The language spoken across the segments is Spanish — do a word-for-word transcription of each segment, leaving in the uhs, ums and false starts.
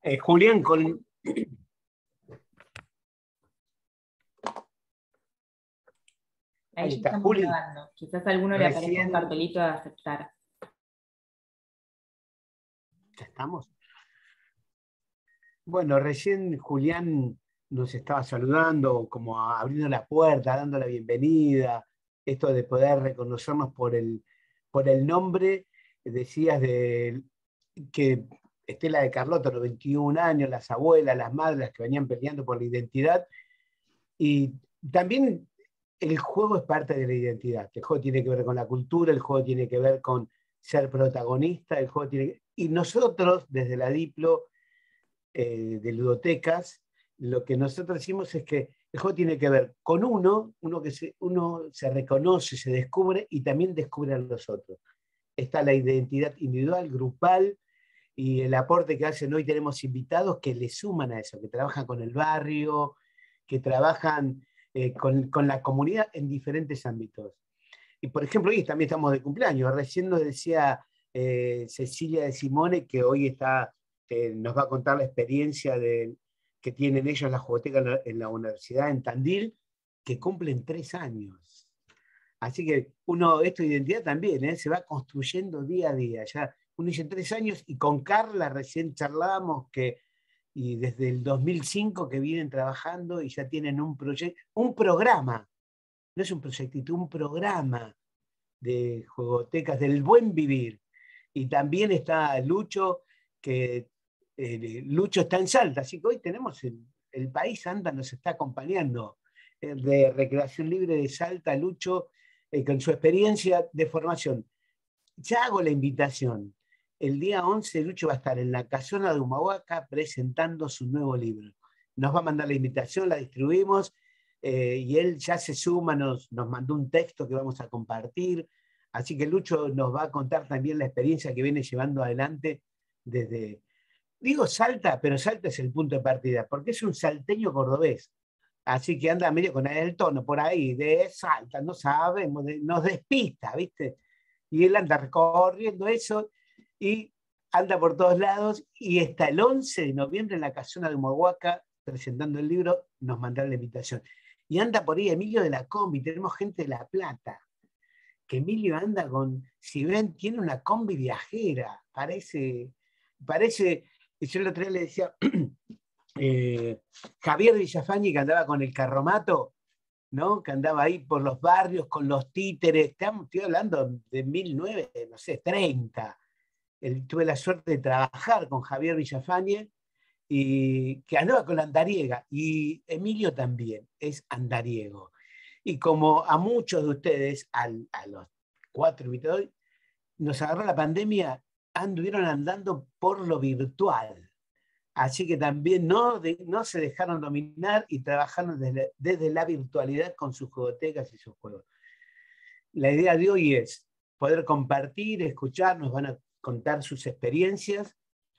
Eh, Julián, con... Ahí, Ahí ya está, estamos Juli. grabando. Quizás a alguno le aparezca un Recién... cartelito de aceptar. ¿Ya estamos? Bueno, recién Julián nos estaba saludando, como abriendo la puerta, dando la bienvenida, esto de poder reconocernos por el, por el nombre. Decías de, que Estela de Carlotto, los veintiún años, las abuelas, las madres, las que venían peleando por la identidad. Y también el juego es parte de la identidad. El juego tiene que ver con la cultura, el juego tiene que ver con ser protagonista, el juego tiene... Y nosotros, desde la Diplo, eh, de ludotecas, lo que nosotros decimos es que el juego tiene que ver con uno, uno que se, uno se reconoce, se descubre y también descubre a los otros. Está la identidad individual, grupal, y el aporte que hacen hoy. Tenemos invitados que le suman a eso, que trabajan con el barrio, que trabajan eh, con, con la comunidad en diferentes ámbitos. Y por ejemplo, hoy también estamos de cumpleaños. Recién nos decía eh, Cecilia de Simone que hoy está, eh, nos va a contar la experiencia de, que tienen ellos en la jugoteca en la, en la universidad en Tandil, que cumplen tres años. Así que uno, esto de identidad también, ¿eh? Se va construyendo día a día. Ya uno dice tres años, y con Carla recién charlábamos que y desde el dos mil cinco que vienen trabajando y ya tienen un proyecto, un programa, no es un proyectito, un programa de juegotecas del buen vivir. Y también está Lucho, que eh, Lucho está en Salta, así que hoy tenemos el, el país anda, nos está acompañando, eh, de Recreación Libre de Salta, Lucho, eh, con su experiencia de formación. Ya hago la invitación. El día once Lucho va a estar en la Casona de Humahuaca presentando su nuevo libro. Nos va a mandar la invitación, la distribuimos, eh, y él ya se suma, nos, nos mandó un texto que vamos a compartir. Así que Lucho nos va a contar también la experiencia que viene llevando adelante desde, digo Salta, pero Salta es el punto de partida, porque es un salteño cordobés. Así que anda medio con el tono por ahí, de Salta, no sabemos, de, nos despista, ¿viste? Y él anda recorriendo eso y anda por todos lados, y hasta el once de noviembre en la Casona de Humahuaca, presentando el libro, nos mandaron la invitación. Y anda por ahí Emilio de la Combi, tenemos gente de La Plata, que Emilio anda con, si ven, tiene una combi viajera, parece, parece, yo el otro día le decía, eh, Javier Villafañe, que andaba con el carromato, ¿no? Que andaba ahí por los barrios con los títeres. Estamos, estoy hablando de mil novecientos, no sé, treinta. El, tuve la suerte de trabajar con Javier Villafañe, y que andaba con la andariega, y Emilio también es andariego. Y como a muchos de ustedes, al, a los cuatro invitados, nos agarró la pandemia, anduvieron andando por lo virtual. Así que también no, de, no se dejaron dominar y trabajaron desde, desde la virtualidad con sus jugotecas y sus juegos. La idea de hoy es poder compartir, escuchar, nos van a contar sus experiencias.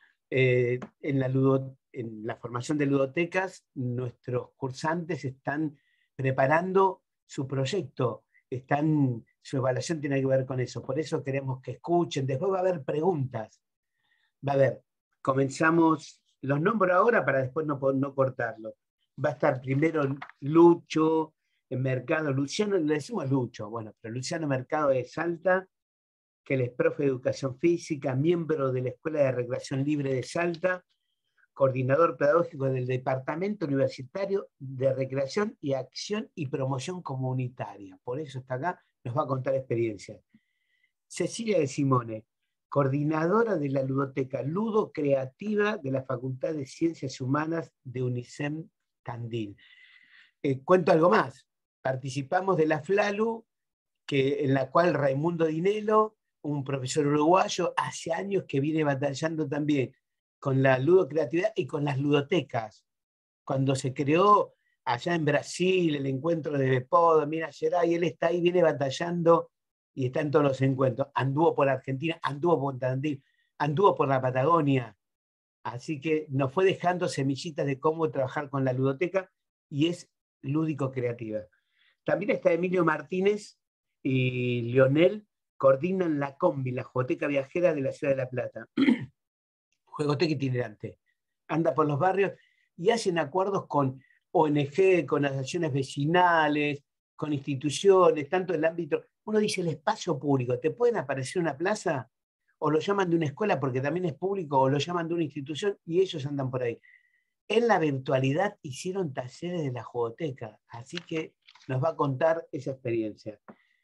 Eh, en, la ludo, en la formación de ludotecas, nuestros cursantes están preparando su proyecto, están, su evaluación tiene que ver con eso. Por eso queremos que escuchen. Después va a haber preguntas. Va a haber, comenzamos, los nombro ahora para después no, no cortarlo. Va a estar primero Lucho, en Mercado, Luciano, le decimos Lucho, bueno, pero Luciano Mercado de Salta, que él es profe de Educación Física, miembro de la Escuela de Recreación Libre de Salta, coordinador pedagógico del Departamento Universitario de Recreación y Acción y Promoción Comunitaria. Por eso está acá, nos va a contar experiencias. Cecilia de Simone, coordinadora de la ludoteca Ludo Creativa de la Facultad de Ciencias Humanas de UNICEM Tandil. Eh, cuento algo más. Participamos de la FLALU, que, en la cual Raimundo Dinelo, un profesor uruguayo, hace años que viene batallando también con la ludocreatividad y con las ludotecas. Cuando se creó allá en Brasil el encuentro de Bepodo, Minas Gerais, él está ahí, viene batallando y está en todos los encuentros. Anduvo por Argentina, anduvo por Tandil, anduvo por la Patagonia. Así que nos fue dejando semillitas de cómo trabajar con la ludoteca, y es lúdico-creativa. También está Emilio Martínez y Lionel, coordinan la Combi, la jugoteca viajera de la Ciudad de La Plata. Juegoteca itinerante. anda por los barrios y hacen acuerdos con O N G, con asociaciones vecinales, con instituciones, tanto en el ámbito... Uno dice el espacio público, ¿te pueden aparecer una plaza? O lo llaman de una escuela porque también es público, o lo llaman de una institución y ellos andan por ahí. En la virtualidad hicieron talleres de la jugoteca, así que nos va a contar esa experiencia.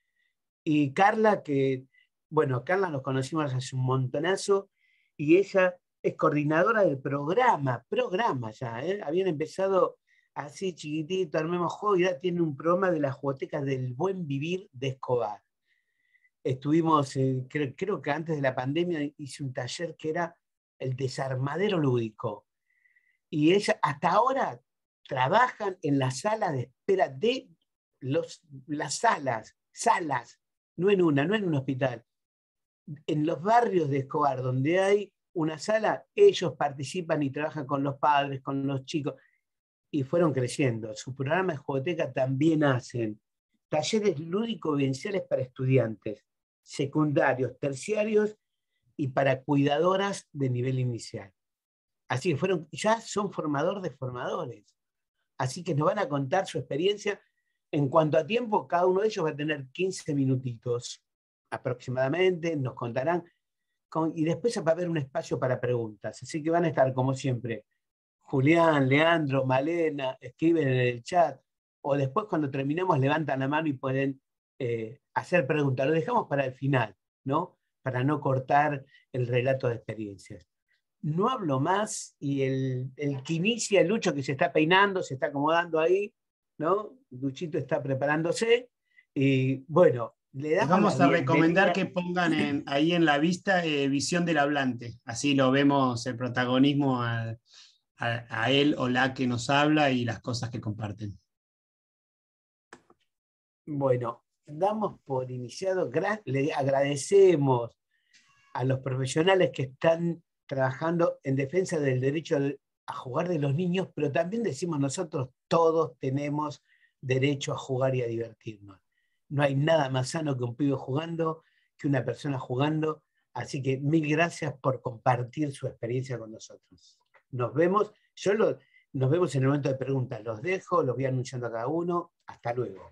Y Carla, que, bueno, Carla nos conocimos hace un montonazo, y ella es coordinadora del programa, programa ya, ¿eh? Habían empezado así chiquitito, armemos juego, y ya tiene un programa de la jugoteca del buen vivir de Escobar. Estuvimos, eh, creo, creo que antes de la pandemia hice un taller que era el desarmadero lúdico. Y ella hasta ahora trabajan en la sala de espera de los, las salas, salas, no en una, no en un hospital. En los barrios de Escobar, donde hay una sala, ellos participan y trabajan con los padres, con los chicos, y fueron creciendo. Su programa de jugoteca también hacen talleres lúdico-vivenciales para estudiantes, secundarios, terciarios y para cuidadoras de nivel inicial. Así que fueron, ya son formador de formadores. Así que nos van a contar su experiencia. En cuanto a tiempo, cada uno de ellos va a tener quince minutitos aproximadamente, nos contarán, con, y después va a haber un espacio para preguntas. Así que van a estar, como siempre, Julián, Leandro, Malena, escriben en el chat, o después cuando terminemos levantan la mano y pueden eh, hacer preguntas. Lo dejamos para el final, ¿no? Para no cortar el relato de experiencias. No hablo más, y el, el que inicia, el Lucho, que se está peinando, se está acomodando ahí, ¿no? Luchito está preparándose, y bueno, le damos Vamos la a recomendar bienvenida. que pongan en, ahí en la vista eh, visión del hablante, así lo vemos el protagonismo a, a, a él o la que nos habla y las cosas que comparten. Bueno, damos por iniciado, le agradecemos a los profesionales que están trabajando en defensa del derecho a jugar de los niños, pero también decimos nosotros, todos tenemos derecho a jugar y a divertirnos. No hay nada más sano que un pibe jugando, que una persona jugando, así que mil gracias por compartir su experiencia con nosotros. Nos vemos, yo lo, nos vemos en el momento de preguntas, los dejo, los voy anunciando a cada uno, hasta luego.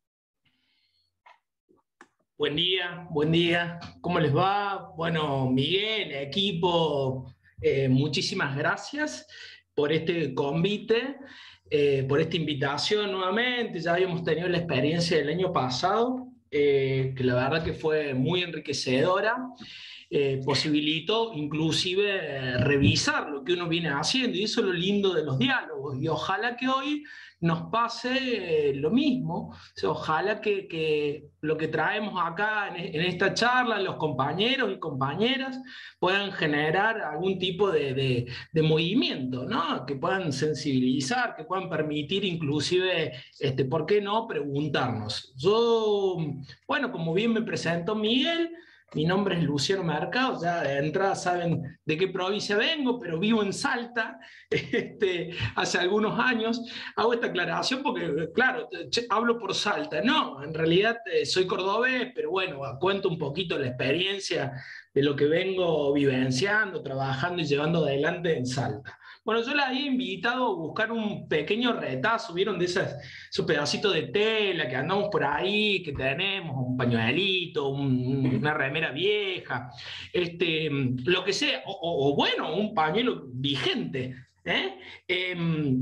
Buen día, buen día. ¿Cómo les va? Bueno, Miguel, equipo, eh, muchísimas gracias por este convite, eh, por esta invitación nuevamente. Ya habíamos tenido la experiencia del año pasado, eh, que la verdad que fue muy enriquecedora. Eh, posibilitó inclusive eh, revisar lo que uno viene haciendo, y eso es lo lindo de los diálogos, y ojalá que hoy nos pase eh, lo mismo. O sea, ojalá que, que lo que traemos acá en, en esta charla, los compañeros y compañeras puedan generar algún tipo de, de, de movimiento, ¿no? Que puedan sensibilizar, que puedan permitir inclusive, este, ¿por qué no?, preguntarnos. Yo, bueno, como bien me presentó Miguel, mi nombre es Luciano Mercado, ya de entrada saben de qué provincia vengo, pero vivo en Salta este, hace algunos años. Hago esta aclaración porque, claro, hablo por Salta. No, en realidad eh, soy cordobés, pero bueno, cuento un poquito la experiencia de lo que vengo vivenciando, trabajando y llevando adelante en Salta. Bueno, yo la había invitado a buscar un pequeño retazo, ¿vieron? De esas, esos pedacitos de tela que andamos por ahí, que tenemos, un pañuelito, un, una remera vieja, este, lo que sea, o, o, o bueno, un pañuelo vigente, ¿eh? Eh,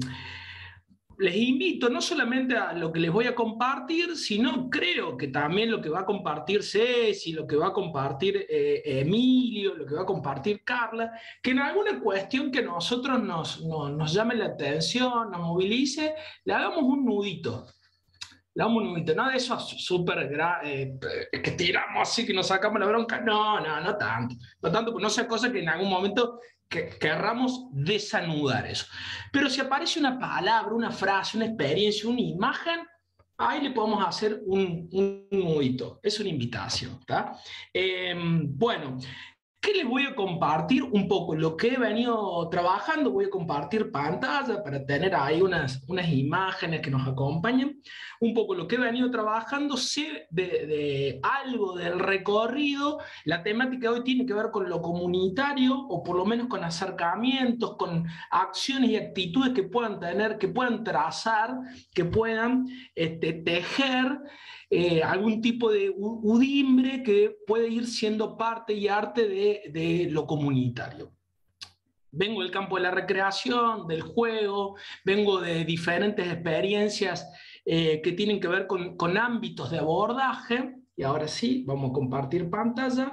les invito no solamente a lo que les voy a compartir, sino creo que también lo que va a compartir Ceci, lo que va a compartir eh, Emilio, lo que va a compartir Carla, que en alguna cuestión que a nosotros nos, nos, nos llame la atención, nos movilice, le hagamos un nudito. Le damos un nudito, no de esos súper eh, que tiramos así, que nos sacamos la bronca, no, no, no tanto, no tanto, pues no sea cosa que en algún momento que querramos desanudar eso. Pero si aparece una palabra, una frase, una experiencia, una imagen, ahí le podemos hacer un, un nudito. Es una invitación, ¿tá? Eh, bueno, ¿Qué les voy a compartir? Un poco lo que he venido trabajando. Voy a compartir pantalla para tener ahí unas, unas imágenes que nos acompañen. Un poco lo que he venido trabajando, sé de, de algo del recorrido. La temática de hoy tiene que ver con lo comunitario, o por lo menos con acercamientos, con acciones y actitudes que puedan tener, que puedan trazar, que puedan este, tejer Eh, algún tipo de udimbre que puede ir siendo parte y arte de, de lo comunitario. Vengo del campo de la recreación, del juego, vengo de diferentes experiencias eh, que tienen que ver con, con ámbitos de abordaje, y ahora sí, vamos a compartir pantalla.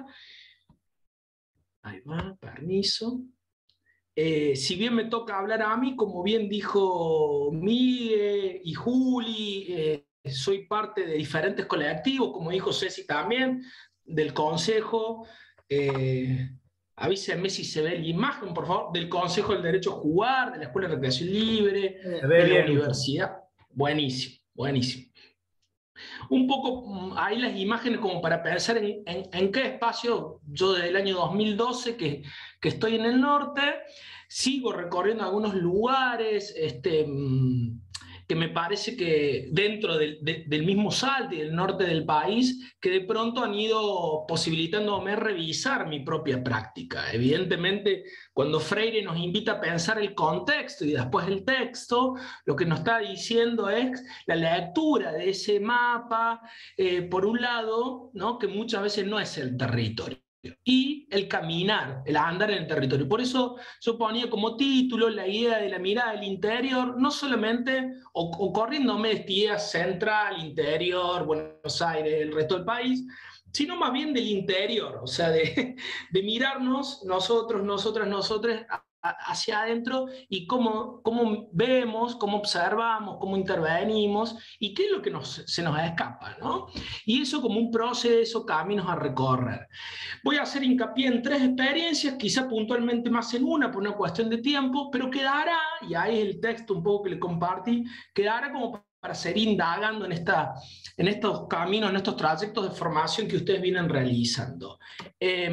Ahí va, permiso. Eh, si bien me toca hablar a mí, como bien dijo Miguel y Juli, eh, soy parte de diferentes colectivos, como dijo Ceci también, del Consejo, eh, avísenme si se ve la imagen, por favor, del Consejo del Derecho a Jugar, de la Escuela de Recreación Libre, de la bien, Universidad. Buenísimo, buenísimo. Un poco ahí las imágenes como para pensar en, en, en qué espacio, yo desde el año dos mil doce que, que estoy en el norte, sigo recorriendo algunos lugares, este, que me parece que dentro del, de, del mismo Salta y del norte del país, que de pronto han ido posibilitándome revisar mi propia práctica. Evidentemente, cuando Freire nos invita a pensar el contexto y después el texto, lo que nos está diciendo es la lectura de ese mapa, eh, por un lado, ¿no?, que muchas veces no es el territorio, y el caminar, el andar en el territorio. Por eso yo ponía como título la idea de la mirada del interior, no solamente, o, o corriéndome de esta idea central, interior, Buenos Aires, el resto del país, sino más bien del interior, o sea, de, de mirarnos nosotros, nosotras, nosotros hacia adentro, y cómo, cómo vemos, cómo observamos, cómo intervenimos, y qué es lo que nos, se nos escapa, ¿no? Y eso como un proceso, caminos a recorrer. Voy a hacer hincapié en tres experiencias, quizá puntualmente más en una por una cuestión de tiempo, pero quedará, y ahí es el texto un poco que le compartí, quedará como para seguir indagando en, esta, en estos caminos, en estos trayectos de formación que ustedes vienen realizando. Eh,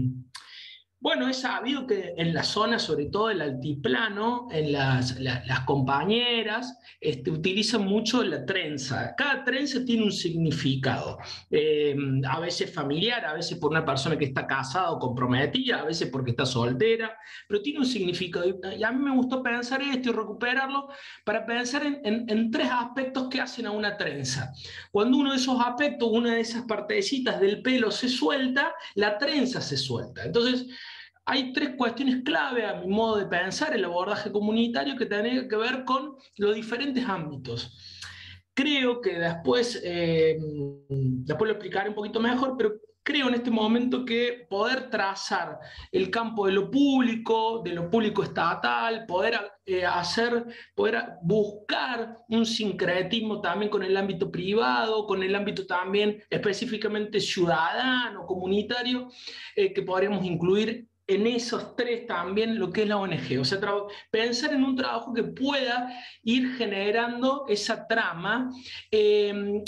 Bueno, es sabido que en la zona, sobre todo el altiplano, en las, la, las compañeras este, utilizan mucho la trenza. Cada trenza tiene un significado, eh, a veces familiar, a veces por una persona que está casada o comprometida, a veces porque está soltera, pero tiene un significado. Y a mí me gustó pensar esto y recuperarlo para pensar en, en, en tres aspectos que hacen a una trenza. Cuando uno de esos aspectos, una de esas partecitas del pelo se suelta, la trenza se suelta. Entonces, hay tres cuestiones clave, a mi modo de pensar, el abordaje comunitario, que tienen que ver con los diferentes ámbitos. Creo que después, eh, después lo explicaré un poquito mejor, pero creo en este momento que poder trazar el campo de lo público, de lo público estatal, poder eh, hacer, poder buscar un sincretismo también con el ámbito privado, con el ámbito también específicamente ciudadano, comunitario, eh, que podríamos incluir en esos tres también lo que es la O N G, o sea, pensar en un trabajo que pueda ir generando esa trama, eh,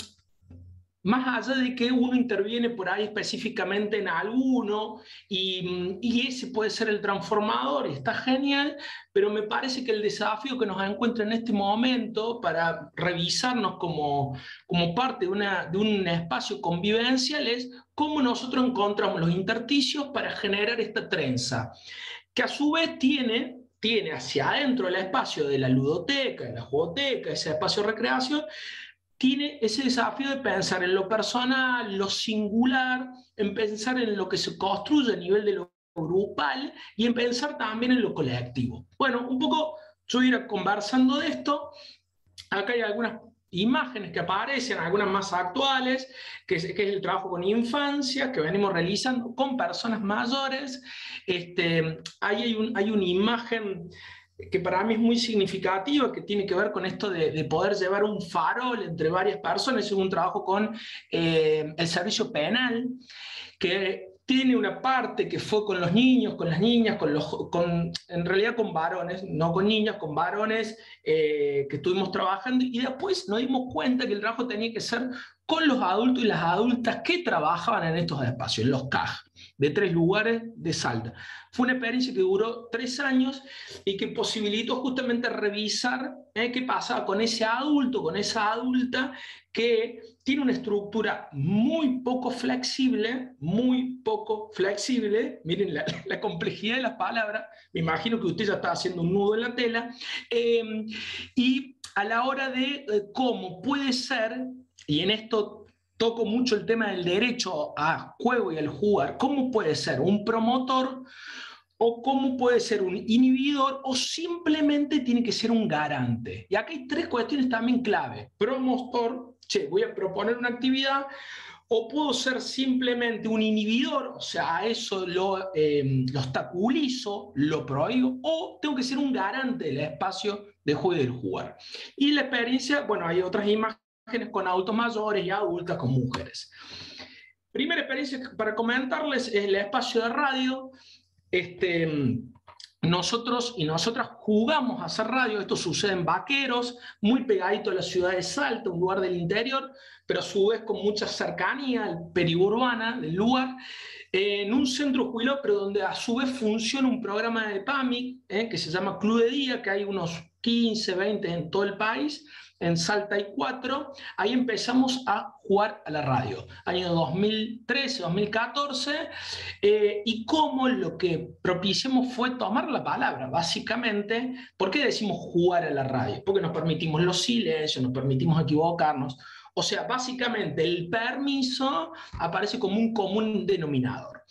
más allá de que uno interviene por ahí específicamente en alguno, y, y ese puede ser el transformador, y está genial, pero me parece que el desafío que nos encuentra en este momento para revisarnos como, como parte de, una, de un espacio convivencial es cómo nosotros encontramos los intersticios para generar esta trenza, que a su vez tiene, tiene hacia adentro el espacio de la ludoteca, de la jugoteca, ese espacio de recreación, tiene ese desafío de pensar en lo personal, lo singular, en pensar en lo que se construye a nivel de lo grupal y en pensar también en lo colectivo. Bueno, un poco yo iré conversando de esto. Acá hay algunas imágenes que aparecen, algunas más actuales, que es, que es el trabajo con infancia, que venimos realizando con personas mayores. Este, ahí hay, un, hay una imagen que para mí es muy significativa, que tiene que ver con esto de, de poder llevar un farol entre varias personas. Es un trabajo con eh, el servicio penal, que tiene una parte que fue con los niños, con las niñas, con los, con, en realidad con varones, no con niñas, con varones eh, que estuvimos trabajando, y después nos dimos cuenta que el trabajo tenía que ser con los adultos y las adultas que trabajaban en estos espacios, en los C A J. de tres lugares de Salta. Fue una experiencia que duró tres años y que posibilitó justamente revisar eh, qué pasaba con ese adulto, con esa adulta que tiene una estructura muy poco flexible, muy poco flexible, miren la, la complejidad de las palabras, me imagino que usted ya está haciendo un nudo en la tela, eh, y a la hora de eh, cómo puede ser, y en esto toco mucho el tema del derecho a juego y al jugar, cómo puede ser un promotor o cómo puede ser un inhibidor o simplemente tiene que ser un garante. Y acá hay tres cuestiones también clave. Promotor, che, voy a proponer una actividad, o puedo ser simplemente un inhibidor, o sea, a eso lo, eh, lo obstaculizo, lo prohíbo, o tengo que ser un garante del espacio de juego y del jugar. Y la experiencia, bueno, hay otras imágenes con adultos mayores y adultas con mujeres. Primera experiencia para comentarles es el espacio de radio. Este, nosotros y nosotras jugamos a hacer radio, esto sucede en Vaqueros, muy pegadito a la ciudad de Salta, un lugar del interior, pero a su vez con mucha cercanía periurbana del lugar, eh, en un centro jubilado, pero donde a su vez funciona un programa de PAMIC, eh, que se llama Club de Día, que hay unos quince, veinte en todo el país. En Salta hay cuatro, ahí empezamos a jugar a la radio, año dos mil trece, dos mil catorce, eh, y cómo lo que propiciamos fue tomar la palabra, básicamente. ¿Por qué decimos jugar a la radio? Porque nos permitimos los silencios, nos permitimos equivocarnos, o sea, básicamente el permiso aparece como un común denominador.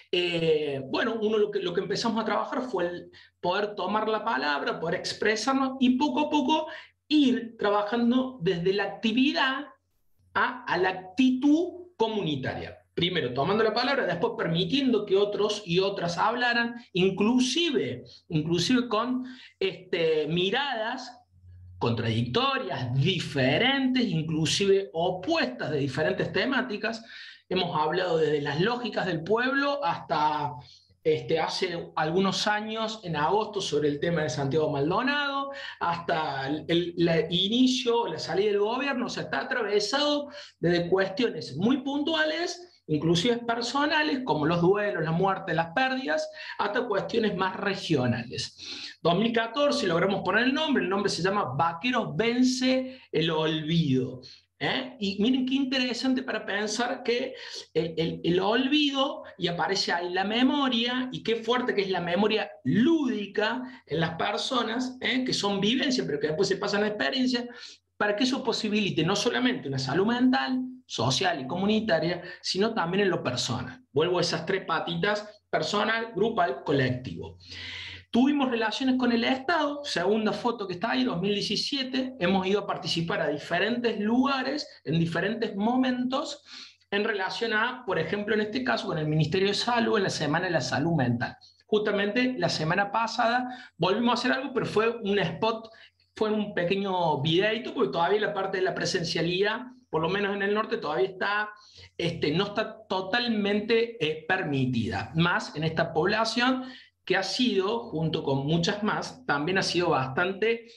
Eh, bueno, uno lo que, lo que empezamos a trabajar fue el poder tomar la palabra, poder expresarnos y poco a poco ir trabajando desde la actividad a, a la actitud comunitaria. Primero tomando la palabra, después permitiendo que otros y otras hablaran, inclusive, inclusive con este, miradas contradictorias, diferentes, inclusive opuestas de diferentes temáticas. Hemos hablado desde las lógicas del pueblo hasta Este, hace algunos años, en agosto, sobre el tema de Santiago Maldonado, hasta el, el, el inicio, la salida del gobierno, o sea, está atravesado desde cuestiones muy puntuales, inclusive personales, como los duelos, la muerte, las pérdidas, hasta cuestiones más regionales. dos mil catorce logramos poner el nombre, el nombre se llama Vaqueros Vence el Olvido. ¿Eh? Y miren qué interesante para pensar que el, el, el olvido, y aparece ahí la memoria, y qué fuerte que es la memoria lúdica en las personas, ¿eh? Que son vivencias, pero que después se pasan a experiencia, para que eso posibilite no solamente una salud mental, social y comunitaria, sino también en lo personal. Vuelvo a esas tres patitas: personal, grupal, colectivo. Tuvimos relaciones con el Estado, segunda foto que está ahí, dos mil diecisiete, hemos ido a participar a diferentes lugares, en diferentes momentos, en relación a, por ejemplo, en este caso, con el Ministerio de Salud, en la Semana de la Salud Mental. Justamente la semana pasada volvimos a hacer algo, pero fue un spot, fue un pequeño videito, porque todavía la parte de la presencialidad, por lo menos en el norte, todavía está, este, no está totalmente eh, permitida, más en esta población, que ha sido, junto con muchas más, también ha sido bastante,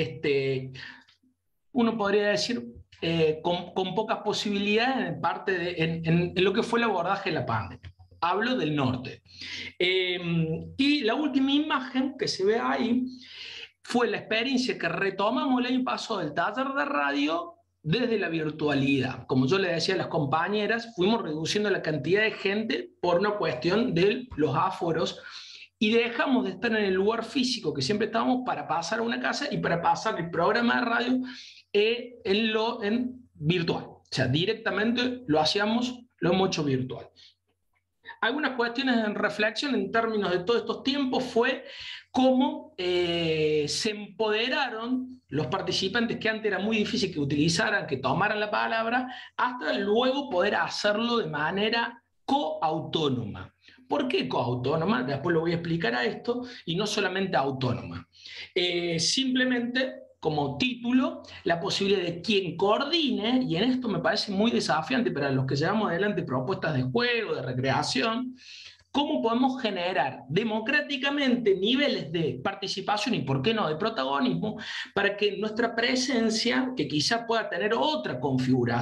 este, uno podría decir, eh, con, con pocas posibilidades en, parte de, en, en, en lo que fue el abordaje de la pandemia. Hablo del norte. Eh, y la última imagen que se ve ahí fue la experiencia que retomamos el año pasado del taller de radio desde la virtualidad. Como yo le decía a las compañeras, fuimos reduciendo la cantidad de gente por una cuestión de los aforos, y dejamos de estar en el lugar físico que siempre estábamos para pasar a una casa y para pasar el programa de radio eh, en lo en virtual. O sea, directamente lo hacíamos, lo hemos hecho virtual. Algunas cuestiones en reflexión en términos de todos estos tiempos fue cómo eh, se empoderaron los participantes, que antes era muy difícil que utilizaran, que tomaran la palabra, hasta luego poder hacerlo de manera coautónoma. ¿Por qué coautónoma? Después lo voy a explicar a esto, y no solamente autónoma. Eh, simplemente, como título, la posibilidad de quien coordine, y en esto me parece muy desafiante para los que llevamos adelante propuestas de juego, de recreación, cómo podemos generar democráticamente niveles de participación y, por qué no, de protagonismo, para que nuestra presencia, que quizá pueda tener otra configuración,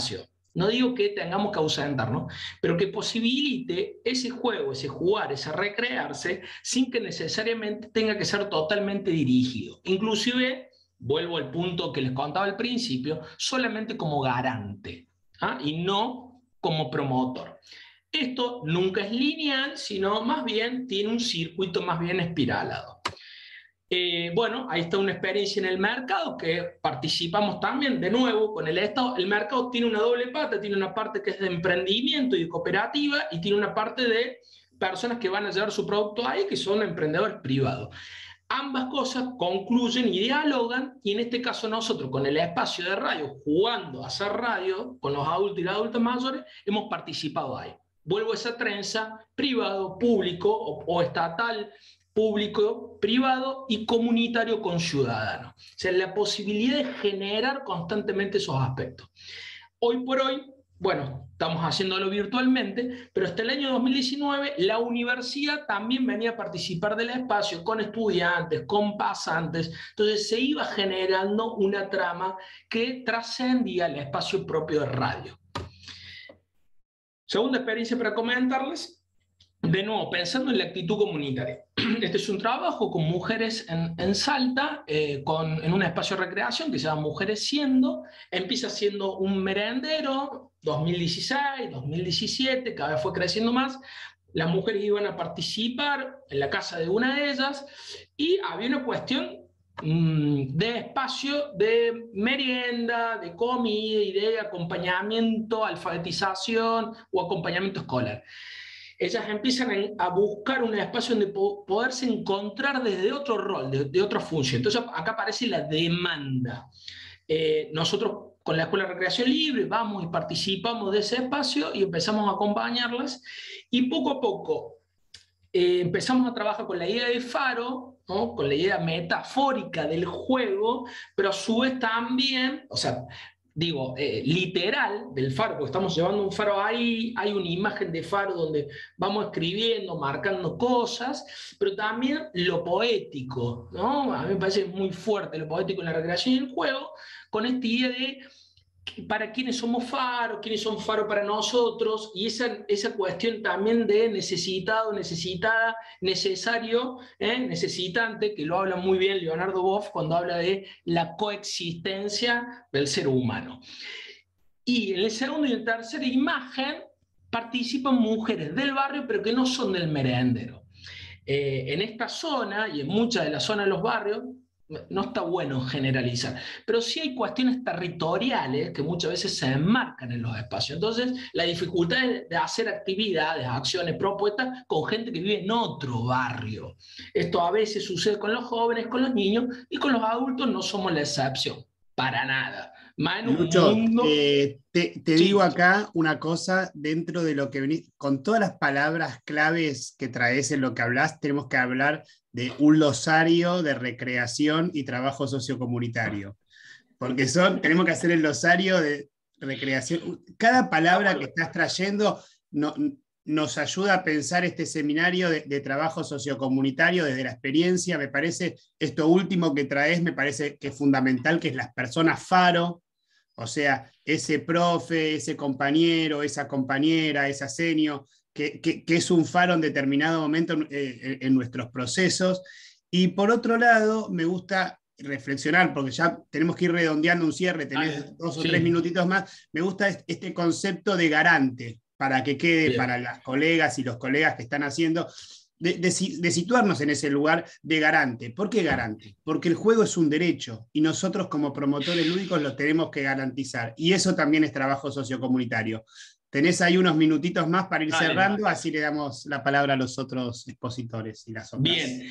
No digo que tengamos que ausentarnos, pero que posibilite ese juego, ese jugar, ese recrearse, sin que necesariamente tenga que ser totalmente dirigido. Inclusive, vuelvo al punto que les contaba al principio, solamente como garante, ¿ah? Y no como promotor. Esto nunca es lineal, sino más bien tiene un circuito más bien espiralado. Eh, bueno, ahí está una experiencia en el mercado que participamos también de nuevo con el Estado. El mercado tiene una doble pata, tiene una parte que es de emprendimiento y de cooperativa y tiene una parte de personas que van a llevar su producto ahí, que son emprendedores privados. Ambas cosas concluyen y dialogan, y en este caso nosotros con el espacio de radio, jugando a hacer radio con los adultos y las adultas mayores, hemos participado ahí. Vuelvo a esa trenza, privado, público o, o estatal, público, privado y comunitario con ciudadanos. O sea, la posibilidad de generar constantemente esos aspectos. Hoy por hoy, bueno, estamos haciéndolo virtualmente, pero hasta el año dos mil diecinueve la universidad también venía a participar del espacio con estudiantes, con pasantes, entonces se iba generando una trama que trascendía el espacio propio de radio. Segunda experiencia para comentarles. De nuevo, pensando en la actitud comunitaria. Este es un trabajo con mujeres en, en Salta, eh, con, en un espacio de recreación que se llama Mujeres Siendo. Empieza siendo un merendero, dos mil dieciséis, dos mil diecisiete, cada vez fue creciendo más. Las mujeres iban a participar en la casa de una de ellas y había una cuestión mmm, de espacio de merienda, de comida y de acompañamiento, alfabetización o acompañamiento escolar. Ellas empiezan a buscar un espacio donde poderse encontrar desde otro rol, de, de otra función. Entonces acá aparece la demanda. Eh, nosotros con la Escuela de Recreación Libre vamos y participamos de ese espacio y empezamos a acompañarlas y poco a poco eh, empezamos a trabajar con la idea de faro, ¿no? Con la idea metafórica del juego, pero a su vez también, o sea, digo, eh, literal del faro, porque estamos llevando un faro ahí, hay una imagen de faro donde vamos escribiendo, marcando cosas, pero también lo poético, ¿no? A mí me parece muy fuerte lo poético en la recreación y el juego, con esta idea de para quiénes somos faro, quiénes son faro para nosotros, y esa, esa cuestión también de necesitado, necesitada, necesario, ¿eh? necesitante, que lo habla muy bien Leonardo Boff cuando habla de la coexistencia del ser humano. Y en el segundo y en tercera imagen participan mujeres del barrio, pero que no son del merendero. Eh, en esta zona y en muchas de las zonas de los barrios, no está bueno generalizar, pero sí hay cuestiones territoriales que muchas veces se enmarcan en los espacios. Entonces, la dificultad es de hacer actividades, acciones, propuestas con gente que vive en otro barrio. Esto a veces sucede con los jóvenes, con los niños, y con los adultos no somos la excepción, para nada. Más en un Lucho, mundo... eh, te, te Sí. digo acá una cosa dentro de lo que venís, con todas las palabras claves que traes en lo que hablas, tenemos que hablar de un glosario de recreación y trabajo sociocomunitario. Porque son, tenemos que hacer el glosario de recreación. Cada palabra que estás trayendo no, nos ayuda a pensar este seminario de, de trabajo sociocomunitario desde la experiencia. Me parece, esto último que traes, me parece que es fundamental, que es las personas faro. O sea, ese profe, ese compañero, esa compañera, esa senio, que, que, que es un faro en determinado momento eh, en nuestros procesos. Y por otro lado, me gusta reflexionar, porque ya tenemos que ir redondeando un cierre, tenés ah, dos o sí. tres minutitos más, me gusta este concepto de garante, para que quede Bien. Para las colegas y los colegas que están haciendo, de, de, de situarnos en ese lugar de garante. ¿Por qué garante? Porque el juego es un derecho y nosotros como promotores lúdicos lo tenemos que garantizar. Y eso también es trabajo sociocomunitario. Tenés ahí unos minutitos más para ir Dale, cerrando, vale. Así le damos la palabra a los otros expositores y las otras. Bien.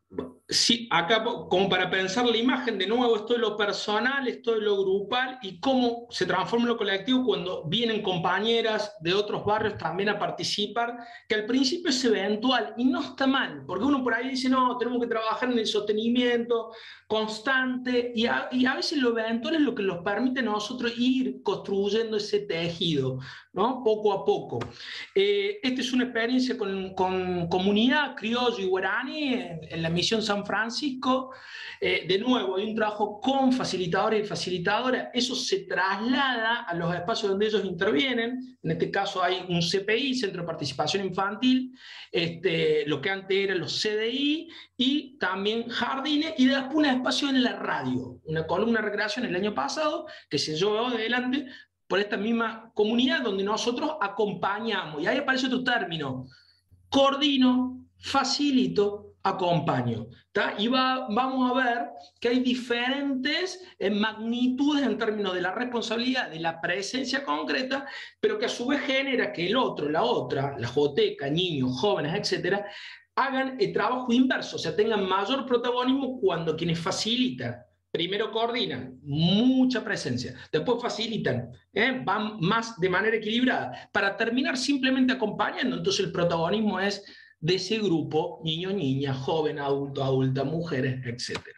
Sí, acá como para pensar la imagen, de nuevo, esto es lo personal, esto es lo grupal y cómo se transforma lo colectivo cuando vienen compañeras de otros barrios también a participar, que al principio es eventual y no está mal, porque uno por ahí dice, no, tenemos que trabajar en el sostenimiento constante y a, y a veces lo eventual es lo que nos permite a nosotros ir construyendo ese tejido, ¿no? Poco a poco. Eh, esta es una experiencia con, con comunidad criollo y guaraní en, en la Misión San Francisco, eh, de nuevo, hay un trabajo con facilitadores y facilitadoras, eso se traslada a los espacios donde ellos intervienen, en este caso hay un C P I, Centro de Participación Infantil, este, lo que antes eran los C D I, y también jardines, y después un espacio en la radio, una columna de recreación el año pasado, que se llevó adelante por esta misma comunidad donde nosotros acompañamos, y ahí aparece otro término, coordino, facilito, acompaño. ¿tá? Y va, vamos a ver que hay diferentes eh, magnitudes en términos de la responsabilidad, de la presencia concreta, pero que a su vez genera que el otro, la otra, la joteca, niños, jóvenes, etcétera, hagan el trabajo inverso, o sea, tengan mayor protagonismo cuando quienes facilitan, primero coordinan, mucha presencia, después facilitan, ¿eh? van más de manera equilibrada, para terminar simplemente acompañando, entonces el protagonismo es de ese grupo, niño, niña, joven, adulto, adulta, mujeres, etcétera.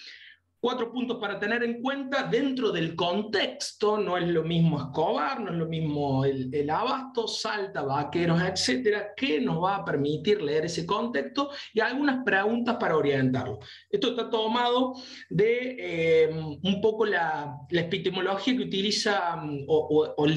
Cuatro puntos para tener en cuenta dentro del contexto, no es lo mismo Escobar, no es lo mismo el, el Abasto, Salta, Vaqueros, etcétera, que nos va a permitir leer ese contexto y algunas preguntas para orientarlo. Esto está tomado de eh, un poco la, la epistemología que utiliza, o, o, o el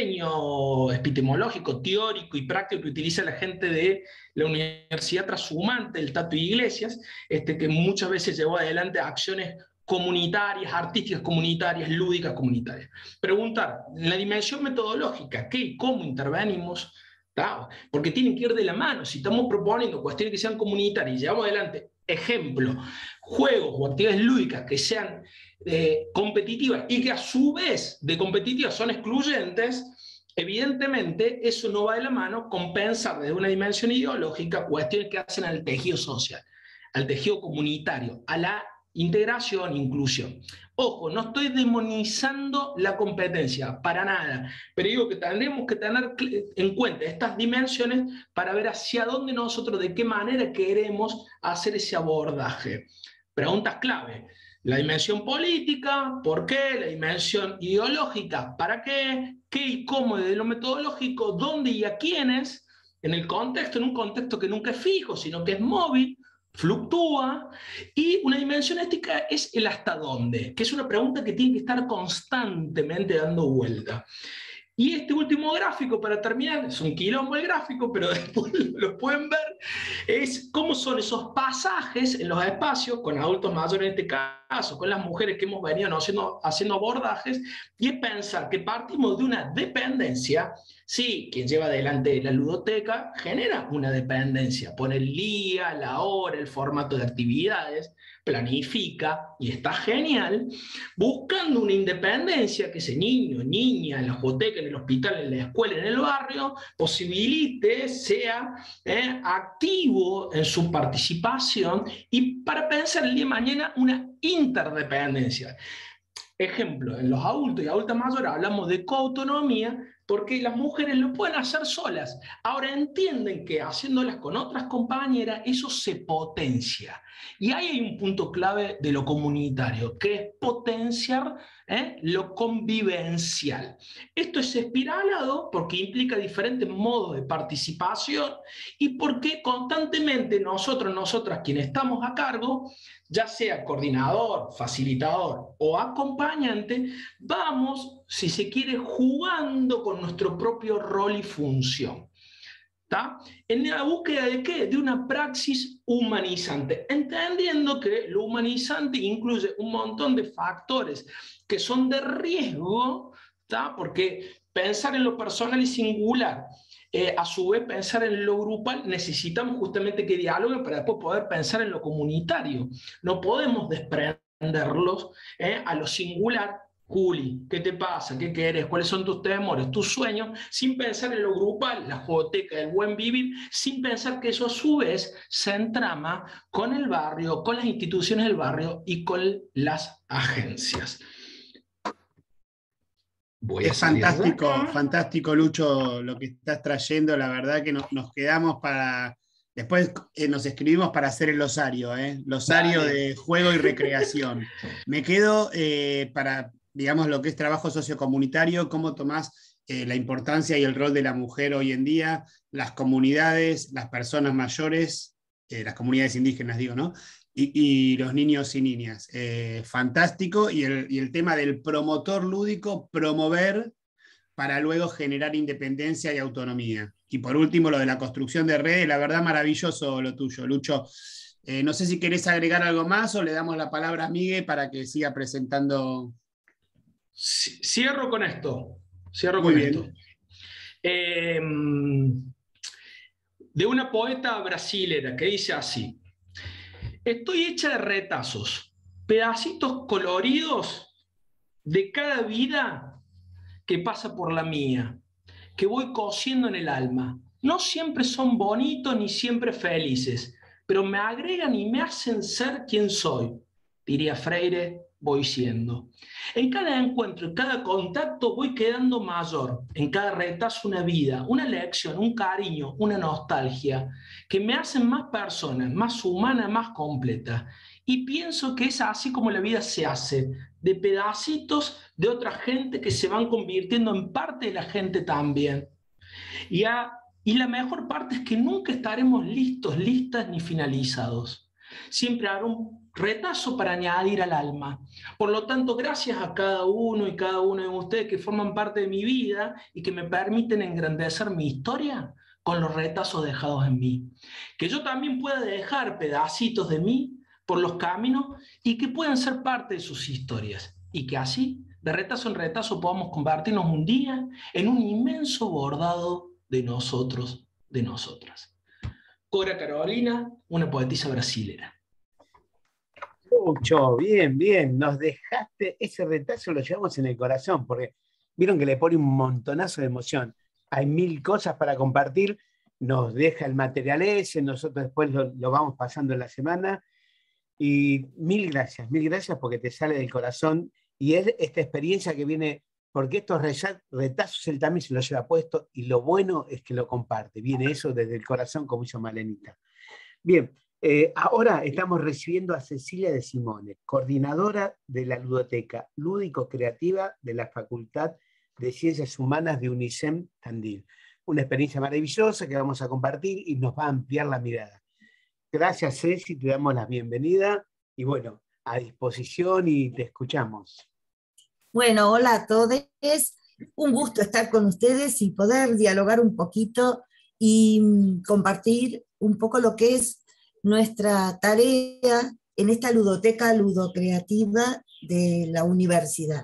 diseño epistemológico, teórico y práctico que utiliza la gente de la Universidad Trashumante, el Tato Iglesias, este, que muchas veces llevó adelante acciones comunitarias, artísticas comunitarias, lúdicas comunitarias. Preguntar, en la dimensión metodológica, ¿qué y cómo intervenimos? ¿Tá? Porque tienen que ir de la mano. Si estamos proponiendo cuestiones que sean comunitarias y llevamos adelante, ejemplo, juegos o actividades lúdicas que sean eh, competitivas y que a su vez de competitivas son excluyentes, evidentemente eso no va de la mano con pensar desde una dimensión ideológica cuestiones que hacen al tejido social, al tejido comunitario, a la integración, inclusión. Ojo, no estoy demonizando la competencia, para nada, pero digo que tenemos que tener en cuenta estas dimensiones para ver hacia dónde nosotros, de qué manera queremos hacer ese abordaje. Preguntas clave. La dimensión política, ¿por qué? La dimensión ideológica, ¿para qué? ¿Qué y cómo desde lo metodológico? ¿Dónde y a quiénes? En el contexto, en un contexto que nunca es fijo, sino que es móvil, fluctúa, y una dimensión ética es el hasta dónde, que es una pregunta que tiene que estar constantemente dando vuelta. Y este último gráfico, para terminar, es un quilombo el gráfico, pero después lo pueden ver, es cómo son esos pasajes en los espacios, con adultos mayores en este caso, con las mujeres que hemos venido haciendo, haciendo abordajes, y es pensar que partimos de una dependencia. Sí, quien lleva adelante la ludoteca genera una dependencia, pone el día, la hora, el formato de actividades, planifica, y está genial, buscando una independencia que ese niño, niña, en la joteca, en el hospital, en la escuela, en el barrio, posibilite, sea eh, activo en su participación, y para pensar el día de mañana una interdependencia. Ejemplo, en los adultos y adultas mayores hablamos de coautonomía, porque las mujeres lo pueden hacer solas. Ahora entienden que haciéndolas con otras compañeras, eso se potencia. Y ahí hay un punto clave de lo comunitario, que es potenciar ¿eh? lo convivencial. Esto es espiralado porque implica diferentes modos de participación y porque constantemente nosotros, nosotras, quienes estamos a cargo, ya sea coordinador, facilitador o acompañante, vamos, si se quiere, jugando con nuestro propio rol y función. ¿Tá? En la búsqueda de qué? De una praxis humanizante, entendiendo que lo humanizante incluye un montón de factores que son de riesgo, ¿tá? Porque pensar en lo personal y singular, eh, a su vez pensar en lo grupal, necesitamos justamente que dialoguen para después poder pensar en lo comunitario. No podemos desprenderlos eh, a lo singular. Juli, ¿qué te pasa? ¿Qué querés? ¿Cuáles son tus temores, tus sueños? Sin pensar en lo grupal, la jugoteca, el buen vivir, sin pensar que eso a su vez se entrama con el barrio, con las instituciones del barrio y con las agencias. Voy es fantástico, fantástico, Lucho, lo que estás trayendo. La verdad que nos, nos quedamos para... Después eh, nos escribimos para hacer el glosario, ¿eh? Glosario Dale. de juego y recreación. Me quedo eh, para... digamos, lo que es trabajo sociocomunitario, cómo tomás eh, la importancia y el rol de la mujer hoy en día, las comunidades, las personas mayores, eh, las comunidades indígenas, digo, ¿no? Y, y los niños y niñas. Eh, fantástico. Y el, y el tema del promotor lúdico, promover para luego generar independencia y autonomía. Y por último, lo de la construcción de redes, la verdad maravilloso lo tuyo, Lucho. Eh, no sé si querés agregar algo más o le damos la palabra a Miguel para que siga presentando. Cierro con esto. Cierro Muy con bien. esto. Eh, de una poeta brasilera que dice así: estoy hecha de retazos, pedacitos coloridos de cada vida que pasa por la mía, que voy cosiendo en el alma. No siempre son bonitos ni siempre felices, pero me agregan y me hacen ser quien soy. Diría Freire, voy siendo. En cada encuentro, en cada contacto voy quedando mayor. En cada retazo una vida, una lección, un cariño, una nostalgia, que me hacen más persona, más humana, más completa. Y pienso que es así como la vida se hace, de pedacitos de otra gente que se van convirtiendo en parte de la gente también. Y, a, y la mejor parte es que nunca estaremos listos, listas ni finalizados. Siempre habrá un retazo para añadir al alma. Por lo tanto, gracias a cada uno y cada uno de ustedes que forman parte de mi vida y que me permiten engrandecer mi historia con los retazos dejados en mí. Que yo también pueda dejar pedacitos de mí por los caminos y que puedan ser parte de sus historias. Y que así, de retazo en retazo, podamos convertirnos un día en un inmenso bordado de nosotros, de nosotras. Cora Carolina, una poetisa brasilera. Mucho, bien, bien. Nos dejaste, ese retazo lo llevamos en el corazón, porque vieron que le pone un montonazo de emoción. Hay mil cosas para compartir, nos deja el material ese, nosotros después lo, lo vamos pasando en la semana. Y mil gracias, mil gracias porque te sale del corazón. Y es esta experiencia que viene, porque estos retazos él también se lo lleva puesto, y lo bueno es que lo comparte. Viene eso desde el corazón, como hizo Malenita. Bien. Eh, ahora estamos recibiendo a Cecilia de Simone, coordinadora de la ludoteca lúdico-creativa de la Facultad de Ciencias Humanas de UNICEM Tandil. Una experiencia maravillosa que vamos a compartir y nos va a ampliar la mirada. Gracias, Ceci, te damos la bienvenida y bueno, a disposición y te escuchamos. Bueno, hola a todos. Es un gusto estar con ustedes y poder dialogar un poquito y mm, compartir un poco lo que es nuestra tarea en esta ludoteca ludocreativa de la universidad.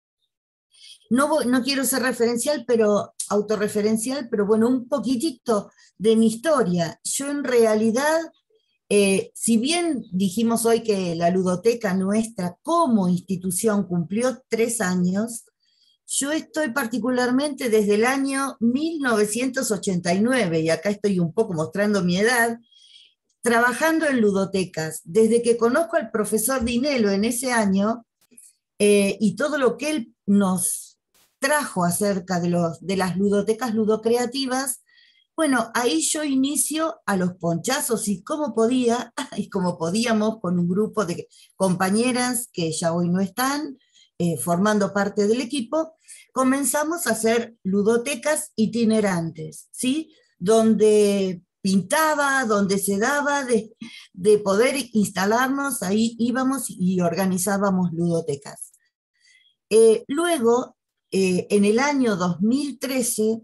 No, no quiero ser referencial, pero autorreferencial, pero bueno, un poquitito de mi historia. Yo en realidad, eh, si bien dijimos hoy que la ludoteca nuestra como institución cumplió tres años, yo estoy particularmente desde el año mil novecientos ochenta y nueve, y acá estoy un poco mostrando mi edad, trabajando en ludotecas. Desde que conozco al profesor Dinelo en ese año, eh, y todo lo que él nos trajo acerca de, los, de las ludotecas ludocreativas, bueno, ahí yo inicio a los ponchazos y como podía, y como podíamos con un grupo de compañeras que ya hoy no están, eh, formando parte del equipo, comenzamos a hacer ludotecas itinerantes, ¿sí? Donde pintaba, donde se daba de, de poder instalarnos, ahí íbamos y organizábamos ludotecas. Eh, luego, eh, en el año dos mil trece,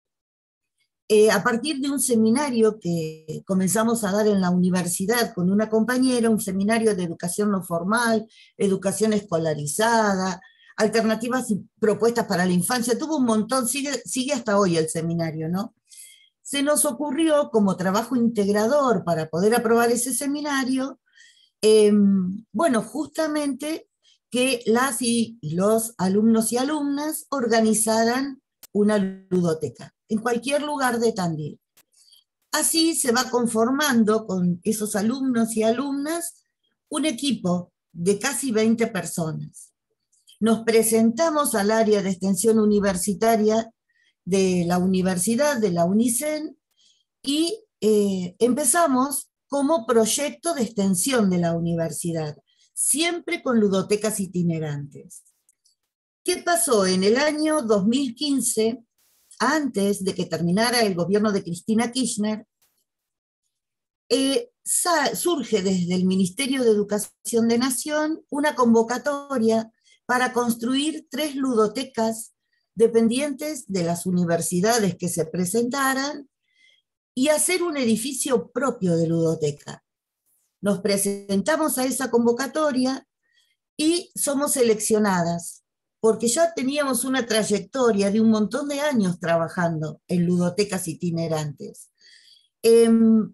eh, a partir de un seminario que comenzamos a dar en la universidad con una compañera, un seminario de educación no formal, educación escolarizada, alternativas y propuestas para la infancia, tuvo un montón, sigue, sigue hasta hoy el seminario, ¿no? Se nos ocurrió como trabajo integrador para poder aprobar ese seminario, eh, bueno, justamente que las y los alumnos y alumnas organizaran una ludoteca en cualquier lugar de Tandil. Así se va conformando con esos alumnos y alumnas un equipo de casi veinte personas. Nos presentamos al área de extensión universitaria de la universidad, de la UNICEN, y eh, empezamos como proyecto de extensión de la universidad, siempre con ludotecas itinerantes. ¿Qué pasó? En el año dos mil quince, antes de que terminara el gobierno de Cristina Kirchner, eh, surge desde el Ministerio de Educación de Nación una convocatoria para construir tres ludotecas dependientes de las universidades que se presentaran y hacer un edificio propio de ludoteca. Nos presentamos a esa convocatoria y somos seleccionadas, porque ya teníamos una trayectoria de un montón de años trabajando en ludotecas itinerantes. Eh,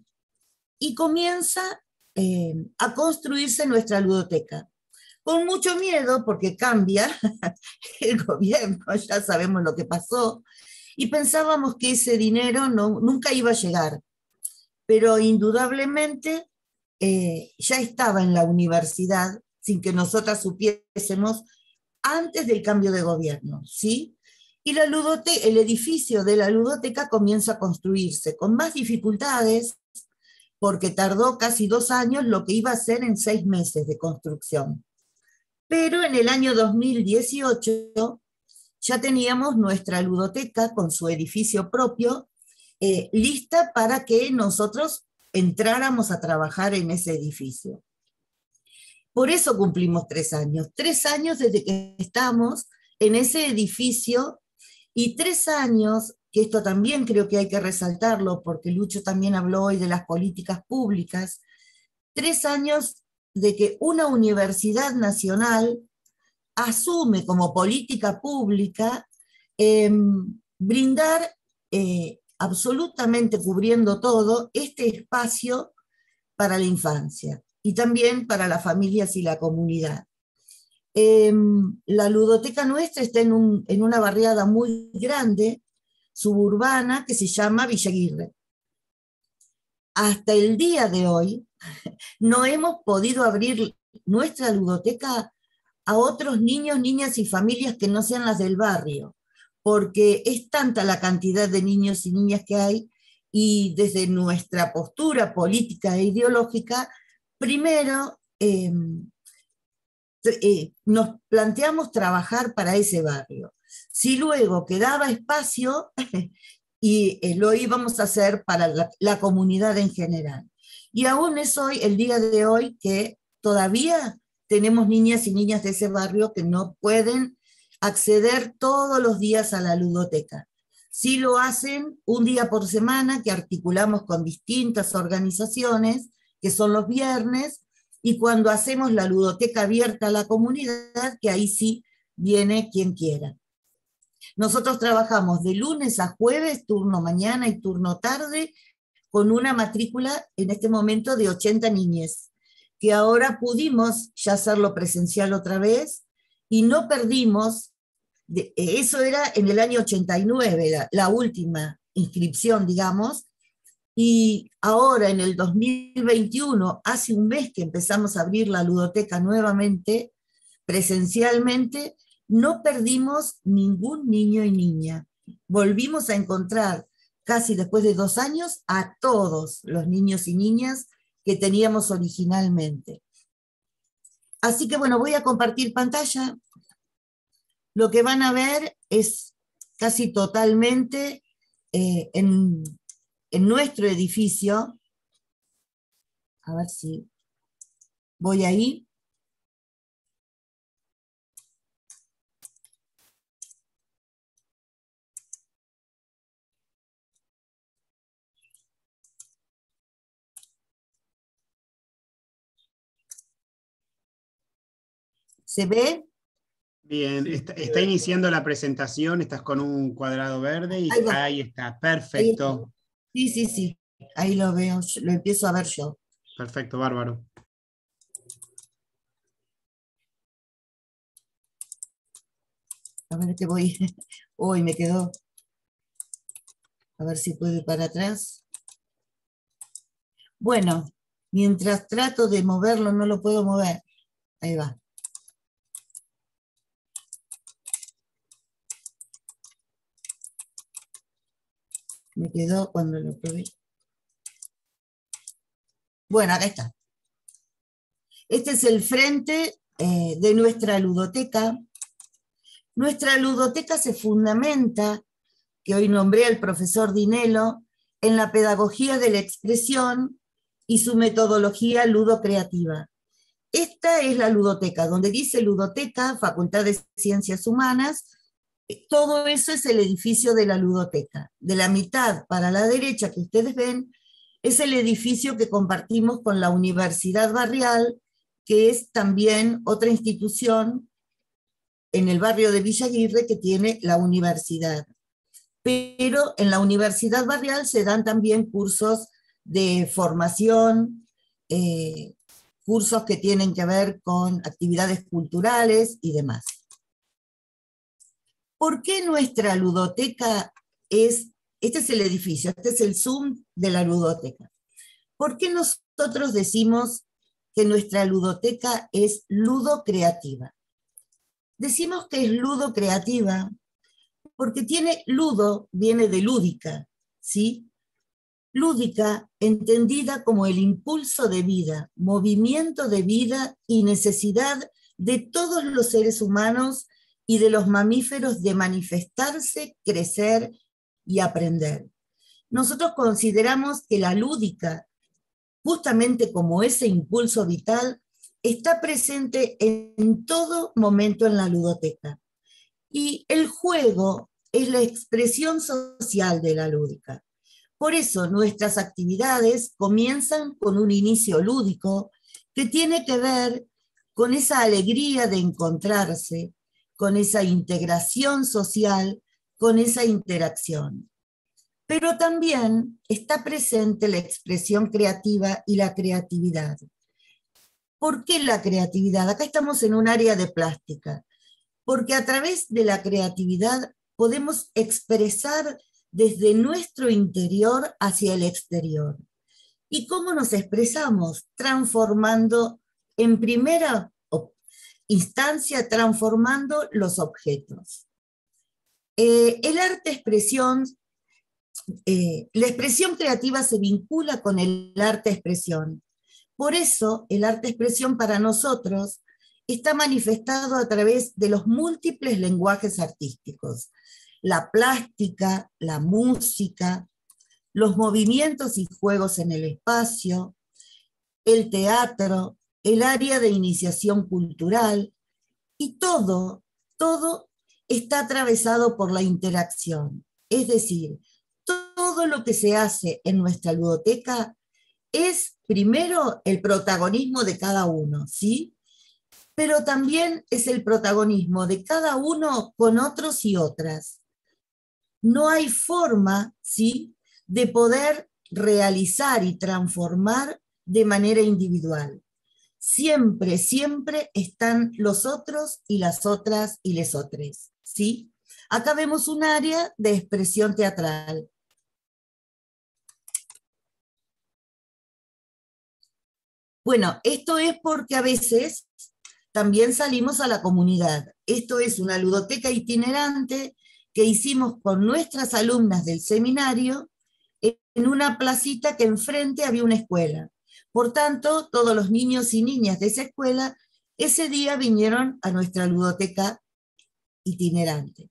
y comienza eh, a construirse nuestra ludoteca. Con mucho miedo, porque cambia el gobierno, ya sabemos lo que pasó, y pensábamos que ese dinero no, nunca iba a llegar. Pero indudablemente eh, ya estaba en la universidad, sin que nosotras supiésemos, antes del cambio de gobierno, ¿sí? Y la ludoteca, el edificio de la ludoteca comienza a construirse, con más dificultades, porque tardó casi dos años lo que iba a ser en seis meses de construcción. Pero en el año dos mil dieciocho ya teníamos nuestra ludoteca con su edificio propio, eh, lista para que nosotros entráramos a trabajar en ese edificio. Por eso cumplimos tres años, tres años desde que estamos en ese edificio y tres años, que esto también creo que hay que resaltarlo porque Lucho también habló hoy de las políticas públicas, tres años de que una universidad nacional asume como política pública eh, brindar eh, absolutamente cubriendo todo este espacio para la infancia y también para las familias y la comunidad. Eh, la ludoteca nuestra está en, un, en una barriada muy grande, suburbana, que se llama Villa Aguirre. Hasta el día de hoy no hemos podido abrir nuestra ludoteca a otros niños, niñas y familias que no sean las del barrio, porque es tanta la cantidad de niños y niñas que hay, y desde nuestra postura política e ideológica, primero eh, eh, nos planteamos trabajar para ese barrio. Si luego quedaba espacio, y eh, lo íbamos a hacer para la, la comunidad en general. Y aún es hoy, el día de hoy, que todavía tenemos niñas y niñas de ese barrio que no pueden acceder todos los días a la ludoteca. Sí lo hacen un día por semana, que articulamos con distintas organizaciones, que son los viernes, y cuando hacemos la ludoteca abierta a la comunidad, que ahí sí viene quien quiera. Nosotros trabajamos de lunes a jueves, turno mañana y turno tarde, con una matrícula en este momento de ochenta niñes, que ahora pudimos ya hacerlo presencial otra vez, y no perdimos, de, eso era en el año ochenta y nueve, la, la última inscripción, digamos, y ahora en el dos mil veintiuno, hace un mes que empezamos a abrir la ludoteca nuevamente, presencialmente, no perdimos ningún niño y niña. Volvimos a encontrar, casi después de dos años, a todos los niños y niñas que teníamos originalmente. Así que bueno, voy a compartir pantalla. Lo que van a ver es casi totalmente eh, en, en nuestro edificio. A ver si voy ahí. ¿Se ve? Bien, está, está iniciando la presentación, estás con un cuadrado verde y Ahí, ahí está, perfecto. Ahí, sí, sí, sí, ahí lo veo, lo empiezo a ver yo. Perfecto, bárbaro. A ver qué voy, uy, me quedó, a ver si puedo ir para atrás. Bueno, mientras trato de moverlo, no lo puedo mover, ahí va. Me quedó cuando lo probé. Bueno, acá está. Este es el frente eh, de nuestra ludoteca. Nuestra ludoteca se fundamenta, que hoy nombré al profesor Dinelo, en la pedagogía de la expresión y su metodología ludocreativa. Esta es la ludoteca, donde dice ludoteca, Facultad de Ciencias Humanas, todo eso es el edificio de la ludoteca. De la mitad para la derecha que ustedes ven, es el edificio que compartimos con la Universidad Barrial, que es también otra institución en el barrio de Villa Aguirre que tiene la universidad. Pero en la Universidad Barrial se dan también cursos de formación, eh, cursos que tienen que ver con actividades culturales y demás. ¿Por qué nuestra ludoteca es, este es el edificio, este es el Zoom de la ludoteca? ¿Por qué nosotros decimos que nuestra ludoteca es ludocreativa? Decimos que es ludocreativa porque tiene ludo, viene de lúdica, ¿sí? Lúdica entendida como el impulso de vida, movimiento de vida y necesidad de todos los seres humanos y de los mamíferos de manifestarse, crecer y aprender. Nosotros consideramos que la lúdica, justamente como ese impulso vital, está presente en todo momento en la ludoteca. Y el juego es la expresión social de la lúdica. Por eso nuestras actividades comienzan con un inicio lúdico que tiene que ver con esa alegría de encontrarse, con esa integración social, con esa interacción. Pero también está presente la expresión creativa y la creatividad. ¿Por qué la creatividad? Acá estamos en un área de plástica, porque a través de la creatividad podemos expresar desde nuestro interior hacia el exterior. ¿Y cómo nos expresamos? Transformando, en primera instancia, transformando los objetos. Eh, el arte-expresión, eh, la expresión creativa se vincula con el arte-expresión. Por eso, el arte-expresión para nosotros está manifestado a través de los múltiples lenguajes artísticos. La plástica, la música, los movimientos y juegos en el espacio, el teatro, el área de iniciación cultural, y todo, todo está atravesado por la interacción. Es decir, todo lo que se hace en nuestra ludoteca es primero el protagonismo de cada uno, ¿sí? Pero también es el protagonismo de cada uno con otros y otras. No hay forma, ¿sí?, de poder realizar y transformar de manera individual. Siempre, siempre están los otros y las otras y les otros, ¿sí? Acá vemos un área de expresión teatral. Bueno, esto es porque a veces también salimos a la comunidad. Esto es una ludoteca itinerante que hicimos con nuestras alumnas del seminario en una placita que enfrente había una escuela. Por tanto, todos los niños y niñas de esa escuela ese día vinieron a nuestra ludoteca itinerante.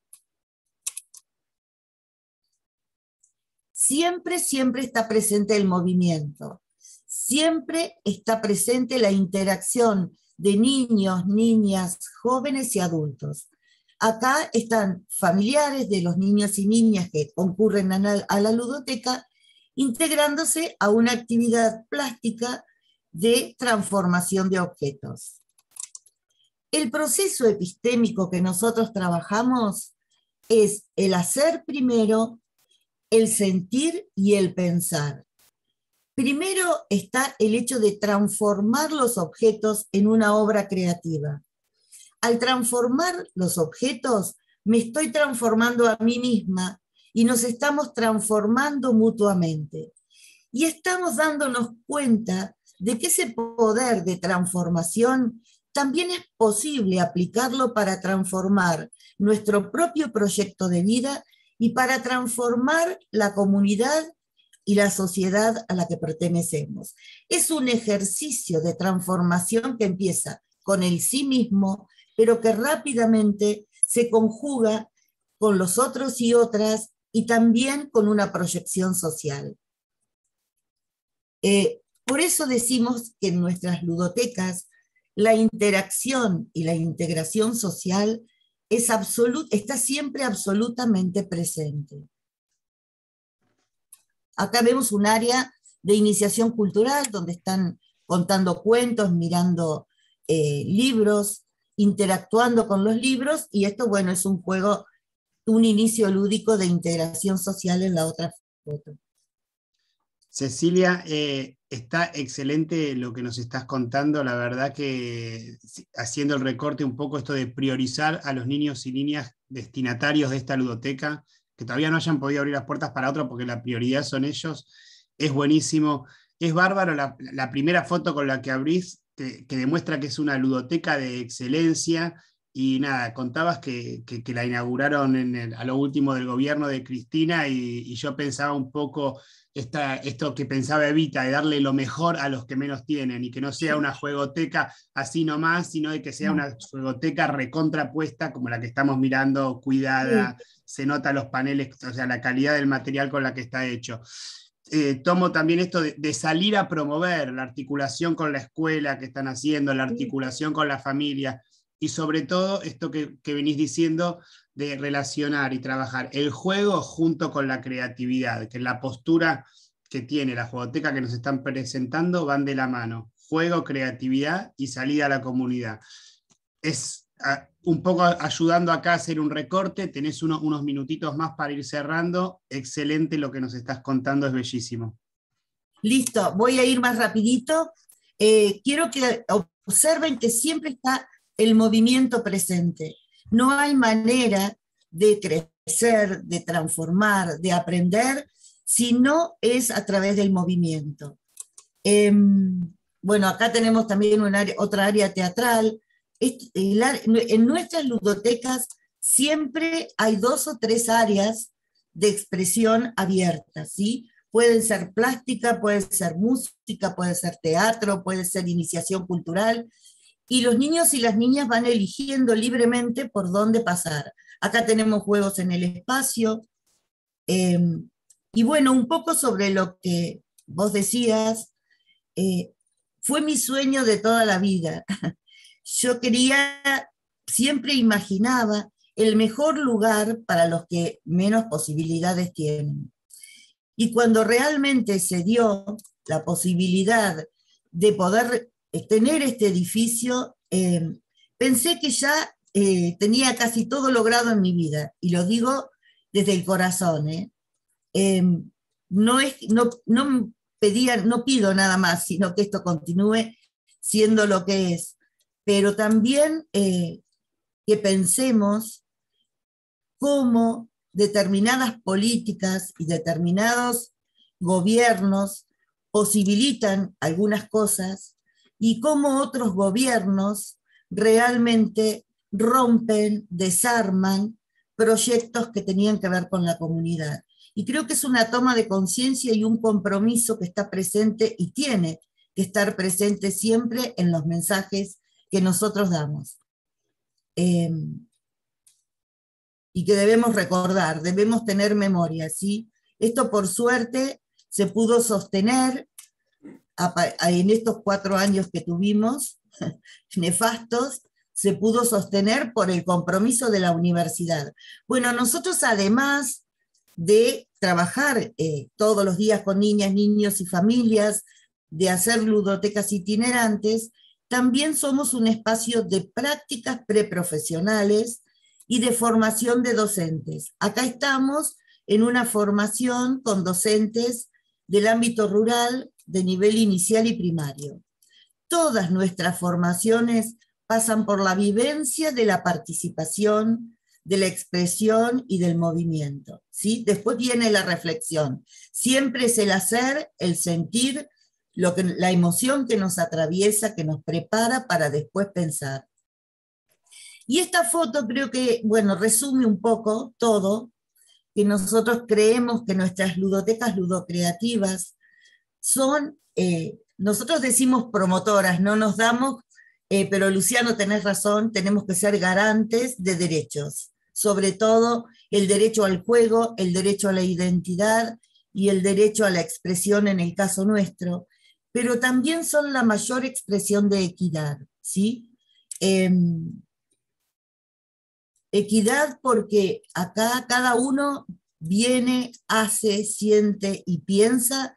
Siempre, siempre está presente el movimiento. Siempre está presente la interacción de niños, niñas, jóvenes y adultos. Acá están familiares de los niños y niñas que concurren a la, a la ludoteca, integrándose a una actividad plástica de transformación de objetos. El proceso epistémico que nosotros trabajamos es el hacer primero, el sentir y el pensar. Primero está el hecho de transformar los objetos en una obra creativa. Al transformar los objetos, me estoy transformando a mí misma y nos estamos transformando mutuamente. Y estamos dándonos cuenta de que ese poder de transformación también es posible aplicarlo para transformar nuestro propio proyecto de vida y para transformar la comunidad y la sociedad a la que pertenecemos. Es un ejercicio de transformación que empieza con el sí mismo, pero que rápidamente se conjuga con los otros y otras y también con una proyección social. Eh, Por eso decimos que en nuestras ludotecas la interacción y la integración social es absolut- está siempre absolutamente presente. Acá vemos un área de iniciación cultural donde están contando cuentos, mirando eh, libros, interactuando con los libros, y esto, bueno, es un juego, un inicio lúdico de integración social en la otra foto. Cecilia, eh, está excelente lo que nos estás contando, la verdad que haciendo el recorte un poco esto de priorizar a los niños y niñas destinatarios de esta ludoteca, que todavía no hayan podido abrir las puertas para otro porque la prioridad son ellos, es buenísimo. Es bárbaro la, la primera foto con la que abrís, que, que demuestra que es una ludoteca de excelencia. Y nada, contabas que, que, que la inauguraron en el, a lo último del gobierno de Cristina, y, y yo pensaba un poco esta, esto que pensaba Evita, de darle lo mejor a los que menos tienen, y que no sea una juegoteca así nomás, sino de que sea una juegoteca recontrapuesta como la que estamos mirando, cuidada, sí. Se nota los paneles, o sea, la calidad del material con la que está hecho. Eh, tomo también esto de, de salir a promover la articulación con la escuela que están haciendo, la articulación con la familia, y sobre todo esto que, que venís diciendo de relacionar y trabajar el juego junto con la creatividad, que la postura que tiene la jugoteca que nos están presentando van de la mano: juego, creatividad y salida a la comunidad. Es uh, un poco ayudando acá a hacer un recorte. Tenés uno, unos minutitos más para ir cerrando. Excelente lo que nos estás contando, es bellísimo. Listo, voy a ir más rapidito. Eh, quiero que observen que siempre está el movimiento presente. No hay manera de crecer, de transformar, de aprender, si no es a través del movimiento. Eh, bueno, acá tenemos también un área, otra área teatral. En nuestras ludotecas siempre hay dos o tres áreas de expresión abiertas, ¿sí? Pueden ser plástica, puede ser música, puede ser teatro, puede ser iniciación cultural, y los niños y las niñas van eligiendo libremente por dónde pasar. Acá tenemos juegos en el espacio, eh, y bueno, un poco sobre lo que vos decías, eh, fue mi sueño de toda la vida. Yo quería, siempre imaginaba el mejor lugar para los que menos posibilidades tienen. Y cuando realmente se dio la posibilidad de poder tener este edificio, eh, pensé que ya eh, tenía casi todo logrado en mi vida, y lo digo desde el corazón. ¿eh? Eh, no, es, no, no, pedía, no pido nada más, sino que esto continúe siendo lo que es. Pero también eh, que pensemos cómo determinadas políticas y determinados gobiernos posibilitan algunas cosas, y cómo otros gobiernos realmente rompen, desarman proyectos que tenían que ver con la comunidad. Y creo que es una toma de conciencia y un compromiso que está presente y tiene que estar presente siempre en los mensajes que nosotros damos. Eh, y que debemos recordar, debemos tener memoria, ¿sí? Esto, por suerte, se pudo sostener en estos cuatro años que tuvimos, nefastos, se pudo sostener por el compromiso de la universidad. Bueno, nosotros, además de trabajar eh, todos los días con niñas, niños y familias, de hacer ludotecas itinerantes, también somos un espacio de prácticas preprofesionales y de formación de docentes. Acá estamos en una formación con docentes del ámbito rural de nivel inicial y primario. Todas nuestras formaciones pasan por la vivencia de la participación, de la expresión y del movimiento, ¿sí? Después viene la reflexión. Siempre es el hacer, el sentir, lo que, la emoción que nos atraviesa, que nos prepara para después pensar. Y esta foto creo que, bueno, resume un poco todo, que nosotros creemos que nuestras ludotecas ludocreativas son, eh, nosotros decimos promotoras, no nos damos, eh, pero Luciano, tenés razón, tenemos que ser garantes de derechos, sobre todo el derecho al juego, el derecho a la identidad y el derecho a la expresión en el caso nuestro, pero también son la mayor expresión de equidad, ¿sí? Eh, equidad porque acá cada uno viene, hace, siente y piensa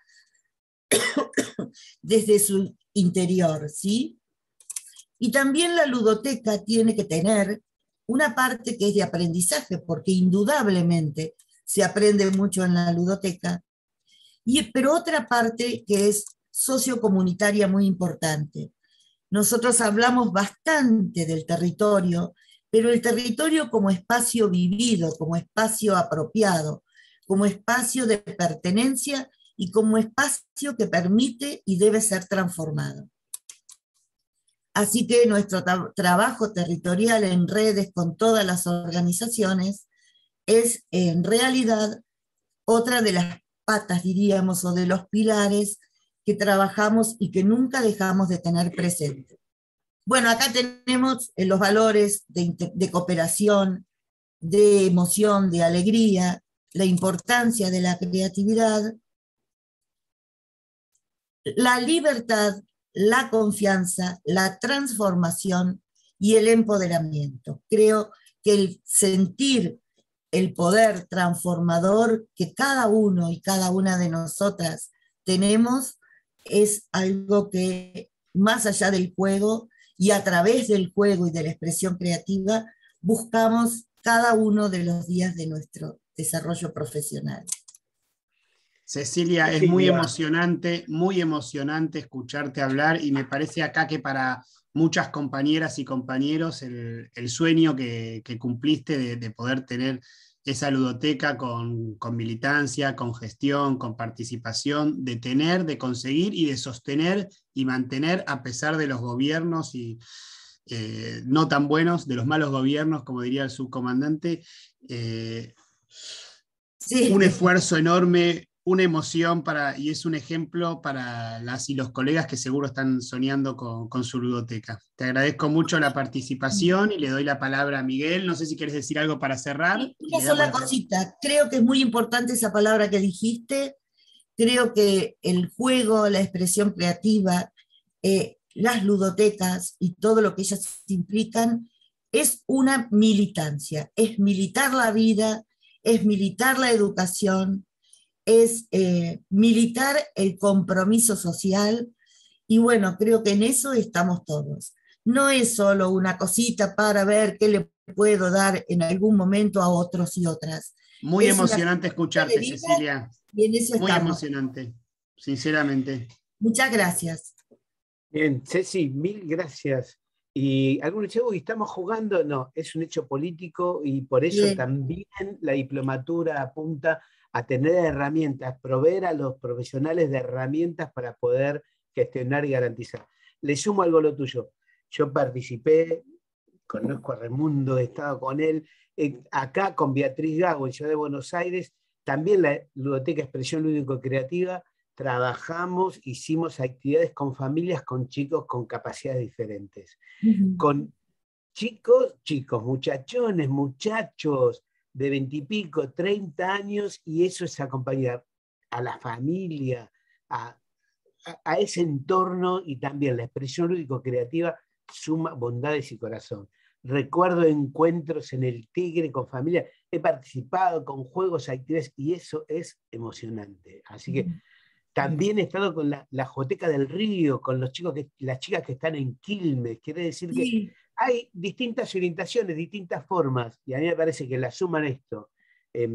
desde su interior, ¿sí? Y también la ludoteca tiene que tener una parte que es de aprendizaje, porque indudablemente se aprende mucho en la ludoteca, y, pero otra parte que es sociocomunitaria muy importante. Nosotros hablamos bastante del territorio, pero el territorio como espacio vivido, como espacio apropiado, como espacio de pertenencia y como espacio que permite y debe ser transformado. Así que nuestro tra- trabajo territorial en redes con todas las organizaciones es en realidad otra de las patas, diríamos, o de los pilares que trabajamos y que nunca dejamos de tener presente. Bueno, acá tenemos eh, los valores de, inter- de cooperación, de emoción, de alegría, la importancia de la creatividad, la libertad, la confianza, la transformación y el empoderamiento. Creo que el sentir el poder transformador que cada uno y cada una de nosotras tenemos es algo que, más allá del juego y a través del juego y de la expresión creativa, buscamos cada uno de los días de nuestro desarrollo profesional. Cecilia, es muy emocionante, muy emocionante escucharte hablar, y me parece acá que para muchas compañeras y compañeros el, el sueño que, que cumpliste de, de poder tener esa ludoteca con, con militancia, con gestión, con participación, de tener, de conseguir y de sostener y mantener a pesar de los gobiernos y eh, no tan buenos, de los malos gobiernos, como diría el subcomandante, eh, sí. Un esfuerzo enorme, una emoción para, y es un ejemplo para las y los colegas que seguro están soñando con, con su ludoteca. Te agradezco mucho la participación y le doy la palabra a Miguel. No sé si quieres decir algo para cerrar. Sí, una sola cosita. Creo que es muy importante esa palabra que dijiste. Creo que el juego, la expresión creativa, eh, las ludotecas y todo lo que ellas implican es una militancia. Es militar la vida, es militar la educación, es eh, militar el compromiso social, y bueno, creo que en eso estamos todos. No es solo una cosita para ver qué le puedo dar en algún momento a otros y otras. Muy es emocionante escucharte, Cecilia. Y en eso Muy estamos. emocionante, sinceramente. Muchas gracias. Bien, Ceci, mil gracias. Y algunos dicen, uy, estamos jugando. No, es un hecho político y por eso Bien. También la diplomatura apunta a tener herramientas, proveer a los profesionales de herramientas para poder gestionar y garantizar. Le sumo algo a lo tuyo. Yo participé, conozco a Raimundo, he estado con él, eh, acá con Beatriz Gago en Ciudad de Buenos Aires, también la Ludoteca Expresión Lúdico-Creativa, trabajamos, hicimos actividades con familias, con chicos con capacidades diferentes. Uh-huh. Con chicos, chicos, muchachones, muchachos de veintipico, treinta años, y eso es acompañar a la familia, a, a, a ese entorno, y también la expresión lúdico-creativa suma bondades y corazón. Recuerdo encuentros en el Tigre con familia, he participado con juegos, actividades, y eso es emocionante. Así que también he estado con la, la Joteca del Río, con los chicos que, las chicas que están en Quilmes. Quiere decir que sí. Hay distintas orientaciones, distintas formas, y a mí me parece que la suman esto, eh,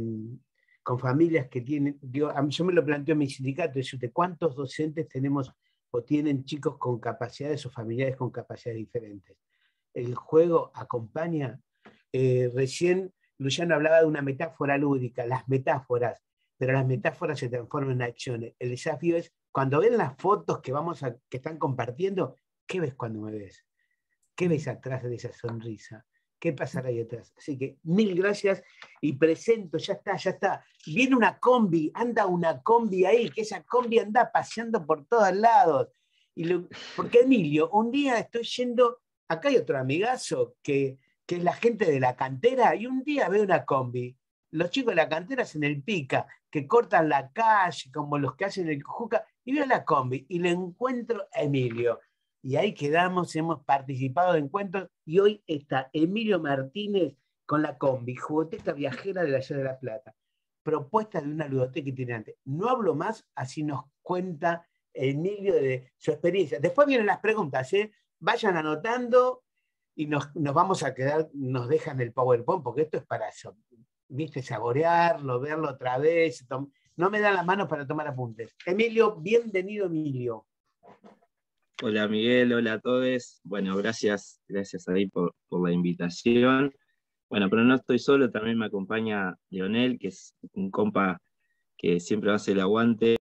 con familias que tienen, yo, yo me lo planteo en mi sindicato, es de cuántos docentes tenemos o tienen chicos con capacidades o familiares con capacidades diferentes. El juego acompaña, eh, recién Luciano hablaba de una metáfora lúdica, las metáforas, pero las metáforas se transforman en acciones. El desafío es, cuando ven las fotos que, vamos a, que están compartiendo, ¿qué ves cuando me ves? ¿Qué ves atrás de esa sonrisa? ¿Qué pasará ahí atrás? Así que mil gracias y presento, ya está, ya está. Viene una combi, anda una combi ahí, que esa combi anda paseando por todos lados. Y lo, porque Emilio, un día estoy yendo, acá hay otro amigazo que, que es la gente de la cantera, y un día veo una combi. Los chicos de la cantera hacen el pica, que cortan la calle, como los que hacen el Jujuca, y veo la combi y le encuentro a Emilio. Y ahí quedamos, hemos participado de encuentros y hoy está Emilio Martínez con la combi, Jugoteca Viajera de la Ciudad de la Plata. Propuesta de una ludoteca itinerante. No hablo más, así nos cuenta Emilio de su experiencia. Después vienen las preguntas, ¿eh? Vayan anotando y nos, nos vamos a quedar, nos dejan el PowerPoint, porque esto es para eso, ¿viste? Saborearlo, verlo otra vez. No me dan las manos para tomar apuntes. Emilio, bienvenido, Emilio. Hola Miguel, hola a todos. Bueno, gracias, gracias ahí por, por la invitación. Bueno, pero no estoy solo, también me acompaña Leonel, que es un compa que siempre hace el aguante.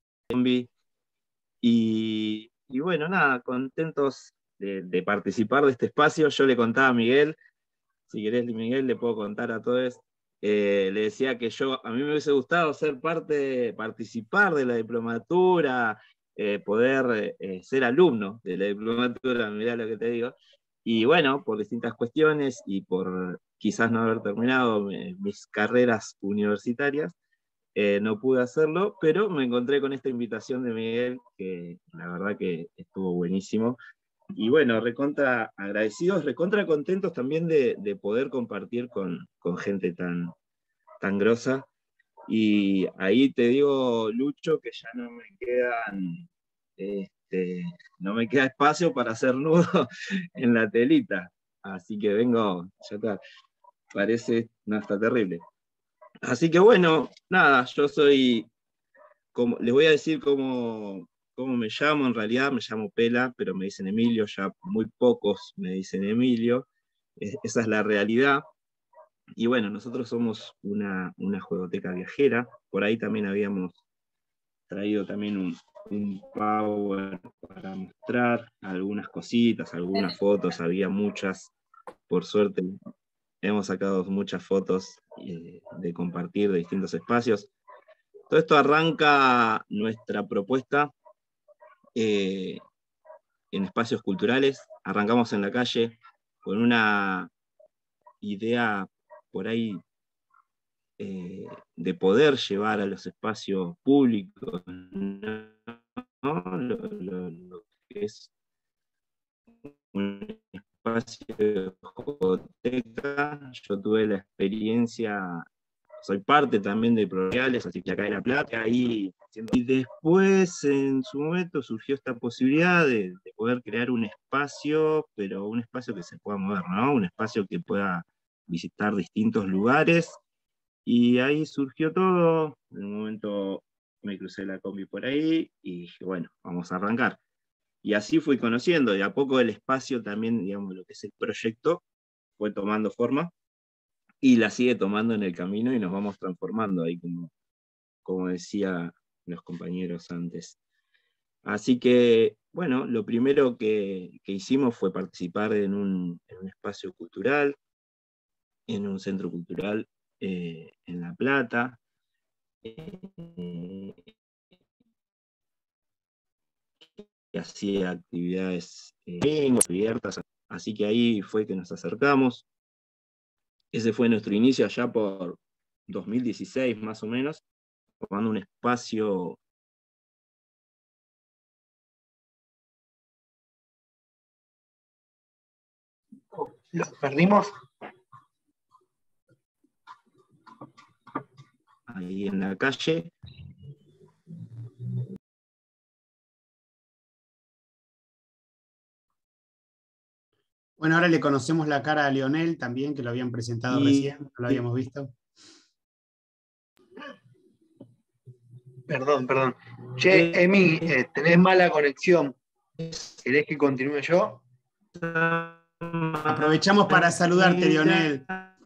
Y, y bueno, nada, contentos de, de participar de este espacio. Yo le contaba a Miguel, si querés Miguel, le puedo contar a todos. Eh, le decía que yo, a mí me hubiese gustado ser parte, participar de la diplomatura, eh, poder eh, ser alumno de la diplomatura, mirá lo que te digo. Y bueno, por distintas cuestiones y por quizás no haber terminado eh, mis carreras universitarias, eh, no pude hacerlo, pero me encontré con esta invitación de Miguel, que la verdad que estuvo buenísimo. Y bueno, recontra agradecidos, recontra contentos también de, de poder compartir con, con gente tan, tan grosa. Y ahí te digo, Lucho, que ya no me quedan, este, no me queda espacio para hacer nudo en la telita. Así que vengo, ya está, parece, no, está terrible. Así que bueno, nada, yo soy, como, les voy a decir cómo, cómo me llamo, en realidad me llamo Pela, pero me dicen Emilio, ya muy pocos me dicen Emilio, es, esa es la realidad. Y bueno, nosotros somos una, una juegoteca viajera, por ahí también habíamos traído también un, un power para mostrar algunas cositas, algunas fotos, había muchas, por suerte hemos sacado muchas fotos eh, de compartir de distintos espacios. Todo esto arranca nuestra propuesta eh, en espacios culturales, arrancamos en la calle con una idea por ahí eh, de poder llevar a los espacios públicos, ¿no? Lo, lo, lo que es un espacio de jugoteca. Yo tuve la experiencia, soy parte también de Proviales, así que acá en La Plata, ahí, y después en su momento surgió esta posibilidad de, de poder crear un espacio, pero un espacio que se pueda mover, ¿no? Un espacio que pueda visitar distintos lugares, y ahí surgió todo. En un momento me crucé la combi por ahí, y dije, bueno, vamos a arrancar. Y así fui conociendo, de a poco el espacio también, digamos, lo que es el proyecto, fue tomando forma, y la sigue tomando en el camino, y nos vamos transformando ahí, como, como decía los compañeros antes. Así que, bueno, lo primero que, que hicimos fue participar en un, en un espacio cultural, en un centro cultural eh, en La Plata, eh, que hacía actividades eh, abiertas, así que ahí fue que nos acercamos. Ese fue nuestro inicio allá por dos mil dieciséis más o menos, tomando un espacio ¿Los perdimos? ahí en la calle. Bueno, ahora le conocemos la cara a Leonel también, que lo habían presentado Y, recién, no lo habíamos visto. Perdón, perdón. Che, Emi, eh, tenés mala conexión. ¿Querés que continúe yo? Aprovechamos para saludarte, Leonel.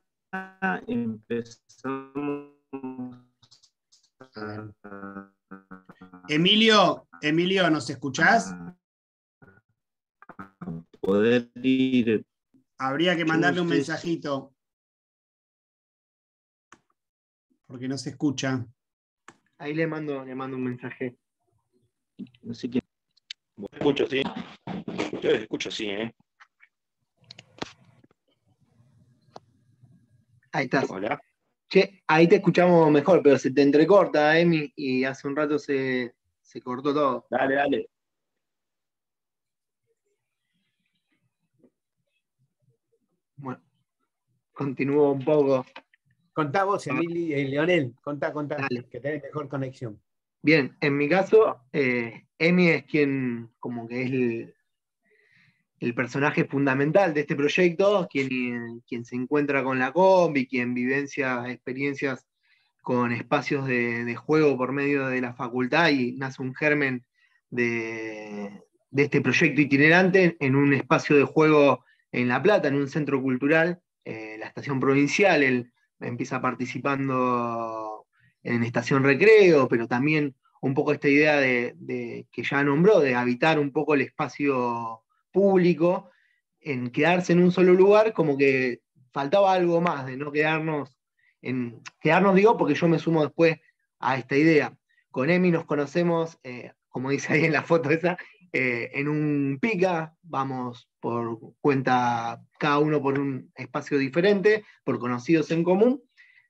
Empezamos Emilio, Emilio, ¿nos escuchás? Poder ir. Habría que mandarle un Ustedes- mensajito. Porque no se escucha. Ahí le mando, le mando un mensaje. No sé quién. Escucho, sí. Yo les escucho, sí, ¿eh? Ahí estás. Hola. Che, ahí te escuchamos mejor, pero se te entrecorta, Emi, y hace un rato se, se cortó todo. Dale, dale. Bueno, continúo un poco. Contá vos, Emily, eh, Leonel, contá, contá, Dale. que tenés mejor conexión. Bien, en mi caso, eh, Emi es quien, como que es el, el personaje fundamental de este proyecto, quien, quien se encuentra con la combi, quien vivencia experiencias con espacios de, de juego por medio de la facultad y nace un germen de, de este proyecto itinerante en un espacio de juego en La Plata, en un centro cultural, eh, la estación provincial. Él empieza participando en Estación Recreo, pero también un poco esta idea de, de, que ya nombró, de habitar un poco el espacio público, en quedarse en un solo lugar, como que faltaba algo más, de no quedarnos en quedarnos, digo, porque yo me sumo después a esta idea. Con Emi nos conocemos, eh, como dice ahí en la foto esa, eh, en un pica, vamos por cuenta, cada uno por un espacio diferente, por conocidos en común,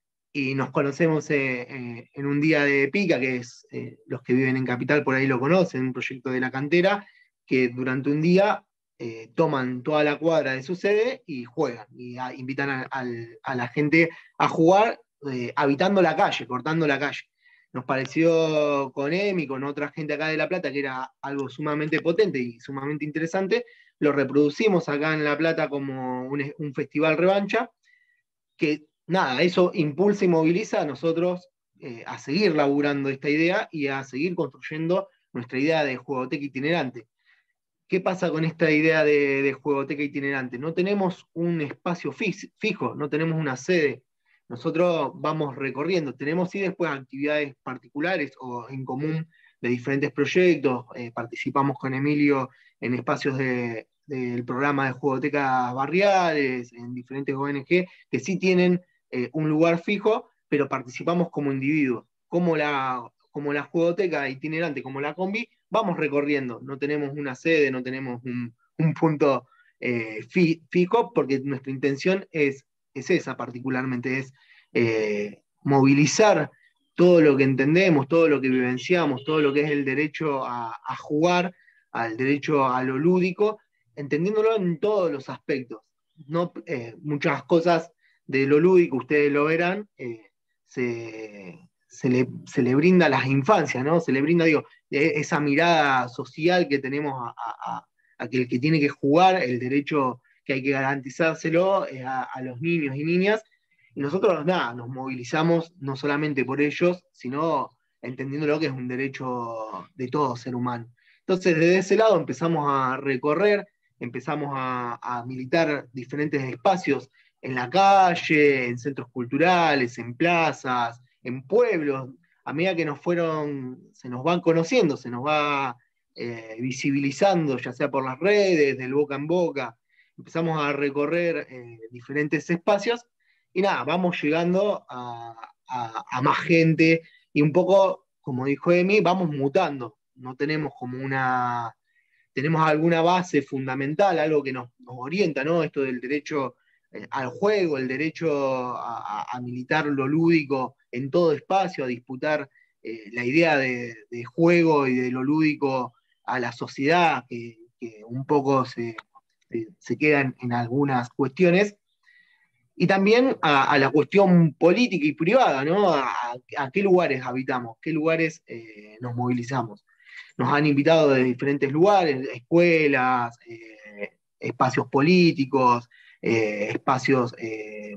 y nos conocemos eh, eh, en un día de pica, que es, eh, los que viven en Capital por ahí lo conocen, un proyecto de la cantera, que durante un día eh, toman toda la cuadra de su sede y juegan, y a, invitan a, a, a la gente a jugar eh, habitando la calle, cortando la calle. Nos pareció con Em y con otra gente acá de La Plata que era algo sumamente potente y sumamente interesante. Lo reproducimos acá en La Plata como un, un festival revancha, que nada, eso impulsa y moviliza a nosotros eh, a seguir laburando esta idea y a seguir construyendo nuestra idea de juegoteca itinerante. ¿Qué pasa con esta idea de, de juegoteca itinerante? No tenemos un espacio fijo, no tenemos una sede. Nosotros vamos recorriendo. Tenemos sí después actividades particulares o en común de diferentes proyectos. Eh, participamos con Emilio en espacios de, del programa de juegotecas barriales, en diferentes O N G, que sí tienen eh, un lugar fijo, pero participamos como individuos. Como la, como la juegoteca itinerante, como la combi, vamos recorriendo, no tenemos una sede, no tenemos un, un punto eh, fi, fijo, porque nuestra intención es, es esa particularmente, es eh, movilizar todo lo que entendemos, todo lo que vivenciamos, todo lo que es el derecho a, a jugar, al derecho a lo lúdico, entendiéndolo en todos los aspectos. No, eh, muchas cosas de lo lúdico, ustedes lo verán, eh, se, se, le, se le brinda a las infancias, ¿no? Se le brinda, digo, esa mirada social que tenemos a, a, a que el que tiene que jugar, el derecho que hay que garantizárselo a, a los niños y niñas, y nosotros nada, nos movilizamos no solamente por ellos, sino entendiéndolo que es un derecho de todo ser humano. Entonces desde ese lado empezamos a recorrer, empezamos a, a militar diferentes espacios en la calle, en centros culturales, en plazas, en pueblos. A medida que nos fueron, se nos van conociendo, se nos va eh, visibilizando, ya sea por las redes, del boca en boca, empezamos a recorrer eh, diferentes espacios y nada, vamos llegando a, a, a más gente y un poco, como dijo Emi, vamos mutando, no tenemos como una, tenemos alguna base fundamental, algo que nos, nos orienta, ¿no? Esto del derecho eh, al juego, el derecho a, a, a militar lo lúdico en todo espacio, a disputar eh, la idea de, de juego y de lo lúdico a la sociedad, que, que un poco se, se, se queda en, en algunas cuestiones, y también a, a, la cuestión política y privada, ¿no? A, a qué lugares habitamos, qué lugares eh, nos movilizamos. Nos han invitado de diferentes lugares, escuelas, eh, espacios políticos, eh, espacios eh,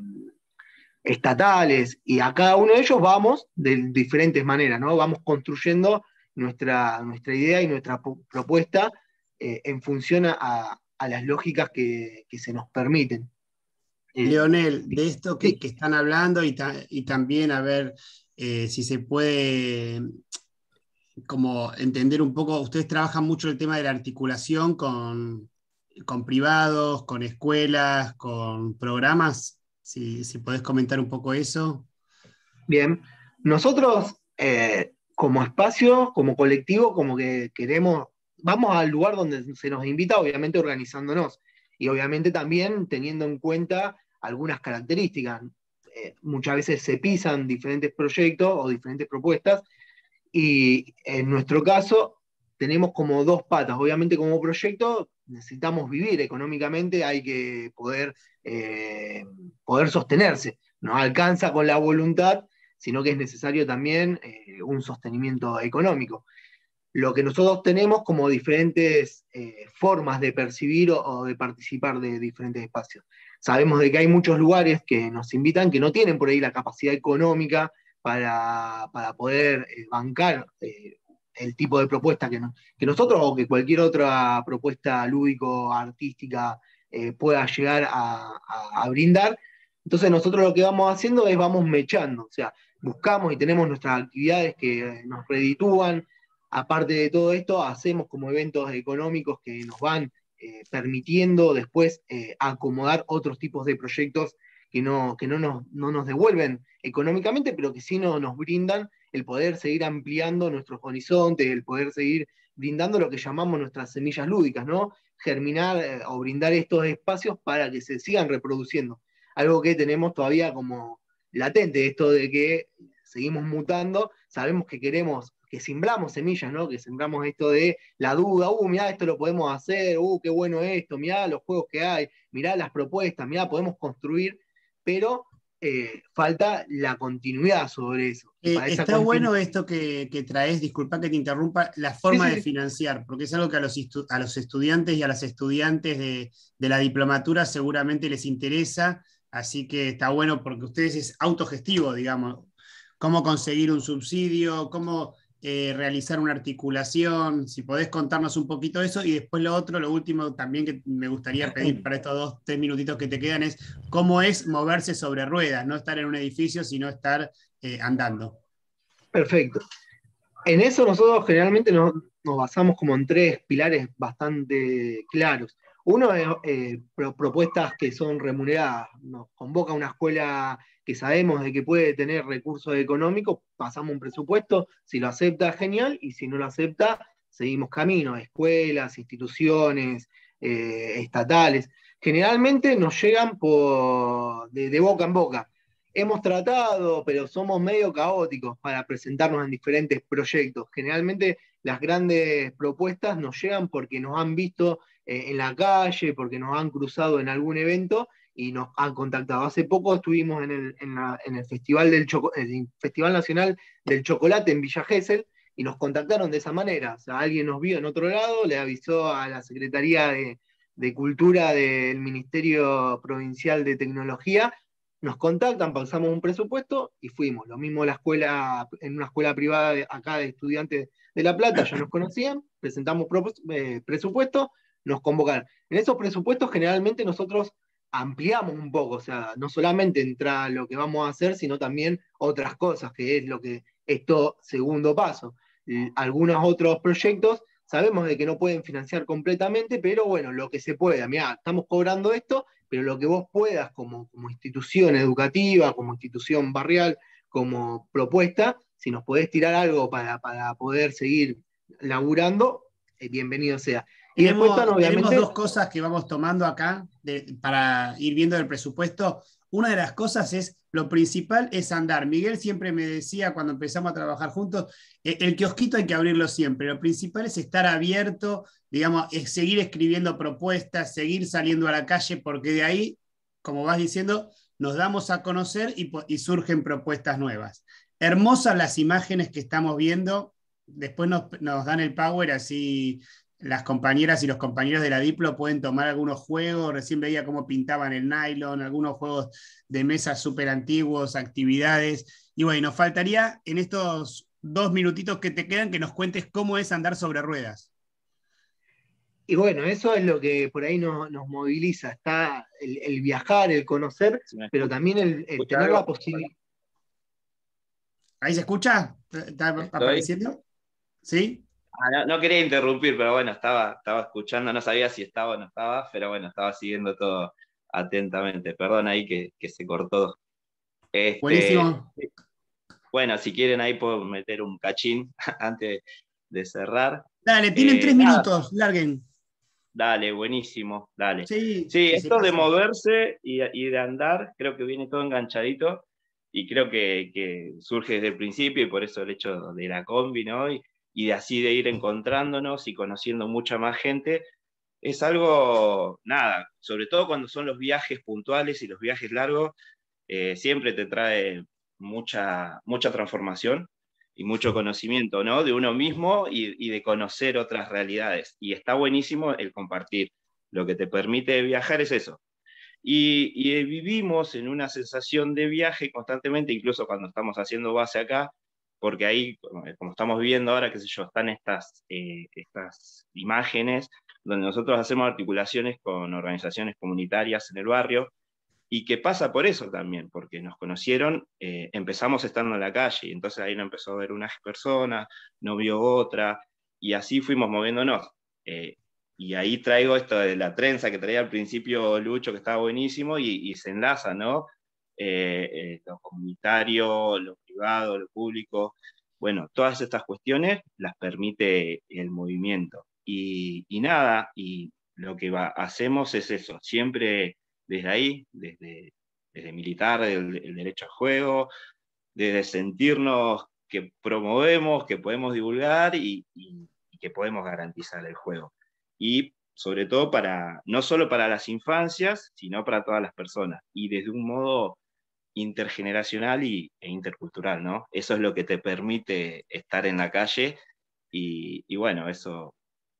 estatales, y a cada uno de ellos vamos de diferentes maneras, ¿no? Vamos construyendo nuestra, nuestra idea y nuestra propuesta eh, en función a, a las lógicas que, que se nos permiten. Leonel, de esto que, que están hablando y, ta, y también a ver eh, si se puede como entender un poco, ustedes trabajan mucho el tema de la articulación con, con privados, con escuelas, con programas, si, si podés comentar un poco eso. Bien, nosotros eh, como espacio, como colectivo, como que queremos, vamos al lugar donde se nos invita, obviamente organizándonos, y obviamente también teniendo en cuenta algunas características. Eh, muchas veces se pisan diferentes proyectos o diferentes propuestas, Y en nuestro caso tenemos como dos patas. Obviamente como proyecto necesitamos vivir económicamente, hay que poder, eh, poder sostenerse. No alcanza con la voluntad, sino que es necesario también eh, un sostenimiento económico. Lo que nosotros tenemos como diferentes eh, formas de percibir o, o de participar de diferentes espacios. Sabemos de que hay muchos lugares que nos invitan que no tienen por ahí la capacidad económica para, para poder eh, bancar eh, el tipo de propuesta que, no, que nosotros o que cualquier otra propuesta lúdico-artística eh, pueda llegar a, a, a brindar. Entonces nosotros lo que vamos haciendo es vamos mechando, o sea, buscamos y tenemos nuestras actividades que nos reditúan. Aparte de todo esto, hacemos como eventos económicos que nos van eh, permitiendo después eh, acomodar otros tipos de proyectos que no, que no, nos, no nos devuelven económicamente, pero que sí no, nos brindan el poder seguir ampliando nuestros horizontes, el poder seguir brindando lo que llamamos nuestras semillas lúdicas, ¿no? Germinar eh, o brindar estos espacios para que se sigan reproduciendo. Algo que tenemos todavía como latente, esto de que seguimos mutando, sabemos que queremos, que sembramos semillas, ¿no? Que sembramos esto de la duda, uh, mirá, esto lo podemos hacer, uh, qué bueno esto, mirá los juegos que hay, mirá las propuestas, mirá, podemos construir, pero eh, falta la continuidad sobre eso. Eh, Para esa está continu- bueno esto que, que traes, disculpa que te interrumpa, la forma Sí, sí, de sí. financiar, porque es algo que a los, estu- a los estudiantes y a las estudiantes de, de la diplomatura seguramente les interesa, así que está bueno porque ustedes es autogestivo, digamos, cómo conseguir un subsidio, cómo eh, realizar una articulación, si podés contarnos un poquito eso, y después lo otro, lo último también que me gustaría pedir para estos dos, tres minutitos que te quedan es cómo es moverse sobre ruedas, no estar en un edificio, sino estar eh, andando. Perfecto. En eso nosotros generalmente nos, nos basamos como en tres pilares bastante claros. Uno es eh, pro- propuestas que son remuneradas. Nos convoca una escuela que sabemos de que puede tener recursos económicos, pasamos un presupuesto, si lo acepta, genial, y si no lo acepta, seguimos camino, escuelas, instituciones, eh, estatales. Generalmente nos llegan por, de, de boca en boca. Hemos tratado, pero somos medio caóticos para presentarnos en diferentes proyectos. Generalmente las grandes propuestas nos llegan porque nos han visto eh, en la calle, porque nos han cruzado en algún evento y nos han contactado. Hace poco estuvimos en el, en la, en el, Festival, del Choco, el Festival Nacional del Chocolate en Villa Gesell y nos contactaron de esa manera. O sea, alguien nos vio en otro lado, le avisó a la Secretaría de, de Cultura del Ministerio Provincial de Tecnología, nos contactan, pasamos un presupuesto y fuimos. Lo mismo la escuela, en una escuela privada de, acá de estudiantes de La Plata, ya nos conocían, presentamos eh, presupuesto, nos convocaron. En esos presupuestos generalmente nosotros ampliamos un poco, o sea, no solamente entra lo que vamos a hacer, sino también otras cosas, que es lo que esto segundo paso. Y algunos otros proyectos sabemos de que no pueden financiar completamente, pero bueno, lo que se pueda. Mirá, estamos cobrando esto, pero lo que vos puedas como, como institución educativa, como institución barrial, como propuesta, si nos podés tirar algo para, para poder seguir laburando, eh, bienvenido sea. Y Tenemos, después están, obviamente, tenemos dos cosas que vamos tomando acá de, para ir viendo el presupuesto. Una de las cosas es, lo principal es andar. Miguel siempre me decía cuando empezamos a trabajar juntos, eh, el kiosquito hay que abrirlo siempre. Lo principal es estar abierto, digamos, es seguir escribiendo propuestas, seguir saliendo a la calle, porque de ahí, como vas diciendo, nos damos a conocer y, y surgen propuestas nuevas. Hermosas las imágenes que estamos viendo. Después nos, nos dan el power, así las compañeras y los compañeros de la Diplo pueden tomar algunos juegos. Recién veía cómo pintaban el nylon, algunos juegos de mesa súper antiguos, actividades. Y bueno, nos faltaría en estos dos minutitos que te quedan que nos cuentes cómo es andar sobre ruedas. Y bueno, eso es lo que por ahí nos, nos moviliza. Está el, el viajar, el conocer, pero también el, el tener la posibilidad. ¿Ahí se escucha? ¿Está apareciendo? ¿Sí? Ah, no, no quería interrumpir, pero bueno, estaba, estaba escuchando, no sabía si estaba o no estaba, pero bueno, estaba siguiendo todo atentamente. Perdón ahí que, que se cortó. Este, Buenísimo. Bueno, si quieren ahí puedo meter un cachín antes de cerrar. Dale, tienen eh, tres nada, minutos, larguen. Dale, buenísimo, dale. Sí, Sí, que esto se de pasa. moverse y, y de andar, creo que viene todo enganchadito. y creo que, que surge desde el principio, y por eso el hecho de la combi, ¿no? Y, y de así de ir encontrándonos y conociendo mucha más gente, es algo, nada, sobre todo cuando son los viajes puntuales y los viajes largos, eh, siempre te trae mucha, mucha transformación y mucho conocimiento, ¿no? De uno mismo y, y de conocer otras realidades. Y está buenísimo el compartir. Lo que te permite viajar es eso. Y, y vivimos en una sensación de viaje constantemente, incluso cuando estamos haciendo base acá, porque ahí, como estamos viendo ahora, qué sé yo, están estas, eh, estas imágenes donde nosotros hacemos articulaciones con organizaciones comunitarias en el barrio, y que pasa por eso también, porque nos conocieron, eh, empezamos estando en la calle, y entonces ahí nos empezó a ver una persona, no vio otra, y así fuimos moviéndonos. Eh, y ahí traigo esto de la trenza que traía al principio Lucho, que estaba buenísimo, y, y se enlaza, ¿no? Eh, eh, lo comunitario, lo privado, lo público, bueno, todas estas cuestiones las permite el movimiento. Y, y nada, y lo que va, hacemos es eso, siempre desde ahí, desde, desde militar, el, el derecho al juego, desde sentirnos que promovemos, que podemos divulgar y, y, y que podemos garantizar el juego. Y sobre todo para, no solo para las infancias, sino para todas las personas, y desde un modo intergeneracional y, e intercultural, ¿no? Eso es lo que te permite estar en la calle, y, y bueno, eso...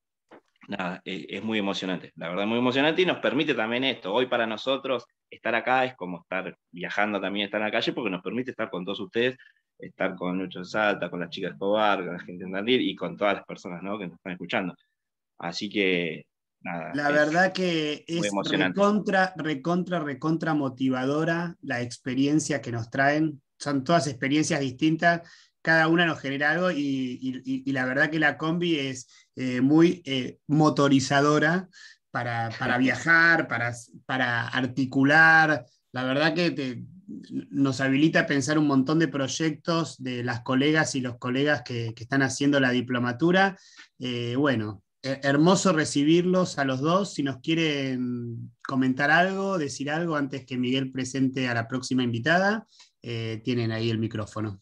Nada, es, es muy emocionante, la verdad muy emocionante, y nos permite también esto. Hoy para nosotros estar acá es como estar viajando también, estar en la calle, porque nos permite estar con todos ustedes, estar con Lucho de Salta, con las chicas de Escobar, con la gente de Tandil y con todas las personas, ¿no?, que nos están escuchando. Así que, nada. La es verdad que muy es emocionante. recontra, recontra, recontra motivadora la experiencia que nos traen. Son todas experiencias distintas, cada una nos genera algo, y, y, y la verdad que la combi es eh, muy eh, motorizadora para, para viajar, para, para articular. La verdad que te, nos habilita a pensar un montón de proyectos de las colegas y los colegas que, que están haciendo la diplomatura. Eh, bueno, hermoso recibirlos a los dos. Si nos quieren comentar algo, decir algo antes que Miguel presente a la próxima invitada, eh, tienen ahí el micrófono.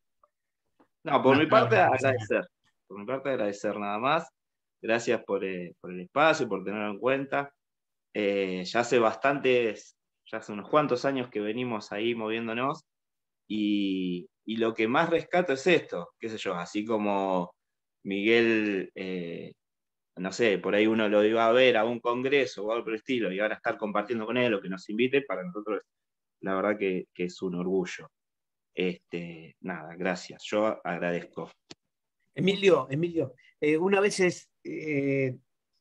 No, por Unas mi parte palabras, agradecer, por mi parte agradecer nada más. Gracias por, eh, por el espacio, por tenerlo en cuenta. Eh, ya hace bastantes, ya hace unos cuantos años que venimos ahí moviéndonos, y, y lo que más rescato es esto, qué sé yo, así como Miguel, eh, no sé, por ahí uno lo iba a ver a un congreso o algo por el estilo, y ahora estar compartiendo con él o que nos invite, para nosotros la verdad que, que es un orgullo. Este, nada, gracias, yo agradezco. Emilio, Emilio, eh, una vez es, eh,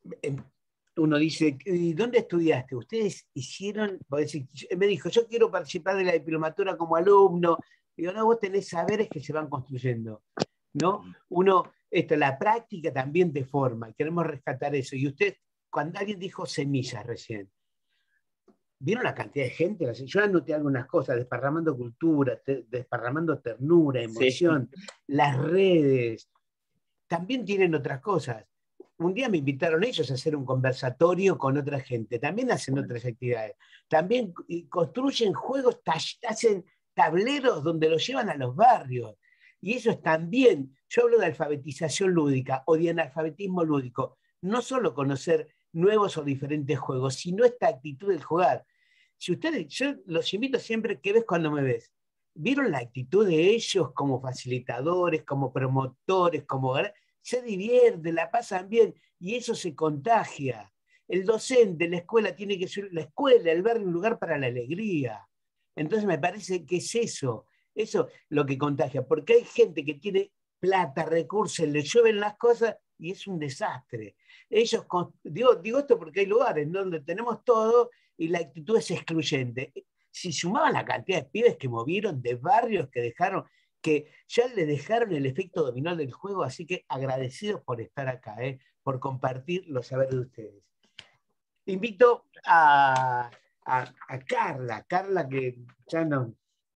uno dice, ¿y dónde estudiaste? Ustedes hicieron, me dijo, yo quiero participar de la diplomatura como alumno. Digo, no, vos tenés saberes que se van construyendo, ¿no? Uno, esto, la práctica también te forma, y queremos rescatar eso. Y usted, cuando alguien dijo semillas recién, ¿vieron la cantidad de gente? Yo anoté algunas cosas, desparramando cultura, te, desparramando ternura, emoción, sí. Las redes, también tienen otras cosas. Un día me invitaron ellos a hacer un conversatorio con otra gente, también hacen otras actividades, también construyen juegos, hacen tableros donde los llevan a los barrios, y eso es también, yo hablo de alfabetización lúdica o de analfabetismo lúdico, no solo conocer nuevos o diferentes juegos, sino esta actitud del jugar. Si ustedes, yo los invito siempre, ¿qué ves cuando me ves? ¿Vieron la actitud de ellos como facilitadores, como promotores, como... se divierten, la pasan bien, y eso se contagia. El docente, la escuela, tiene que ser, la escuela, el barrio, un lugar para la alegría. Entonces me parece que es eso, eso lo que contagia, porque hay gente que tiene plata, recursos, le llueven las cosas y es un desastre. Ellos, digo, digo esto porque hay lugares donde tenemos todo y la actitud es excluyente. Si sumaban la cantidad de pibes que movieron, de barrios que dejaron, que ya le dejaron el efecto dominó del juego, así que agradecidos por estar acá, ¿eh? Por compartir los saberes de ustedes. Invito a, a, a Carla, Carla que ya no...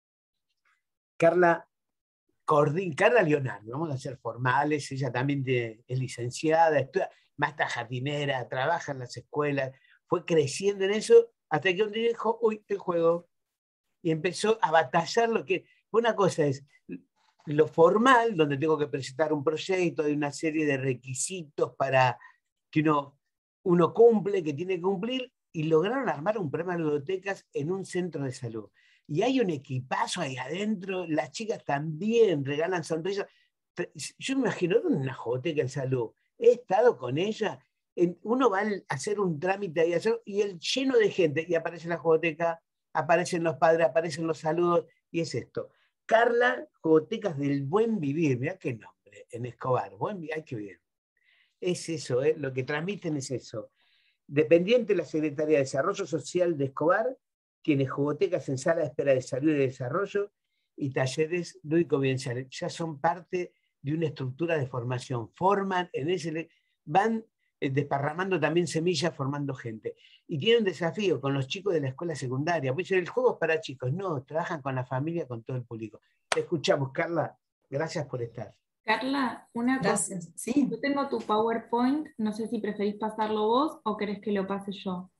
Carla Cordín, Carla Leonardo, vamos a ser formales, ella también de, es licenciada, estudia, maestra jardinera, trabaja en las escuelas, fue creciendo en eso, hasta que un día dijo, uy, el juego. y empezó a batallar lo que... Una cosa es lo formal, donde tengo que presentar un proyecto, hay una serie de requisitos para que uno, uno cumple, que tiene que cumplir, y lograron armar un programa de ludotecas en un centro de salud. Y hay un equipazo ahí adentro, las chicas también regalan sonrisas. Yo me imagino una jugoteca en salud. He estado con ella, uno va a hacer un trámite ahí, y el lleno de gente, y aparece la jugoteca, aparecen los padres, aparecen los saludos, y es esto. Carla, Jugotecas del Buen Vivir, mirá qué nombre, en Escobar, Buen Vivir, ay, qué bien. Es eso, ¿eh? Lo que transmiten es eso. Dependiente de la Secretaría de Desarrollo Social de Escobar, tiene jugotecas en sala de espera de salud y de desarrollo y talleres lúdico-vivenciales. Ya son parte de una estructura de formación. Forman, en ese, van eh, desparramando también semillas, formando gente. Y tienen un desafío con los chicos de la escuela secundaria. Pues el juego es para chicos. No, trabajan con la familia, con todo el público. Te escuchamos, Carla. Gracias por estar. Carla, una Gracias. cosa. Sí. Yo tengo tu PowerPoint, no sé si preferís pasarlo vos o querés que lo pase yo.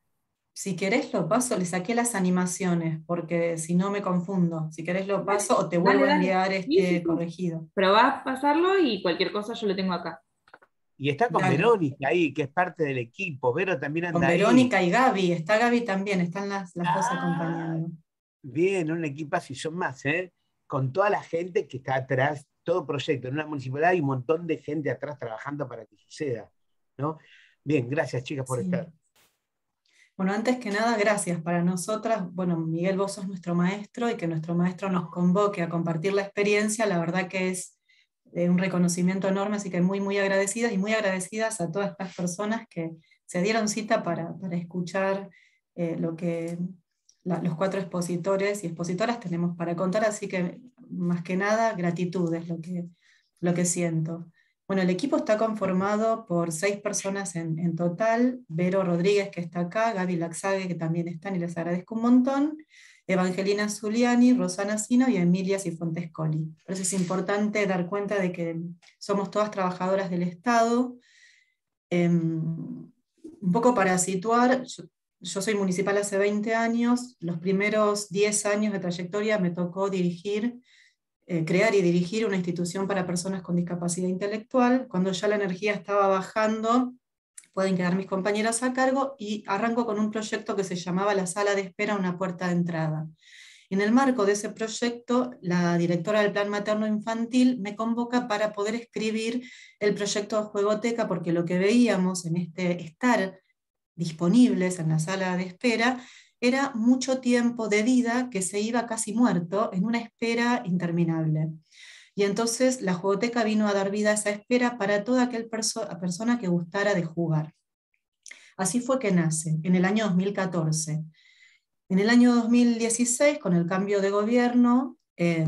Si querés lo paso, le saqué las animaciones, porque si no me confundo. Si querés lo paso o te Dale, vuelvo a dale. enviar Sí, este sí, sí. corregido. Probá a pasarlo y cualquier cosa yo lo tengo acá. Y está con Dale. Verónica ahí, que es parte del equipo. Vero también anda Con ahí. Verónica y Gaby, está Gaby también, están las, las dos Ah, acompañando. bien, un equipo así son más, ¿eh? Con toda la gente que está atrás, todo proyecto. En una municipalidad hay un montón de gente atrás trabajando para que suceda, ¿no? Bien, gracias, chicas, por Sí. estar. Bueno, antes que nada, gracias para nosotras. Bueno, Miguel, vos sos nuestro maestro y que nuestro maestro nos convoque a compartir la experiencia, la verdad que es eh, un reconocimiento enorme, así que muy, muy agradecidas y muy agradecidas a todas estas personas que se dieron cita para, para escuchar eh, lo que la, los cuatro expositores y expositoras tenemos para contar, así que más que nada, gratitud es lo que, lo que siento. Bueno, el equipo está conformado por seis personas en, en total: Vero Rodríguez, que está acá, Gaby Laxague, que también están y les agradezco un montón, Evangelina Zuliani, Rosana Sino y Emilia Cifuentes Coli. Por eso es importante dar cuenta de que somos todas trabajadoras del Estado. Eh, un poco para situar, yo, yo soy municipal hace veinte años, los primeros diez años de trayectoria me tocó dirigir Eh, crear y dirigir una institución para personas con discapacidad intelectual. Cuando ya la energía estaba bajando, pueden quedar mis compañeras a cargo, y arranco con un proyecto que se llamaba La Sala de Espera, una puerta de entrada. En el marco de ese proyecto, la directora del Plan Materno Infantil me convoca para poder escribir el proyecto de Juegoteca, porque lo que veíamos en este estar disponibles en la sala de espera era mucho tiempo de vida que se iba casi muerto en una espera interminable. Y entonces la jugoteca vino a dar vida a esa espera para toda aquella perso persona que gustara de jugar. Así fue que nace, en el año dos mil catorce. En el año dos mil dieciséis, con el cambio de gobierno, eh,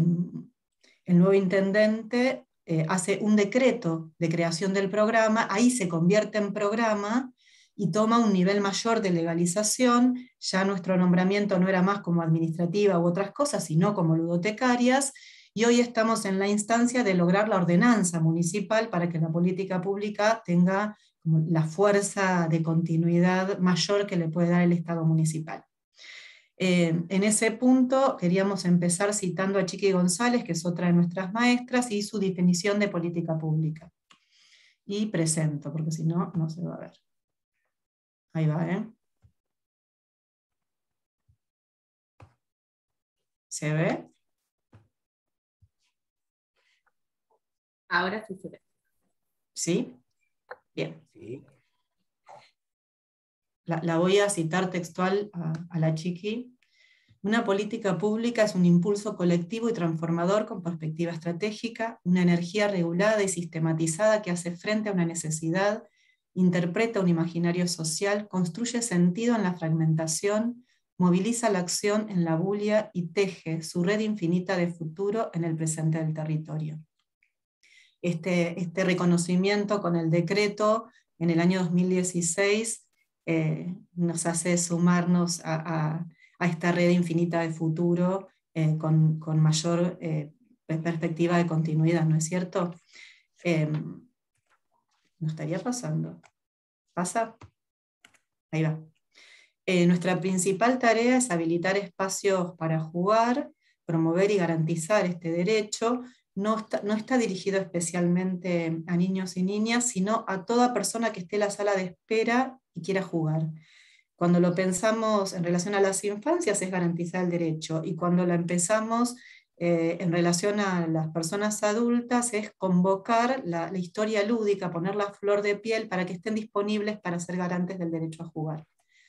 el nuevo intendente eh, hace un decreto de creación del programa, ahí se convierte en programa, y toma un nivel mayor de legalización. Ya nuestro nombramiento no era más como administrativa u otras cosas, sino como ludotecarias, y hoy estamos en la instancia de lograr la ordenanza municipal para que la política pública tenga como la fuerza de continuidad mayor que le puede dar el Estado municipal. Eh, en ese punto queríamos empezar citando a Chiqui González, que es otra de nuestras maestras, y su definición de política pública. Y presento, porque si no, no se va a ver. Ahí va, ¿eh? ¿Se ve? Ahora sí se ve. ¿Sí? Bien. Sí. La, la voy a citar textual a, a la Chiqui. Una política pública es un impulso colectivo y transformador con perspectiva estratégica, una energía regulada y sistematizada que hace frente a una necesidad, interpreta un imaginario social, construye sentido en la fragmentación, moviliza la acción en la bulia y teje su red infinita de futuro en el presente del territorio. Este, este reconocimiento con el decreto en el año dos mil dieciséis eh, nos hace sumarnos a, a, a esta red infinita de futuro eh, con, con mayor eh, perspectiva de continuidad, ¿no es cierto? Eh, ¿No estaría pasando? ¿Pasa? Ahí va. Eh, nuestra principal tarea es habilitar espacios para jugar, promover y garantizar este derecho. No está, no está dirigido especialmente a niños y niñas, sino a toda persona que esté en la sala de espera y quiera jugar. Cuando lo pensamos en relación a las infancias es garantizar el derecho, y cuando lo empezamos eh, en relación a las personas adultas es convocar la, la historia lúdica, ponerla a flor de piel para que estén disponibles para ser garantes del derecho a jugar.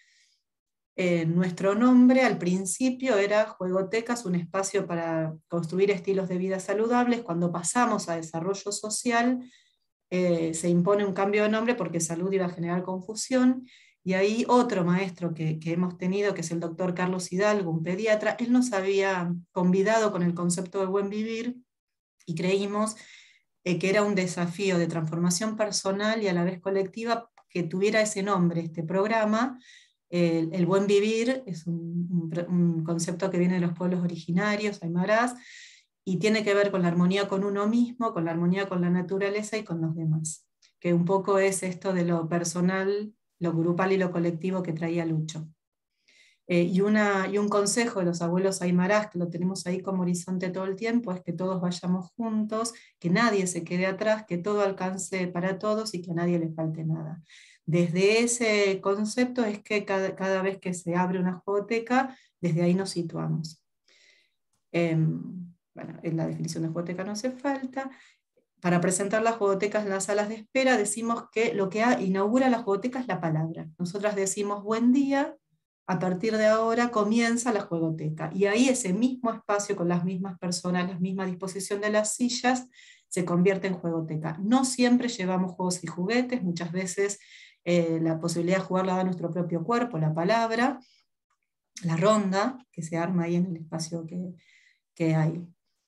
Eh, nuestro nombre al principio era Juegotecas, un espacio para construir estilos de vida saludables. Cuando pasamos a desarrollo social, eh, se impone un cambio de nombre porque salud iba a generar confusión, y ahí otro maestro que, que hemos tenido, que es el doctor Carlos Hidalgo, un pediatra, él nos había convidado con el concepto de buen vivir, y creímos eh, que era un desafío de transformación personal y a la vez colectiva que tuviera ese nombre, este programa. El, el buen vivir es un, un, un concepto que viene de los pueblos originarios, aymarás, y tiene que ver con la armonía con uno mismo, con la armonía con la naturaleza y con los demás, que un poco es esto de lo personal, lo grupal y lo colectivo que traía Lucho. Eh, y, una, y un consejo de los abuelos aymarás, que lo tenemos ahí como horizonte todo el tiempo, es que todos vayamos juntos, que nadie se quede atrás, que todo alcance para todos y que a nadie le falte nada. Desde ese concepto es que cada, cada vez que se abre una juegoteca, desde ahí nos situamos. Eh, bueno, en la definición de juegoteca no hace falta. Para presentar las juegotecas en las salas de espera, decimos que lo que inaugura la juegoteca es la palabra. Nosotras decimos buen día, a partir de ahora comienza la juegoteca. Y ahí ese mismo espacio con las mismas personas, la misma disposición de las sillas, se convierte en juegoteca. No siempre llevamos juegos y juguetes, muchas veces eh, la posibilidad de jugar la da nuestro propio cuerpo, la palabra, la ronda, que se arma ahí en el espacio que, que hay.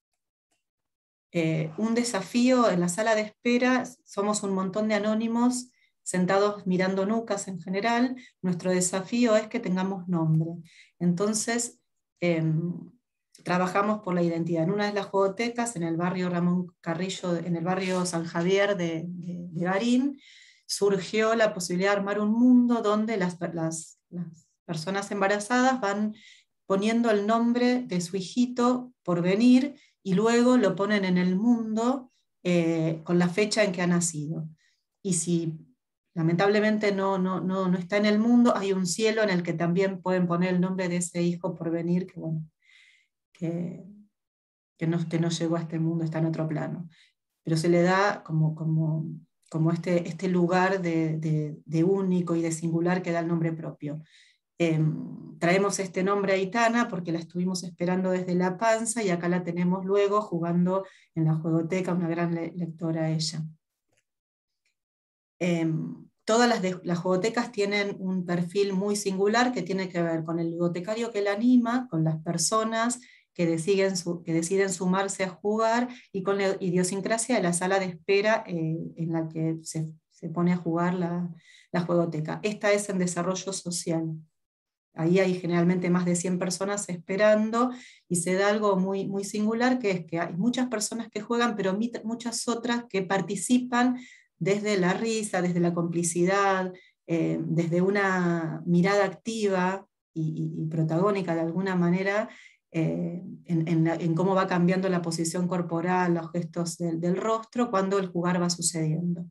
Eh, un desafío en la sala de espera, somos un montón de anónimos sentados mirando nucas en general. Nuestro desafío es que tengamos nombre. Entonces, eh, trabajamos por la identidad. En una de las juegotecas, en el barrio Ramón Carrillo, en el barrio San Javier de, de, de Garín, surgió la posibilidad de armar un mundo donde las, las, las personas embarazadas van poniendo el nombre de su hijito por venir, y luego lo ponen en el mundo eh, con la fecha en que ha nacido. Y si lamentablemente no, no, no, no está en el mundo, hay un cielo en el que también pueden poner el nombre de ese hijo por venir, que, bueno, que, que, no, que no llegó a este mundo, está en otro plano. Pero se le da como, como, como este, este lugar de, de, de único y de singular que da el nombre propio. Eh, traemos este nombre a Aitana porque la estuvimos esperando desde la panza, y acá la tenemos luego jugando en la juegoteca, una gran le lectora ella. Eh, todas las, de, las juegotecas tienen un perfil muy singular que tiene que ver con el ludotecario que la anima, con las personas que deciden, su, que deciden sumarse a jugar, y con la idiosincrasia de la sala de espera eh, en la que se, se pone a jugar la, la juegoteca. Esta es en desarrollo social. Ahí hay generalmente más de cien personas esperando, y se da algo muy, muy singular, que es que hay muchas personas que juegan, pero muchas otras que participan desde la risa, desde la complicidad, eh, desde una mirada activa y, y, y protagónica de alguna manera, eh, en, en, la, en cómo va cambiando la posición corporal, los gestos del, del rostro, cuando el jugar va sucediendo.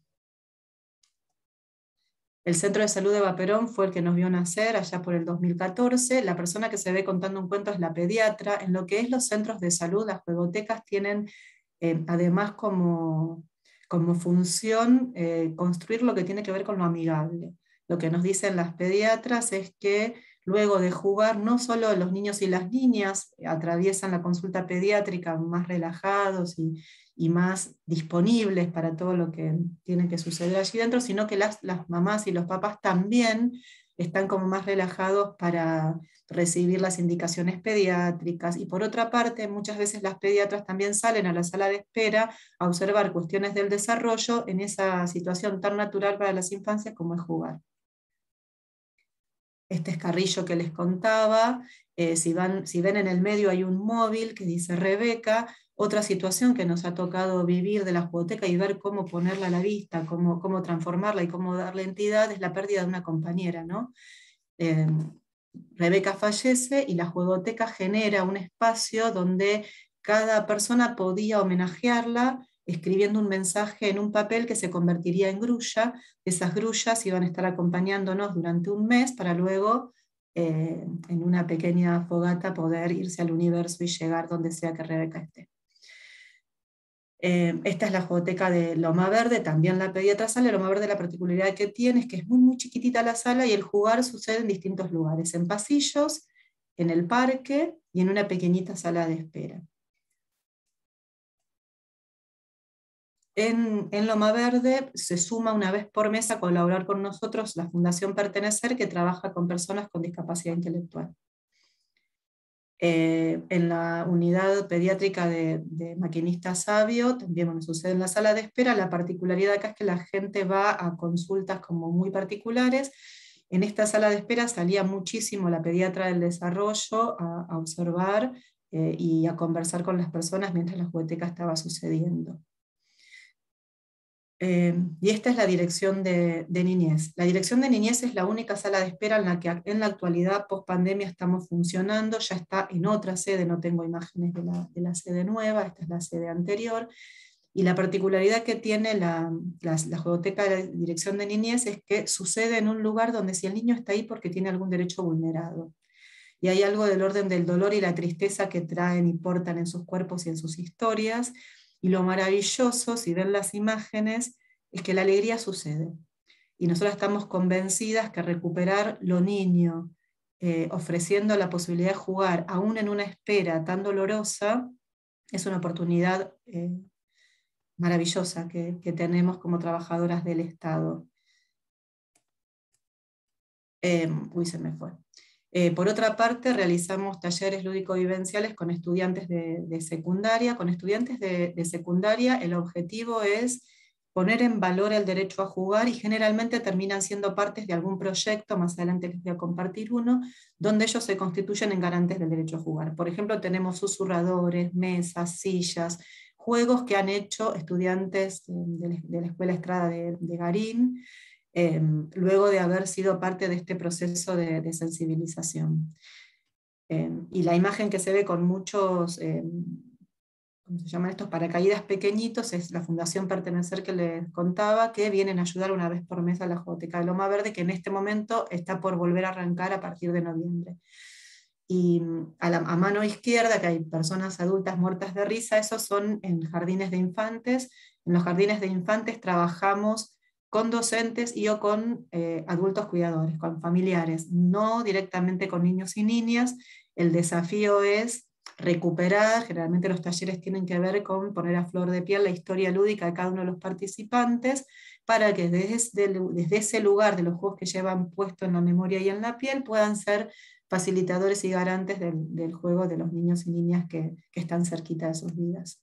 El Centro de Salud de Vaperón fue el que nos vio nacer allá por el dos mil catorce. La persona que se ve contando un cuento es la pediatra. En lo que es los centros de salud, las juegotecas tienen eh, además como, como función eh, construir lo que tiene que ver con lo amigable. Lo que nos dicen las pediatras es que luego de jugar, no solo los niños y las niñas atraviesan la consulta pediátrica más relajados y, y más disponibles para todo lo que tiene que suceder allí dentro, sino que las, las mamás y los papás también están como más relajados para recibir las indicaciones pediátricas. Y por otra parte, muchas veces las pediatras también salen a la sala de espera a observar cuestiones del desarrollo en esa situación tan natural para las infancias como es jugar. Este escarrillo que les contaba, eh, si, van, si ven en el medio hay un móvil que dice Rebeca. Otra situación que nos ha tocado vivir de la jugoteca y ver cómo ponerla a la vista, cómo, cómo transformarla y cómo darle entidad, es la pérdida de una compañera, ¿no? eh, Rebeca fallece y la juegoteca genera un espacio donde cada persona podía homenajearla escribiendo un mensaje en un papel que se convertiría en grulla. Esas grullas iban a estar acompañándonos durante un mes para luego, eh, en una pequeña fogata, poder irse al universo y llegar donde sea que Rebeca esté. Eh, esta es la jugoteca de Loma Verde, también la pedí otra sala. Loma Verde, la particularidad que tiene es que es muy, muy chiquitita la sala y el jugar sucede en distintos lugares, en pasillos, en el parque y en una pequeñita sala de espera. En, en Loma Verde se suma una vez por mes a colaborar con nosotros la Fundación Pertenecer, que trabaja con personas con discapacidad intelectual. Eh, en la unidad pediátrica de, de Maquinista Sabio, también bueno, sucede en la sala de espera. La particularidad acá es que la gente va a consultas como muy particulares. En esta sala de espera salía muchísimo la pediatra del desarrollo a, a observar eh, y a conversar con las personas mientras la jugueteca estaba sucediendo. Eh, y esta es la dirección de, de niñez. La dirección de niñez es la única sala de espera en la que en la actualidad, post pandemia, estamos funcionando. Ya está en otra sede, no tengo imágenes de la, de la sede nueva, esta es la sede anterior. Y la particularidad que tiene la, la, la jugoteca de la dirección de niñez es que sucede en un lugar donde si el niño está ahí porque tiene algún derecho vulnerado. Y hay algo del orden del dolor y la tristeza que traen y portan en sus cuerpos y en sus historias. Y lo maravilloso, si ven las imágenes, es que la alegría sucede. Y nosotros estamos convencidas que recuperar lo niño, eh, ofreciendo la posibilidad de jugar, aún en una espera tan dolorosa, es una oportunidad eh, maravillosa que, que tenemos como trabajadoras del Estado. Eh, uy, se me fue. Eh, por otra parte, realizamos talleres lúdico-vivenciales con estudiantes de, de secundaria. Con estudiantes de, de secundaria el objetivo es poner en valor el derecho a jugar y generalmente terminan siendo partes de algún proyecto, más adelante les voy a compartir uno, donde ellos se constituyen en garantes del derecho a jugar. Por ejemplo, tenemos susurradores, mesas, sillas, juegos que han hecho estudiantes de, de la Escuela Estrada de, de Garín, Eh, luego de haber sido parte de este proceso de, de sensibilización. Eh, y la imagen que se ve con muchos, eh, ¿cómo se llaman estos? Paracaídas pequeñitos, es la Fundación Pertenecer que les contaba, que vienen a ayudar una vez por mes a la jugoteca de Loma Verde, que en este momento está por volver a arrancar a partir de noviembre. Y a, la, a mano izquierda, que hay personas adultas muertas de risa, esos son en jardines de infantes. En los jardines de infantes trabajamos con docentes y o con eh, adultos cuidadores, con familiares, no directamente con niños y niñas. El desafío es recuperar, generalmente los talleres tienen que ver con poner a flor de piel la historia lúdica de cada uno de los participantes, para que desde, desde ese lugar de los juegos que llevan puesto en la memoria y en la piel, puedan ser facilitadores y garantes del, del juego de los niños y niñas que, que están cerquita de sus vidas.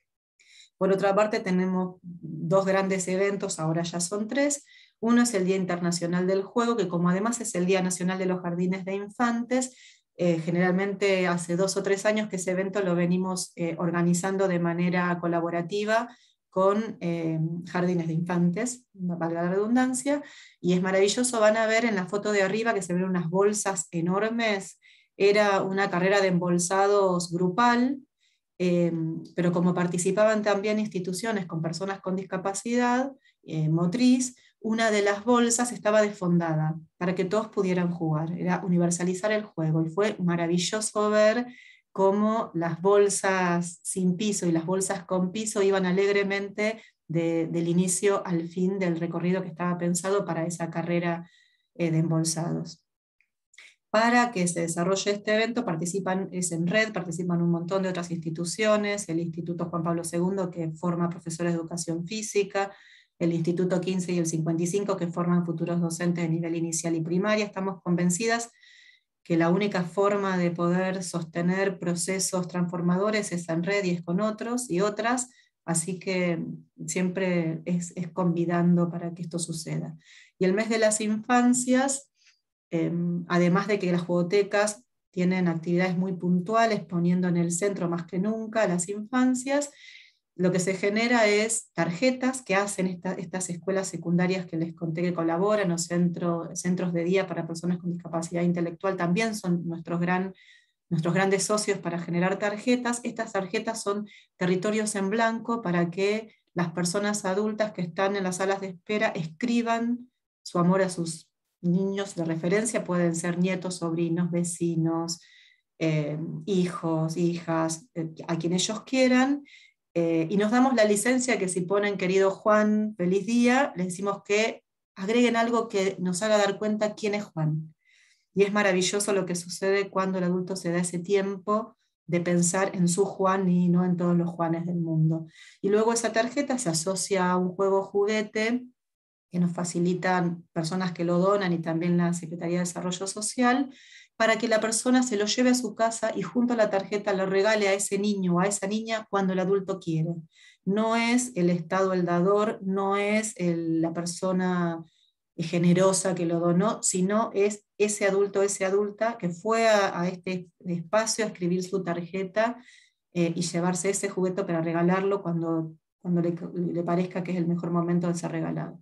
Por otra parte, tenemos dos grandes eventos, ahora ya son tres. Uno es el Día Internacional del Juego, que como además es el Día Nacional de los Jardines de Infantes, eh, generalmente hace dos o tres años que ese evento lo venimos eh, organizando de manera colaborativa con eh, jardines de infantes, valga la redundancia, y es maravilloso. Van a ver en la foto de arriba que se ven unas bolsas enormes. Era una carrera de embolsados grupal, Eh, pero como participaban también instituciones con personas con discapacidad eh, motriz, una de las bolsas estaba desfondada para que todos pudieran jugar, era universalizar el juego, y fue maravilloso ver cómo las bolsas sin piso y las bolsas con piso iban alegremente de, del inicio al fin del recorrido que estaba pensado para esa carrera eh, de embolsados. Para que se desarrolle este evento participan, es en red, participan un montón de otras instituciones, el Instituto Juan Pablo segundo, que forma profesores de educación física, el Instituto quince y el cincuenta y cinco, que forman futuros docentes de nivel inicial y primaria. Estamos convencidas que la única forma de poder sostener procesos transformadores es en red y es con otros y otras, así que siempre es, es convidando para que esto suceda. Y el mes de las infancias, Eh, además de que las jugotecas tienen actividades muy puntuales, poniendo en el centro más que nunca a las infancias, lo que se genera es tarjetas que hacen esta, estas escuelas secundarias que les conté que colaboran, o centro, centros de día para personas con discapacidad intelectual, también son nuestros, gran, nuestros grandes socios para generar tarjetas. Estas tarjetas son territorios en blanco para que las personas adultas que están en las salas de espera escriban su amor a sus niños de referencia, pueden ser nietos, sobrinos, vecinos, eh, hijos, hijas, eh, a quien ellos quieran. Eh, y nos damos la licencia que si ponen querido Juan, feliz día, les decimos que agreguen algo que nos haga dar cuenta quién es Juan. Y es maravilloso lo que sucede cuando el adulto se da ese tiempo de pensar en su Juan y no en todos los Juanes del mundo. Y luego esa tarjeta se asocia a un juego juguete que nos facilitan personas que lo donan y también la Secretaría de Desarrollo Social, para que la persona se lo lleve a su casa y junto a la tarjeta lo regale a ese niño o a esa niña cuando el adulto quiere. No es el Estado el dador, no es el, la persona generosa que lo donó, sino es ese adulto o esa adulta que fue a, a este espacio a escribir su tarjeta eh, y llevarse ese juguete para regalarlo cuando, cuando le, le parezca que es el mejor momento de ser regalado.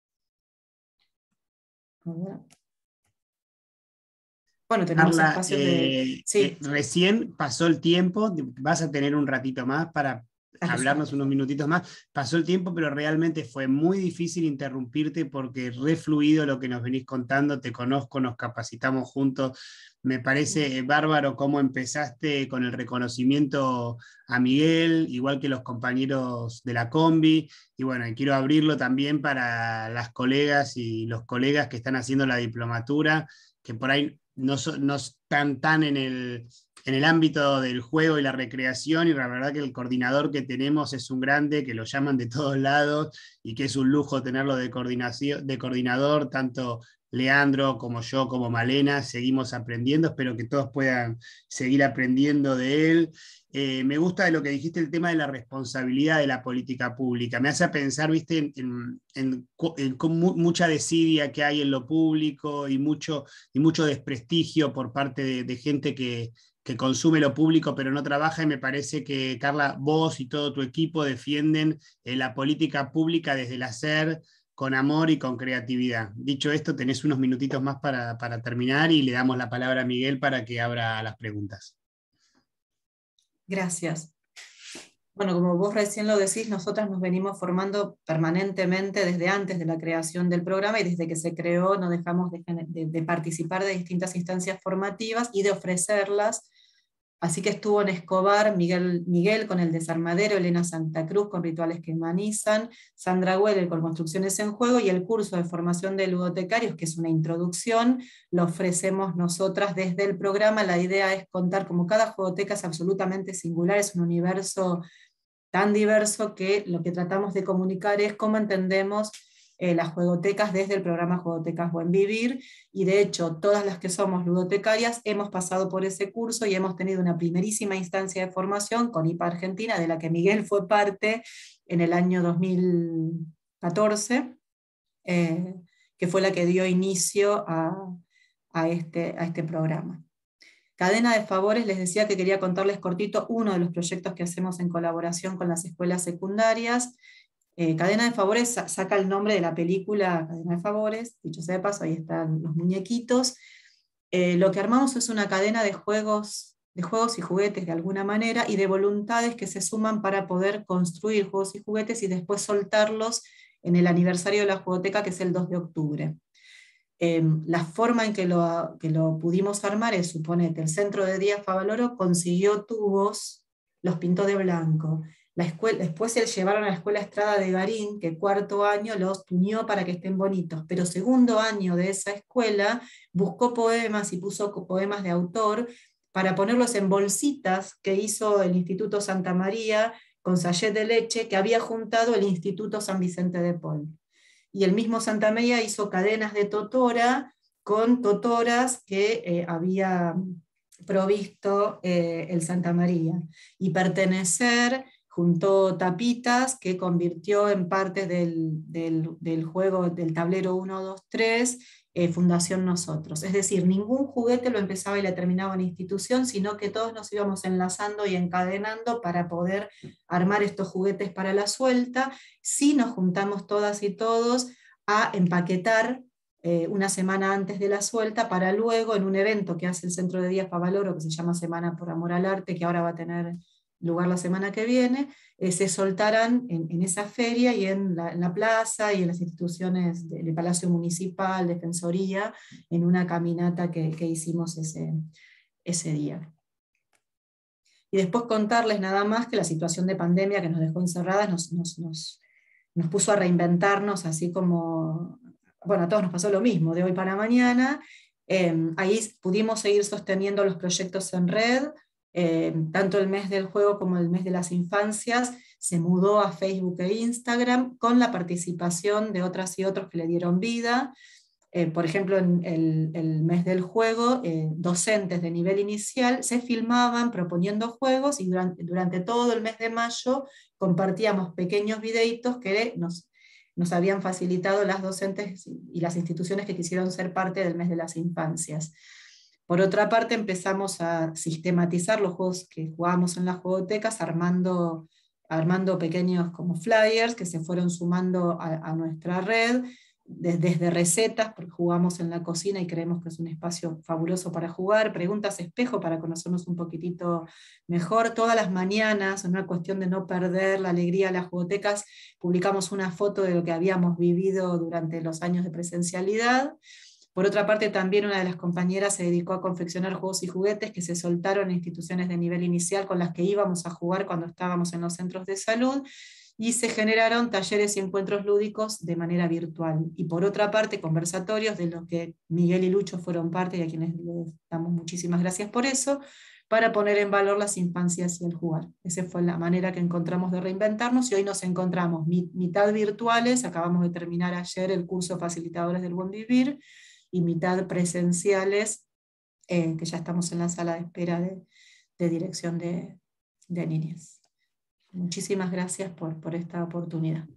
Bueno, tenemos Carla, espacios eh, de... Sí. eh, recién pasó el tiempo, vas a tener un ratito más para hablarnos unos minutitos más. Pasó el tiempo, pero realmente fue muy difícil interrumpirte porque re fluido lo que nos venís contando, te conozco, nos capacitamos juntos. Me parece bárbaro cómo empezaste con el reconocimiento a Miguel, igual que los compañeros de la combi, y bueno, quiero abrirlo también para las colegas y los colegas que están haciendo la diplomatura, que por ahí no, so, no están tan en el, en el ámbito del juego y la recreación, y la verdad que el coordinador que tenemos es un grande, que lo llaman de todos lados, y que es un lujo tenerlo de, coordinación, de coordinador, tanto Leandro como yo, como Malena, seguimos aprendiendo, espero que todos puedan seguir aprendiendo de él. Eh, me gusta de lo que dijiste, el tema de la responsabilidad de la política pública. Me hace pensar, viste, en, en, en, en mucha desidia que hay en lo público y mucho, y mucho desprestigio por parte de, de gente que, que consume lo público pero no trabaja, y me parece que, Carla, vos y todo tu equipo defienden eh, la política pública desde el hacer, con amor y con creatividad. Dicho esto, tenés unos minutitos más para, para terminar y le damos la palabra a Miguel para que abra las preguntas. Gracias. Bueno, como vos recién lo decís, nosotras nos venimos formando permanentemente desde antes de la creación del programa, y desde que se creó no dejamos de, de, de participar de distintas instancias formativas y de ofrecerlas. Así que estuvo en Escobar Miguel, Miguel con el desarmadero, Elena Santa Cruz con rituales que humanizan, Sandra Weller con construcciones en juego, y el curso de formación de ludotecarios, que es una introducción, lo ofrecemos nosotras desde el programa. La idea es contar, como cada jugoteca es absolutamente singular, es un universo tan diverso, que lo que tratamos de comunicar es cómo entendemos Eh, las juegotecas desde el programa Juegotecas Buen Vivir, y de hecho todas las que somos ludotecarias hemos pasado por ese curso y hemos tenido una primerísima instancia de formación con I P A Argentina, de la que Miguel fue parte en el año dos mil catorce, eh, que fue la que dio inicio a, a, este, a este programa. Cadena de favores, les decía que quería contarles cortito uno de los proyectos que hacemos en colaboración con las escuelas secundarias. Eh, Cadena de Favores saca el nombre de la película Cadena de Favores, dicho sea de paso, ahí están los muñequitos. Eh, lo que armamos es una cadena de juegos, de juegos y juguetes de alguna manera, y de voluntades que se suman para poder construir juegos y juguetes y después soltarlos en el aniversario de la jugoteca, que es el dos de octubre. Eh, la forma en que lo, que lo pudimos armar es, suponete, el Centro de Día Favaloro consiguió tubos, los pintó de blanco. La escuela, después se llevaron a la Escuela Estrada de Garín, que cuarto año los tuñó para que estén bonitos, pero segundo año de esa escuela buscó poemas y puso poemas de autor para ponerlos en bolsitas que hizo el Instituto Santa María con sachet de leche que había juntado el Instituto San Vicente de Paul. Y el mismo Santa María hizo cadenas de totora con totoras que eh, había provisto eh, el Santa María. Y pertenecer, juntó tapitas que convirtió en parte del, del, del juego del tablero uno, dos, tres, eh, Fundación Nosotros. Es decir, ningún juguete lo empezaba y lo terminaba en institución, sino que todos nos íbamos enlazando y encadenando para poder armar estos juguetes para la suelta. Sí nos juntamos todas y todos a empaquetar eh, una semana antes de la suelta, para luego, en un evento que hace el Centro de Díaz Favaloro, que se llama Semana por Amor al Arte, que ahora va a tener lugar la semana que viene, eh, se soltarán en, en esa feria y en la, en la plaza y en las instituciones del Palacio Municipal, Defensoría, en una caminata que, que hicimos ese, ese día. Y después contarles nada más que la situación de pandemia que nos dejó encerradas nos, nos, nos, nos puso a reinventarnos, así como, bueno, a todos nos pasó lo mismo, de hoy para mañana. Eh, ahí pudimos seguir sosteniendo los proyectos en red. Eh, tanto el mes del juego como el mes de las infancias se mudó a Facebook e Instagram con la participación de otras y otros que le dieron vida. Eh, por ejemplo, en el, el mes del juego, eh, docentes de nivel inicial se filmaban proponiendo juegos y durante, durante todo el mes de mayo compartíamos pequeños videitos que nos, nos habían facilitado las docentes y las instituciones que quisieron ser parte del mes de las infancias. Por otra parte, empezamos a sistematizar los juegos que jugábamos en las juegotecas, armando, armando pequeños como flyers que se fueron sumando a, a nuestra red, desde, desde recetas, porque jugamos en la cocina y creemos que es un espacio fabuloso para jugar, preguntas espejo para conocernos un poquitito mejor. Todas las mañanas, en una cuestión de no perder la alegría de las juegotecas, publicamos una foto de lo que habíamos vivido durante los años de presencialidad. Por otra parte, también una de las compañeras se dedicó a confeccionar juegos y juguetes que se soltaron en instituciones de nivel inicial con las que íbamos a jugar cuando estábamos en los centros de salud, y se generaron talleres y encuentros lúdicos de manera virtual. Y por otra parte, conversatorios de los que Miguel y Lucho fueron parte y a quienes les damos muchísimas gracias por eso, para poner en valor las infancias y el jugar. Esa fue la manera que encontramos de reinventarnos, y hoy nos encontramos mitad virtuales, acabamos de terminar ayer el curso Facilitadores del Buen Vivir, y mitad presenciales, eh, que ya estamos en la sala de espera de, de dirección de, de niñez. Muchísimas gracias por, por esta oportunidad.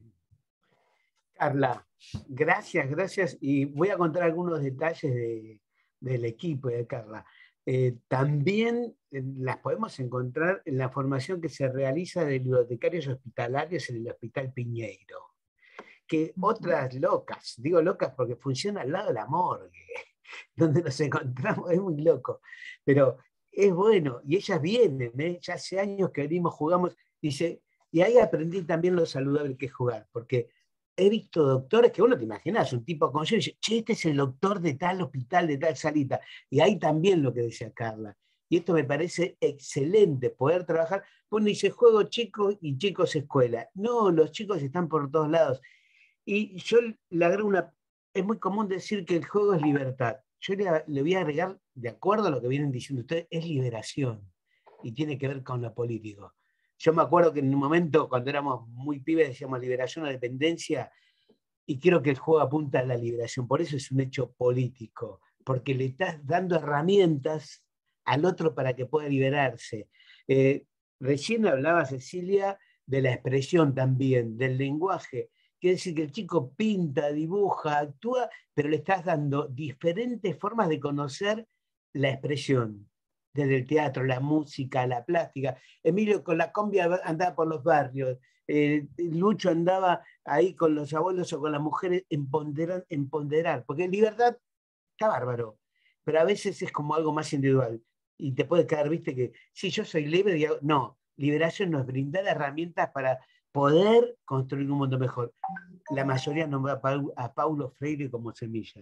Carla, gracias, gracias. Y voy a contar algunos detalles de, del equipo de Carla. Eh, también eh, las podemos encontrar en la formación que se realiza de bibliotecarios hospitalarios en el Hospital Piñeiro. Que otras locas, digo locas porque funciona al lado de la morgue, donde nos encontramos, es muy loco, pero es bueno, y ellas vienen, ¿eh? Ya hace años que venimos, jugamos, dice, y ahí aprendí también lo saludable que es jugar, porque he visto doctores que uno te imaginas, un tipo con yo, y dice, che, este es el doctor de tal hospital, de tal salita, y ahí también lo que decía Carla, y esto me parece excelente, poder trabajar, uno dice, juego chicos y chicos escuela, no, los chicos están por todos lados. Y yo le agrego una, es muy común decir que el juego es libertad. Yo le, le voy a agregar, de acuerdo a lo que vienen diciendo ustedes, es liberación. Y tiene que ver con lo político. Yo me acuerdo que en un momento, cuando éramos muy pibes, decíamos liberación o dependencia, y creo que el juego apunta a la liberación. Por eso es un hecho político, porque le estás dando herramientas al otro para que pueda liberarse. Eh, recién hablaba Cecilia de la expresión también, del lenguaje. Quiere decir que el chico pinta, dibuja, actúa, pero le estás dando diferentes formas de conocer la expresión, desde el teatro, la música, la plástica. Emilio con la combi andaba por los barrios, eh, Lucho andaba ahí con los abuelos o con las mujeres en ponderar, en ponderar, porque en libertad está bárbaro, pero a veces es como algo más individual, y te puede caer, viste, que si yo soy libre, digo, no, liberación nos brinda herramientas para poder construir un mundo mejor. La mayoría nombra a Paulo Freire como semilla.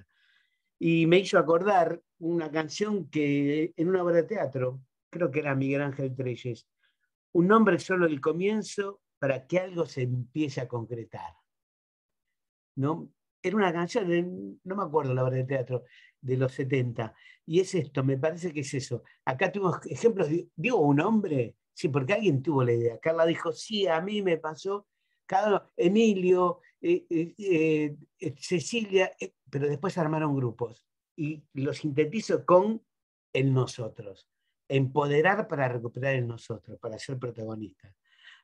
Y me hizo acordar una canción que en una obra de teatro, creo que era Miguel Ángel Treyes, un nombre solo del comienzo para que algo se empiece a concretar. ¿No? Era una canción, de, no me acuerdo la obra de teatro, de los setenta. Y es esto, me parece que es eso. Acá tuvimos ejemplos, digo un hombre, sí, porque alguien tuvo la idea. Carla dijo, sí, a mí me pasó. Cada, Emilio, eh, eh, eh, Cecilia, eh, pero después armaron grupos. Y lo sintetizo con el nosotros. Empoderar para recuperar el nosotros, para ser protagonistas.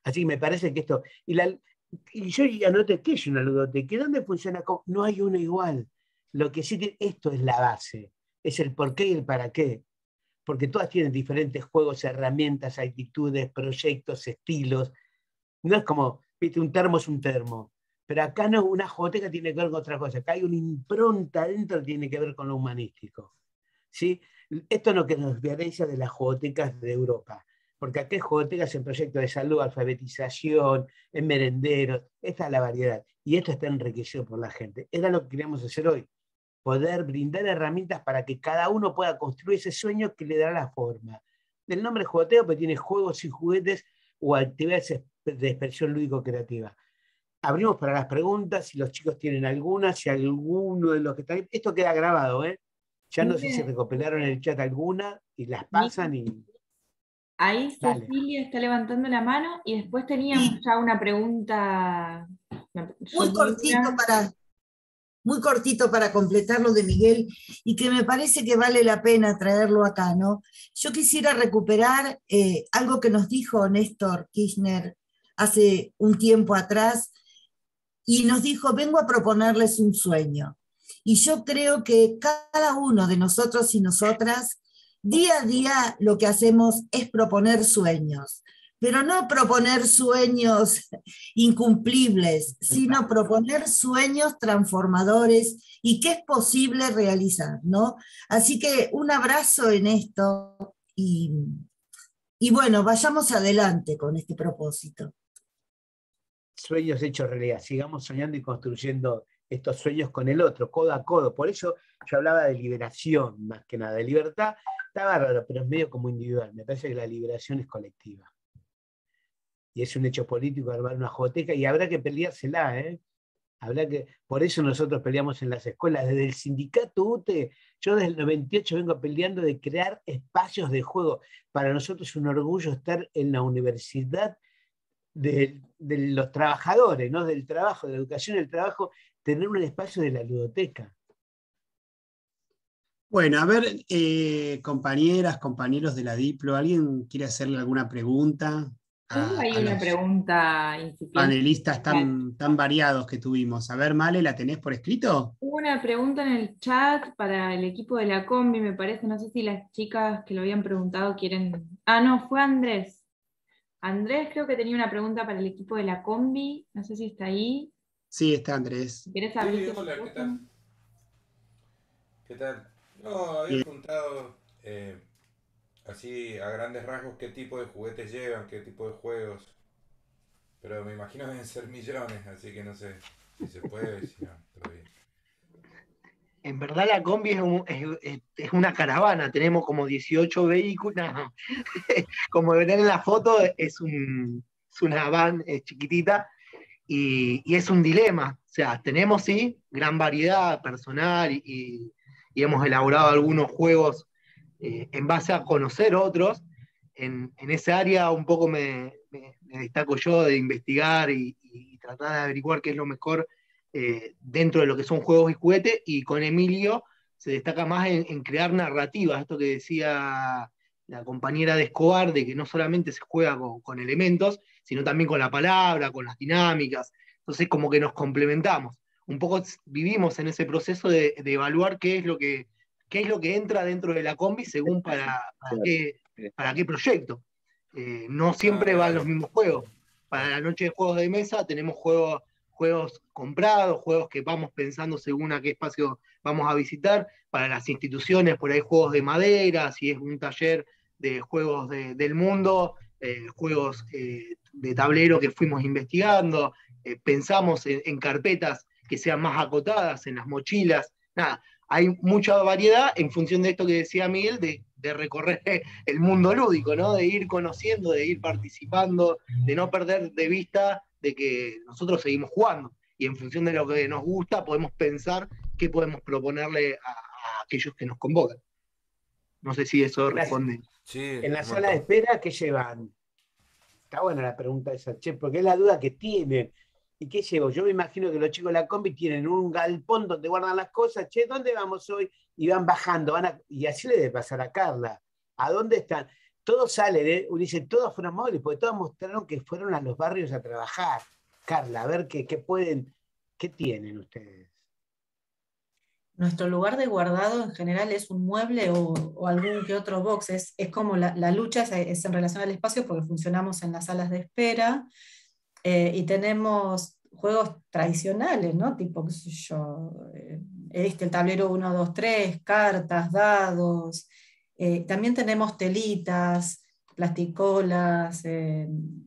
Así que me parece que esto... Y, la, y yo anoté que es una ludoteca. ¿Dónde funciona? No hay uno igual. Lo que sí que esto es la base. Es el por qué y el para qué. Porque todas tienen diferentes juegos, herramientas, actitudes, proyectos, estilos. No es como, viste, un termo es un termo. Pero acá no, una jugoteca tiene que ver con otra cosa. Acá hay una impronta dentro que tiene que ver con lo humanístico. ¿Sí? Esto es lo que nos diferencia de las jugotecas de Europa. Porque acá hay jugotecas en proyectos de salud, alfabetización, en merenderos. Esta es la variedad. Y esto está enriquecido por la gente. Era lo que queríamos hacer hoy. Poder brindar herramientas para que cada uno pueda construir ese sueño que le dará la forma. El nombre jugoteo, porque tiene juegos y juguetes o actividades de expresión lúdico-creativa. Abrimos para las preguntas, si los chicos tienen algunas, si alguno de los que están... Esto queda grabado, ¿eh? Ya no sé si recopilaron en el chat alguna y las pasan y... Ahí Dale. Cecilia está levantando la mano y después teníamos ya una pregunta... Muy cortito para... muy cortito para completar lo de Miguel, y que me parece que vale la pena traerlo acá, ¿no? Yo quisiera recuperar eh, algo que nos dijo Néstor Kirchner hace un tiempo atrás, y nos dijo, vengo a proponerles un sueño. Y yo creo que cada uno de nosotros y nosotras, día a día lo que hacemos es proponer sueños. Pero no proponer sueños incumplibles, sino proponer sueños transformadores y que es posible realizar, ¿no? Así que un abrazo en esto y, y bueno, vayamos adelante con este propósito. Sueños hechos realidad, sigamos soñando y construyendo estos sueños con el otro, codo a codo. Por eso yo hablaba de liberación, más que nada. De libertad está bárbaro, pero es medio como individual. Me parece que la liberación es colectiva. Y es un hecho político armar una jugoteca, y habrá que peleársela, ¿eh? Habrá que, por eso nosotros peleamos en las escuelas, desde el sindicato U T E, yo desde el noventa y ocho vengo peleando de crear espacios de juego. Para nosotros es un orgullo estar en la universidad de, de los trabajadores, ¿no? Del trabajo, de la educación y el trabajo, tener un espacio de la ludoteca. Bueno, a ver, eh, compañeras, compañeros de la Diplo, ¿alguien quiere hacerle alguna pregunta? Tengo ahí una pregunta incipiente. Panelistas tan, tan variados que tuvimos. A ver, Male, ¿la tenés por escrito? Hubo una pregunta en el chat para el equipo de la combi, me parece. No sé si las chicas que lo habían preguntado quieren... Ah, no, fue Andrés. Andrés creo que tenía una pregunta para el equipo de la combi. No sé si está ahí. Sí, está Andrés. ¿Querés abrir? Sí, hola, ¿qué tal? ¿Qué tal? No, había Bien. preguntado... Eh, así a grandes rasgos qué tipo de juguetes llevan, qué tipo de juegos. Pero me imagino deben ser millones, así que no sé si se puede, si no, todo bien. En verdad la combi es, un, es, es una caravana, tenemos como dieciocho vehículos, no, como verán en la foto es, un, es una van, es chiquitita, y, y es un dilema. O sea, tenemos sí gran variedad personal y, y, y hemos elaborado algunos juegos Eh, en base a conocer otros. En, en esa área un poco me, me, me destaco yo de investigar y, y tratar de averiguar qué es lo mejor eh, dentro de lo que son juegos y juguetes, y con Emilio se destaca más en, en crear narrativas, esto que decía la compañera de Escobar, de que no solamente se juega con, con elementos, sino también con la palabra, con las dinámicas. Entonces como que nos complementamos. Un poco vivimos en ese proceso de, de evaluar qué es lo que qué es lo que entra dentro de la combi según para, para, qué, para qué proyecto. Eh, no siempre van los mismos juegos. Para la noche de juegos de mesa tenemos juegos, juegos comprados, juegos que vamos pensando según a qué espacio vamos a visitar. Para las instituciones, por ahí juegos de madera, si es un taller de juegos de, del mundo, eh, juegos eh, de tablero que fuimos investigando. Eh, pensamos en, en carpetas que sean más acotadas, en las mochilas. Nada, hay mucha variedad en función de esto que decía Miguel, de, de recorrer el mundo lúdico, ¿no? De ir conociendo, de ir participando, de no perder de vista de que nosotros seguimos jugando. Y en función de lo que nos gusta, podemos pensar qué podemos proponerle a, a aquellos que nos convocan. No sé si eso responde. Sí, en la sala de espera, ¿qué llevan? Está buena la pregunta esa, che, porque es la duda que tienen. ¿Y qué llevo? Yo me imagino que los chicos de la combi tienen un galpón donde guardan las cosas. Che, ¿dónde vamos hoy? Y van bajando. Van a... Y así le debe pasar a Carla. ¿A dónde están? todos salen, ¿eh? Uno dice, todos fueron móviles, porque todos mostraron que fueron a los barrios a trabajar. Carla, a ver qué, qué pueden, qué tienen ustedes. Nuestro lugar de guardado en general es un mueble o, o algún que otro box. Es, es como la, la lucha es, es en relación al espacio porque funcionamos en las salas de espera eh, y tenemos juegos tradicionales, ¿no? Tipo, qué sé yo, eh, este, el tablero uno, dos, tres, cartas, dados. Eh, también tenemos telitas, plasticolas, eh,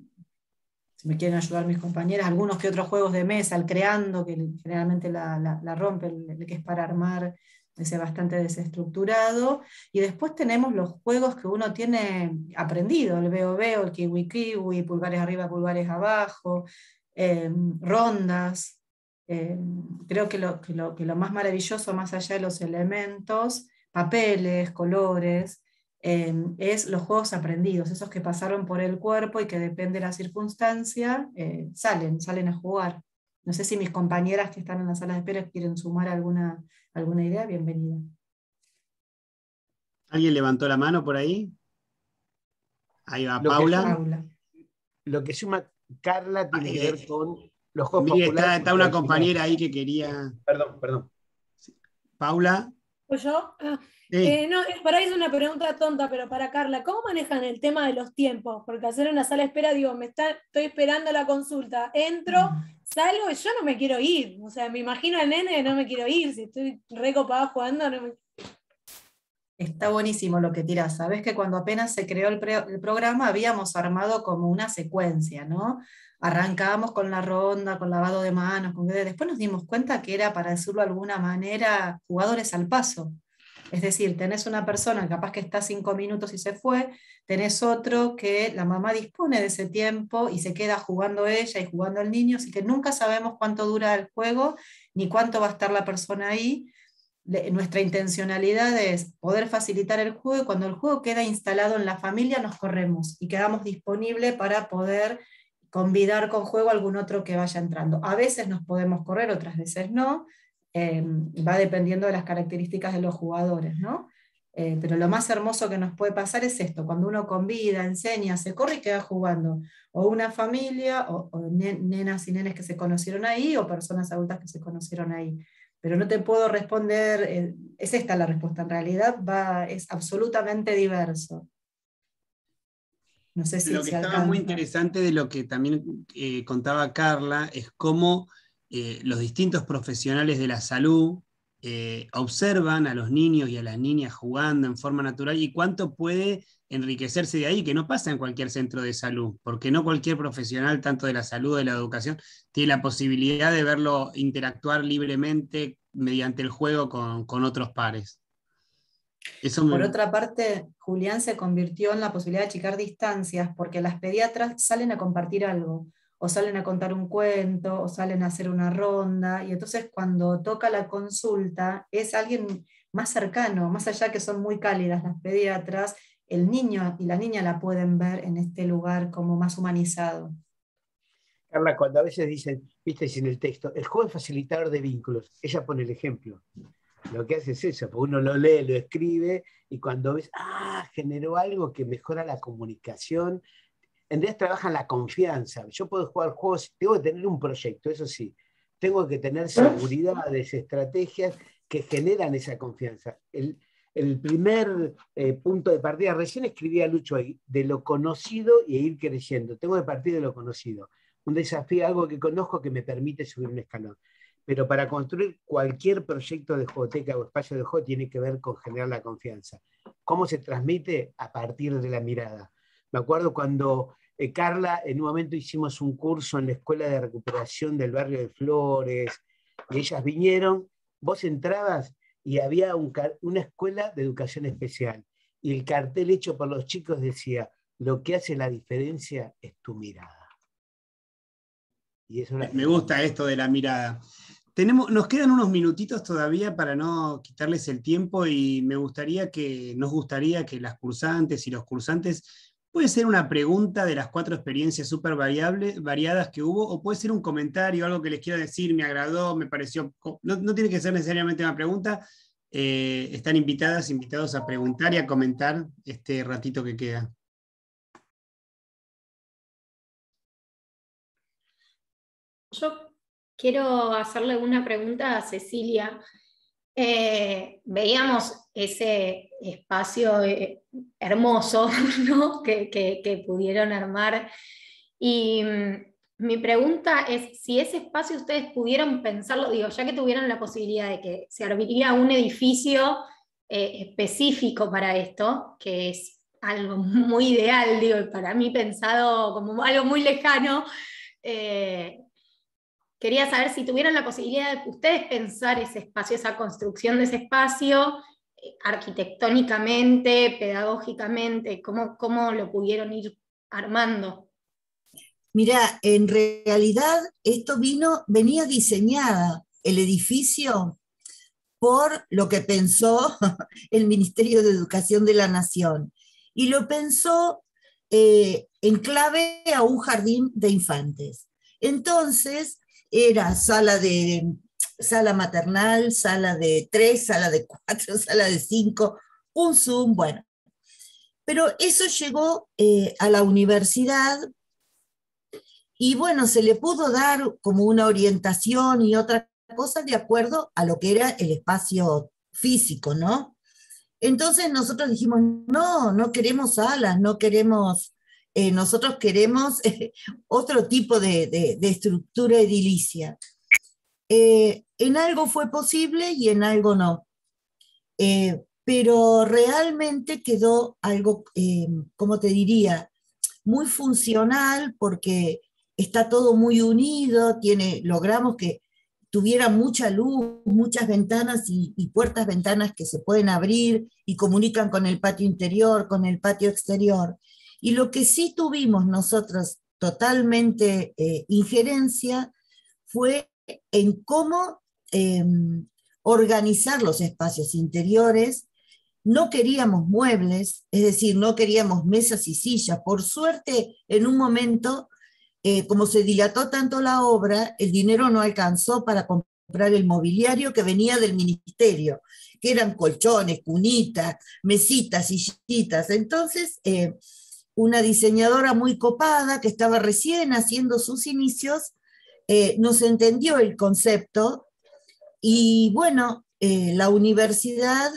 si me quieren ayudar mis compañeras, algunos que otros juegos de mesa, el creando, que generalmente la, la, la rompe, el, el que es para armar, ese bastante desestructurado. Y después tenemos los juegos que uno tiene aprendido, el veo veo, el kiwi kiwi, pulgares arriba, pulgares abajo, eh, rondas. Eh, creo que lo, que, lo, que lo más maravilloso, más allá de los elementos, papeles, colores, eh, es los juegos aprendidos, esos que pasaron por el cuerpo y que depende de la circunstancia, eh, salen, salen a jugar. No sé si mis compañeras que están en la sala de espera quieren sumar alguna, alguna idea, bienvenida. ¿Alguien levantó la mano por ahí? Ahí va, Lo que Paula. suma, lo que suma Carla tiene que ver con los juegos Mire, populares. está, está una compañera ahí que quería... Perdón, perdón. Paula. ¿Pues yo? Ah, Sí. eh, no, eh, para ahí es una pregunta tonta, pero para Carla, ¿cómo manejan el tema de los tiempos? Porque hacer una sala de espera, digo, me está, estoy esperando la consulta, entro, salgo y yo no me quiero ir. O sea, me imagino al nene, no me quiero ir. Si estoy recopada jugando, no me... Está buenísimo lo que tirás. Sabés que cuando apenas se creó el, pre- el programa habíamos armado como una secuencia, ¿no? Arrancábamos con la ronda, con lavado de manos, con... después nos dimos cuenta que era, para decirlo de alguna manera, jugadores al paso. Es decir, tenés una persona capaz que está cinco minutos y se fue, tenés otro que la mamá dispone de ese tiempo y se queda jugando ella y jugando el niño, así que nunca sabemos cuánto dura el juego ni cuánto va a estar la persona ahí. Nuestra intencionalidad es poder facilitar el juego y cuando el juego queda instalado en la familia nos corremos y quedamos disponibles para poder convidar con juego a algún otro que vaya entrando. A veces nos podemos correr, otras veces no, eh, va dependiendo de las características de los jugadores, ¿no? Eh, pero lo más hermoso que nos puede pasar es esto, cuando uno convida, enseña, se corre y queda jugando, o una familia, o, o nenas y nenes que se conocieron ahí, o personas adultas que se conocieron ahí. Pero no te puedo responder, eh, es esta la respuesta, en realidad va, es absolutamente diverso. No sé si Lo que se estaba alcanza. muy interesante de lo que también eh, contaba Carla es cómo eh, los distintos profesionales de la salud eh, observan a los niños y a las niñas jugando en forma natural y cuánto puede enriquecerse de ahí, que no pasa en cualquier centro de salud, porque no cualquier profesional, tanto de la salud o de la educación, tiene la posibilidad de verlo interactuar libremente mediante el juego con, con otros pares. Eso me... Por otra parte, Julián se convirtió en la posibilidad de achicar distancias, porque las pediatras salen a compartir algo, o salen a contar un cuento, o salen a hacer una ronda, y entonces cuando toca la consulta es alguien más cercano, más allá que son muy cálidas las pediatras, el niño y la niña la pueden ver en este lugar como más humanizado. Carla, cuando a veces dicen, viste, en el texto, el juego es facilitador de vínculos, ella pone el ejemplo. Lo que hace es eso, porque uno lo lee, lo escribe, y cuando ves, ah, generó algo que mejora la comunicación, en realidad trabaja en la confianza. Yo puedo jugar juegos, tengo que tener un proyecto, eso sí, tengo que tener seguridades, estrategias que generan esa confianza. El, el primer eh, punto de partida, recién escribía Lucho ahí, de lo conocido y ir creciendo. Tengo que partir de lo conocido. Un desafío, algo que conozco que me permite subir un escalón. Pero para construir cualquier proyecto de jugoteca o espacio de juego tiene que ver con generar la confianza. ¿Cómo se transmite? A partir de la mirada. Me acuerdo cuando eh, Carla, en un momento hicimos un curso en la Escuela de Recuperación del Barrio de Flores, y ellas vinieron, vos entrabas y había un, una escuela de educación especial, y el cartel hecho por los chicos decía, lo que hace la diferencia es tu mirada. Y eso Me gusta esto de la mirada. Tenemos, nos quedan unos minutitos todavía para no quitarles el tiempo y me gustaría que, nos gustaría que las cursantes y los cursantes, puede ser una pregunta de las cuatro experiencias súper variadas que hubo, o puede ser un comentario, algo que les quiera decir, me agradó, me pareció, no, no tiene que ser necesariamente una pregunta, eh, están invitadas, invitados a preguntar y a comentar este ratito que queda. Yo quiero hacerle una pregunta a Cecilia. Eh, veíamos ese espacio eh, hermoso, ¿no? que, que, que pudieron armar. Y mm, mi pregunta es, si ese espacio ustedes pudieron pensarlo, digo, ya que tuvieron la posibilidad de que se abriría un edificio eh, específico para esto, que es algo muy ideal, digo, y para mí pensado como algo muy lejano, eh, quería saber si tuvieron la posibilidad de ustedes pensar ese espacio, esa construcción de ese espacio, eh, arquitectónicamente, pedagógicamente, cómo, cómo lo pudieron ir armando. Mira, en realidad esto vino, venía diseñada el edificio por lo que pensó el Ministerio de Educación de la Nación. Y lo pensó eh, en clave a un jardín de infantes. Entonces, era sala de sala maternal, sala de tres, sala de cuatro, sala de cinco, un Zoom, bueno. Pero eso llegó eh, a la universidad y bueno, se le pudo dar como una orientación y otra cosa de acuerdo a lo que era el espacio físico, ¿no? Entonces nosotros dijimos, no, no queremos salas, no queremos, eh, nosotros queremos eh, otro tipo de, de, de estructura edilicia. Eh, en algo fue posible y en algo no. Eh, pero realmente quedó algo, eh, ¿cómo te diría? Muy funcional porque está todo muy unido, tiene, logramos que tuviera mucha luz, muchas ventanas y, y puertas ventanas que se pueden abrir y comunican con el patio interior, con el patio exterior. Y lo que sí tuvimos nosotros totalmente eh, injerencia fue en cómo eh, organizar los espacios interiores. No queríamos muebles, es decir, no queríamos mesas y sillas. Por suerte, en un momento, eh, como se dilató tanto la obra, el dinero no alcanzó para comprar el mobiliario que venía del ministerio, que eran colchones, cunitas, mesitas, sillitas. Entonces, eh, una diseñadora muy copada, que estaba recién haciendo sus inicios, eh, nos entendió el concepto y, bueno, eh, la universidad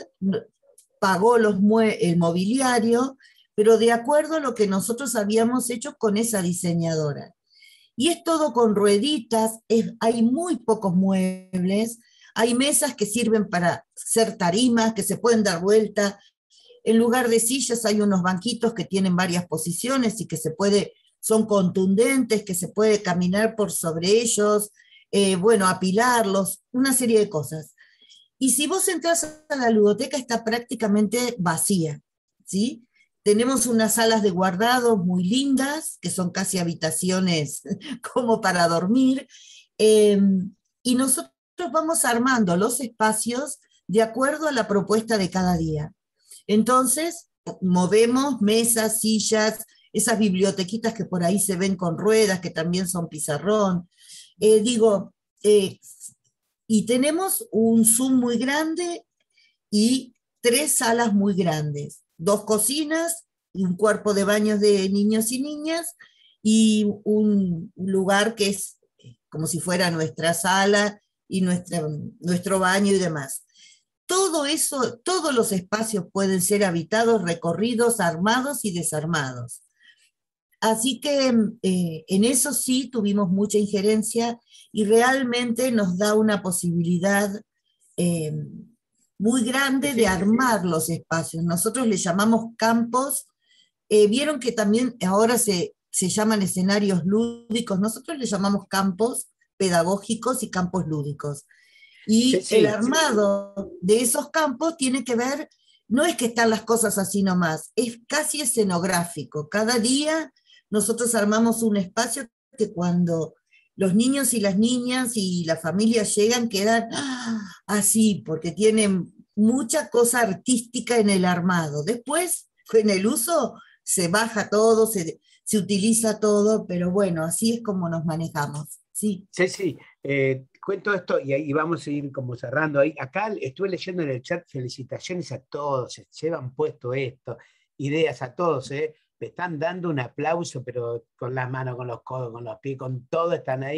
pagó los el mobiliario, pero de acuerdo a lo que nosotros habíamos hecho con esa diseñadora. Y es todo con rueditas, es, hay muy pocos muebles, hay mesas que sirven para ser tarimas, que se pueden dar vuelta. En lugar de sillas hay unos banquitos que tienen varias posiciones y que se puede, son contundentes, que se puede caminar por sobre ellos, eh, bueno, apilarlos, una serie de cosas. Y si vos entras a la ludoteca, está prácticamente vacía, ¿sí? Tenemos unas salas de guardado muy lindas, que son casi habitaciones como para dormir, eh, y nosotros vamos armando los espacios de acuerdo a la propuesta de cada día. Entonces, movemos mesas, sillas, esas bibliotequitas que por ahí se ven con ruedas, que también son pizarrón. Eh, digo, eh, y tenemos un Zoom muy grande y tres salas muy grandes, dos cocinas y un cuerpo de baños de niños y niñas y un lugar que es como si fuera nuestra sala y nuestra, nuestro baño y demás. Todo eso, todos los espacios pueden ser habitados, recorridos, armados y desarmados. Así que eh, en eso sí tuvimos mucha injerencia y realmente nos da una posibilidad eh, muy grande de armar los espacios. Nosotros le llamamos campos. Eh, vieron que también ahora se, se llaman escenarios lúdicos. Nosotros le llamamos campos pedagógicos y campos lúdicos. Y sí, sí, el armado sí. de esos campos tiene que ver, no es que están las cosas así nomás, es casi escenográfico. Cada día nosotros armamos un espacio que cuando los niños y las niñas y la familia llegan quedan ¡ah! así, porque tienen mucha cosa artística en el armado. Después, en el uso, se baja todo, se, se utiliza todo, pero bueno, así es como nos manejamos. Sí, sí, sí. Eh, cuento esto y ahí vamos a ir como cerrando. Ahí, acá estuve leyendo en el chat felicitaciones a todos, se llevan puesto esto, ideas a todos, ¿eh? Me están dando un aplauso, pero con las manos, con los codos, con los pies, con todo están ahí.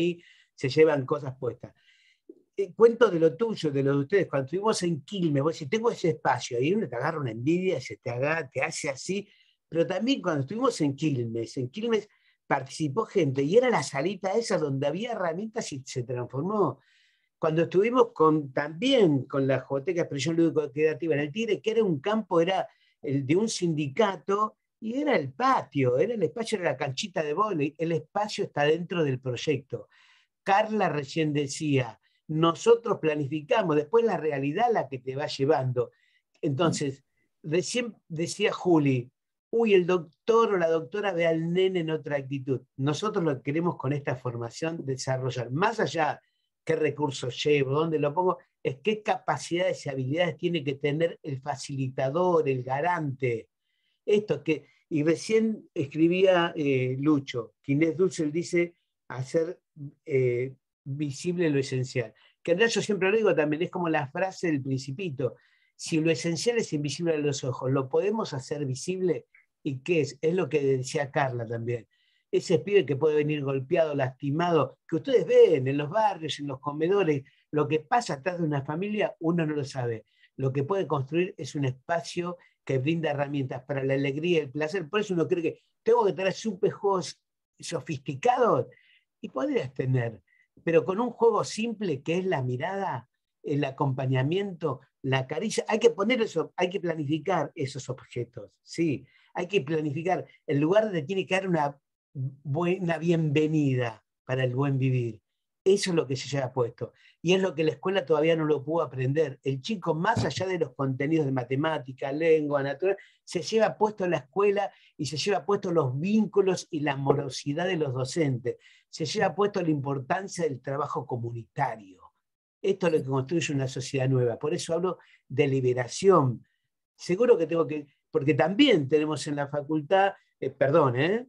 se llevan cosas puestas. Eh, cuento de lo tuyo, de lo de ustedes. Cuando estuvimos en Quilmes, vos decís, tengo ese espacio, ahí uno te agarra una envidia, se te, agarra, te hace así, pero también cuando estuvimos en Quilmes, en Quilmes participó gente, y era la salita esa donde había herramientas y se transformó. Cuando estuvimos con, también con la Jugoteca Expresión Lúdico Creativa en el Tigre, que era un campo, era el de un sindicato, y era el patio, era el espacio, era la canchita de vóley, el espacio está dentro del proyecto. Carla recién decía, nosotros planificamos, después la realidad la que te va llevando. Entonces, recién decía Juli, uy, el doctor o la doctora ve al nene en otra actitud. Nosotros lo que queremos con esta formación desarrollar, más allá qué recursos llevo, dónde lo pongo, es qué capacidades y habilidades tiene que tener el facilitador, el garante. Esto que, y recién escribía eh, Lucho, que Inés Dussel dice hacer eh, visible lo esencial. Que en realidad yo siempre lo digo también, es como la frase del Principito, si lo esencial es invisible a los ojos, ¿lo podemos hacer visible? ¿Y qué es? Es lo que decía Carla también. Ese pibe que puede venir golpeado, lastimado, que ustedes ven en los barrios, en los comedores, lo que pasa atrás de una familia, uno no lo sabe. Lo que puede construir es un espacio que brinda herramientas para la alegría y el placer. Por eso uno cree que tengo que tener super juegos sofisticados, y podrías tener, pero con un juego simple que es la mirada, el acompañamiento, la caricia. Hay que poner eso, hay que planificar esos objetos, sí. Hay que planificar el lugar donde tiene que dar una buena bienvenida para el buen vivir. Eso es lo que se lleva puesto. Y es lo que la escuela todavía no lo pudo aprender. El chico, más allá de los contenidos de matemática, lengua, natural, se lleva puesto la escuela y se lleva puesto los vínculos y la amorosidad de los docentes. Se lleva puesto la importancia del trabajo comunitario. Esto es lo que construye una sociedad nueva. Por eso hablo de liberación. Seguro que tengo que... Porque también tenemos en la facultad, eh, perdón, ¿eh?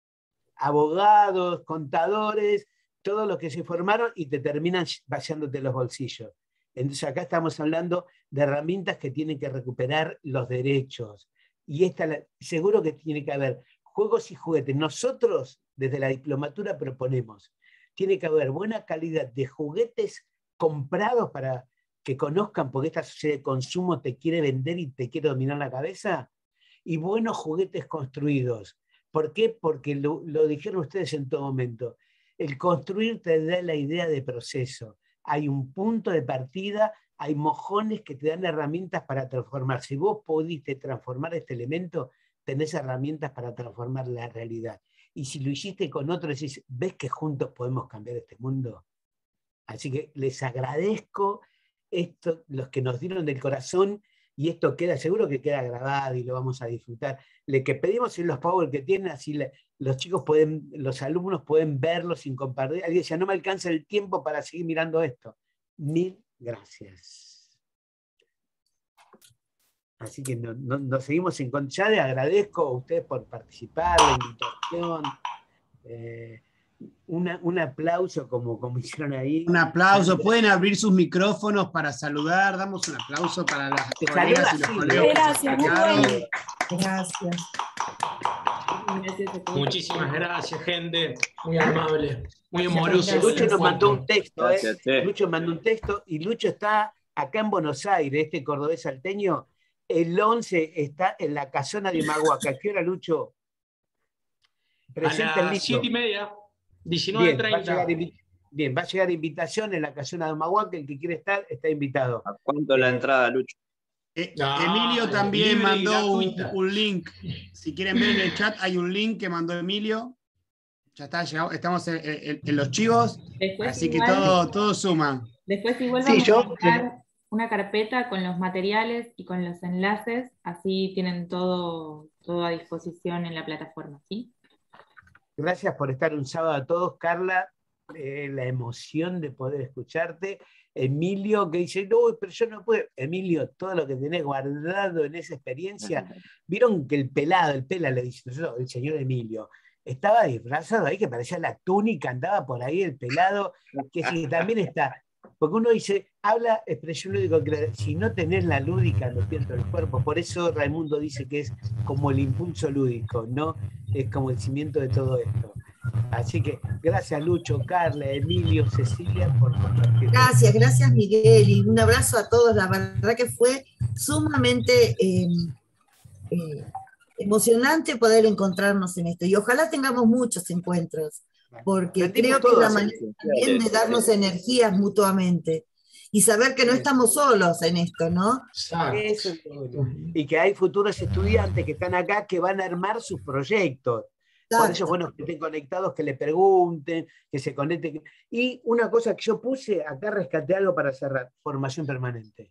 abogados, contadores, todos los que se formaron y te terminan vaciándote los bolsillos. Entonces acá estamos hablando de herramientas que tienen que recuperar los derechos. Y esta, seguro que tiene que haber juegos y juguetes. Nosotros, desde la diplomatura, proponemos, tiene que haber buena calidad de juguetes comprados para que conozcan, porque esta sociedad de consumo te quiere vender y te quiere dominar la cabeza, y buenos juguetes construidos. ¿Por qué? Porque lo, lo dijeron ustedes en todo momento. El construir te da la idea de proceso. Hay un punto de partida, hay mojones que te dan herramientas para transformar. Si vos pudiste transformar este elemento, tenés herramientas para transformar la realidad. Y si lo hiciste con otro, decís, ¿ves que juntos podemos cambiar este mundo? Así que les agradezco esto, los que nos dieron del corazón, y esto queda, seguro que queda grabado y lo vamos a disfrutar. Lo que pedimos es los power que tienen, así le, los chicos pueden, los alumnos pueden verlo sin compartir. Alguien decía, no me alcanza el tiempo para seguir mirando esto. Mil gracias. Así que nos no, no seguimos en ya les agradezco a ustedes por participar, la invitación. Eh, Una, un aplauso como, como hicieron ahí. Un aplauso, pueden abrir sus micrófonos para saludar, damos un aplauso para las colegas y los colegas. Gracias, muy bueno. Gracias. Muchísimas gracias, gente. Muy amable, muy amoroso. Lucho nos mandó un texto, Gracias, ¿eh? Lucho mandó un texto y Lucho está acá en Buenos Aires, este cordobés salteño. El once está en la casona de Maguaca. ¿A qué hora, Lucho? Presenta a las siete y media. diecinueve treinta. Bien, bien, va a llegar invitación en la casona de Maguaca. El que quiere estar está invitado. ¿A cuánto la entrada, Lucho? Eh, No, Emilio también libre y mandó un, gratuita. un link. Si quieren ver en el chat, hay un link que mandó Emilio. Ya está, llegamos, estamos en, en- en los chivos. Después Así que igual- todo, todo suma. Después igual Sí, vamos yo- a dejar una carpeta con los materiales y con los enlaces, así tienen todo, todo a disposición en la plataforma, ¿sí? Gracias por estar un sábado a todos, Carla. Eh, la emoción de poder escucharte. Emilio, que dice, no, pero yo no puedo. Emilio, todo lo que tenés guardado en esa experiencia. Vieron que el pelado, el pela, le dice, no, el señor Emilio, estaba disfrazado ahí, que parecía la túnica, andaba por ahí el pelado, que sí, también está. Porque uno dice, habla expresión lúdica, si no tenés la lúdica, lo pierdo el cuerpo. Por eso Raimundo dice que es como el impulso lúdico, ¿no? Es como el cimiento de todo esto. Así que gracias Lucho, Carla, Emilio, Cecilia por compartir. Gracias, gracias Miguel, y un abrazo a todos. La verdad que fue sumamente eh, eh, emocionante poder encontrarnos en esto, y ojalá tengamos muchos encuentros, porque creo que es la manera también de darnos energías mutuamente y saber que no estamos solos en esto, ¿no? Eso es lo bueno. Y que hay futuros estudiantes que están acá que van a armar sus proyectos. Por eso es bueno que estén conectados, que le pregunten, que se conecten. Y una cosa que yo puse, acá rescaté algo para cerrar, formación permanente.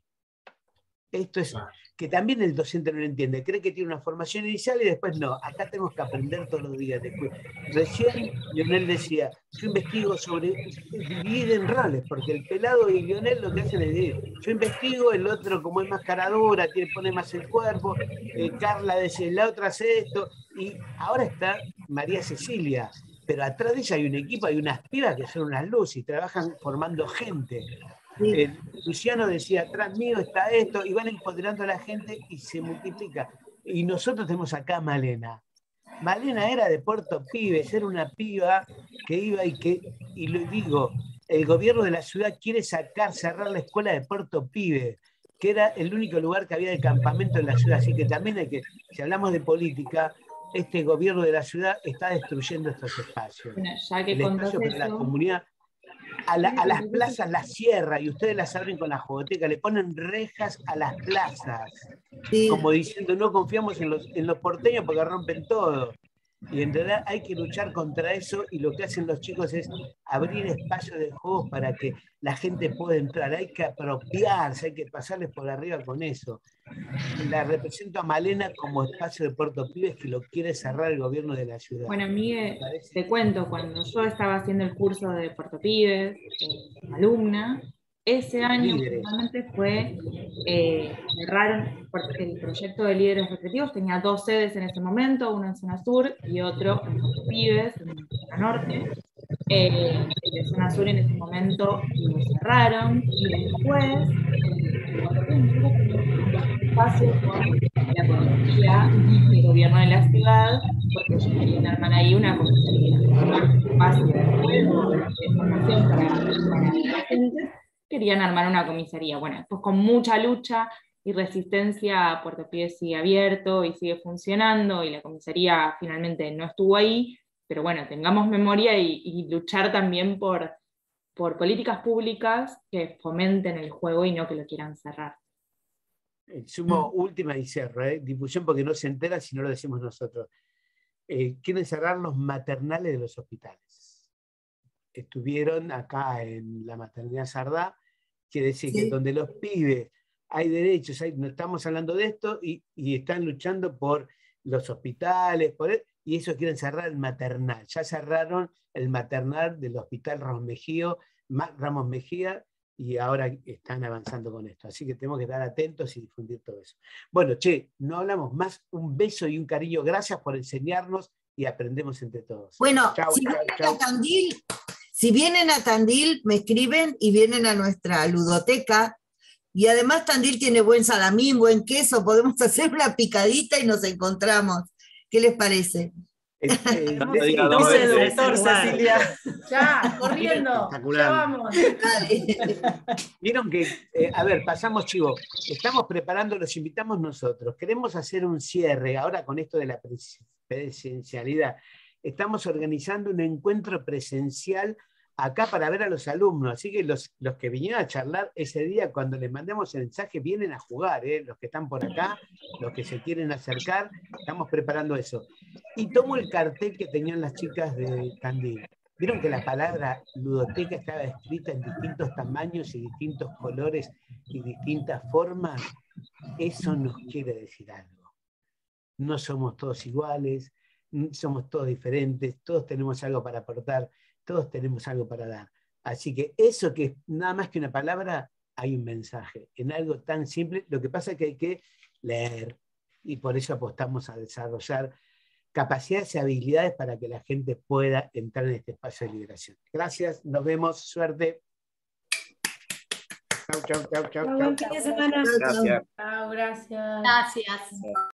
Esto es que también el docente no lo entiende, cree que tiene una formación inicial y después no, acá tenemos que aprender todos los días. Después, recién Lionel decía, yo investigo sobre dividir en roles, porque el pelado y Lionel lo que hacen es dividir. Yo investigo, el otro como es más caradura, tiene, pone más el cuerpo, eh, Carla decía, la otra hace esto, y ahora está María Cecilia, pero atrás de ella hay un equipo, hay unas pibas que son unas luces y trabajan formando gente. Eh, Luciano decía, atrás mío está esto, y van empoderando a la gente y se multiplica. Y nosotros tenemos acá a Malena. Malena era de Puerto Pibes, era una piba que iba y que, y lo digo, el gobierno de la ciudad quiere sacar, cerrar la escuela de Puerto Pibes, que era el único lugar que había de campamento en la ciudad. Así que también hay que, si hablamos de política, este gobierno de la ciudad está destruyendo estos espacios. Bueno, ya que el espacio para la comunidad. A, la, a las plazas las cierra y ustedes las abren con la jugoteca, le ponen rejas a las plazas, sí. Como diciendo no confiamos en los, en los porteños porque rompen todo. Y en realidad hay que luchar contra eso, y lo que hacen los chicos es abrir espacios de juegos para que la gente pueda entrar. Hay que apropiarse, hay que pasarles por arriba con eso. La represento a Malena como espacio de Puerto Pibes que lo quiere cerrar el gobierno de la ciudad. Bueno, Miguel, te cuento, cuando yo estaba haciendo el curso de Puerto Pibes, eh, alumna, ese año realmente fue eh, cerrar el proyecto de líderes recreativos. Tenía dos sedes en ese momento, uno en zona sur y otro en Puerto Pibes, en zona norte. Eh, el de zona sur en ese momento lo cerraron, y después eh, espacio con la policía y el gobierno de la ciudad, porque ellos querían armar ahí una comisaría, un espacio de juego, de formación para, para adolescentes. Querían armar una comisaría. Bueno, después con mucha lucha y resistencia, Puerto Pibes sigue abierto y sigue funcionando, y la comisaría finalmente no estuvo ahí, pero bueno, tengamos memoria y, y luchar también por, por políticas públicas que fomenten el juego y no que lo quieran cerrar. Sumo última y cierro, ¿eh? Difusión porque no se entera si no lo decimos nosotros. Eh, quieren cerrar los maternales de los hospitales. Estuvieron acá en la maternidad Sardá. Quiere decir sí. que donde los pibes hay derechos, hay, no estamos hablando de esto, y, y están luchando por los hospitales, por el, y eso quieren cerrar el maternal. Ya cerraron el maternal del Hospital Ramos Mejía, Ramos Mejía, y ahora están avanzando con esto. Así que tenemos que estar atentos y difundir todo eso. Bueno, che, no hablamos más. Un beso y un cariño. Gracias por enseñarnos y aprendemos entre todos. Bueno, chau, si chau, vienen chau. a Tandil, si vienen a Tandil, me escriben y vienen a nuestra ludoteca. Y además Tandil tiene buen salamín, buen queso, podemos hacer una picadita y nos encontramos. ¿Qué les parece? Este, No sé, doctor Cecilia. Ya, corriendo. Ya vamos. Vieron que, eh, a ver, pasamos chivo. Estamos preparando, los invitamos nosotros. Queremos hacer un cierre ahora con esto de la presencialidad. Estamos organizando un encuentro presencial acá para ver a los alumnos, así que los, los que vinieron a charlar ese día, cuando les mandemos el mensaje, vienen a jugar, ¿eh? Los que están por acá, los que se quieren acercar, estamos preparando eso. Y tomo el cartel que tenían las chicas de Tandil. ¿Vieron que la palabra ludoteca estaba escrita en distintos tamaños y distintos colores y distintas formas? Eso nos quiere decir algo. No somos todos iguales, somos todos diferentes, todos tenemos algo para aportar, todos tenemos algo para dar. Así que eso que es nada más que una palabra, hay un mensaje. En algo tan simple, lo que pasa es que hay que leer, y por eso apostamos a desarrollar capacidades y habilidades para que la gente pueda entrar en este espacio de liberación. Gracias, nos vemos, suerte. Chau, chau, chau, chau, chau. Buen fin de semana. Gracias. Chau, gracias. Gracias.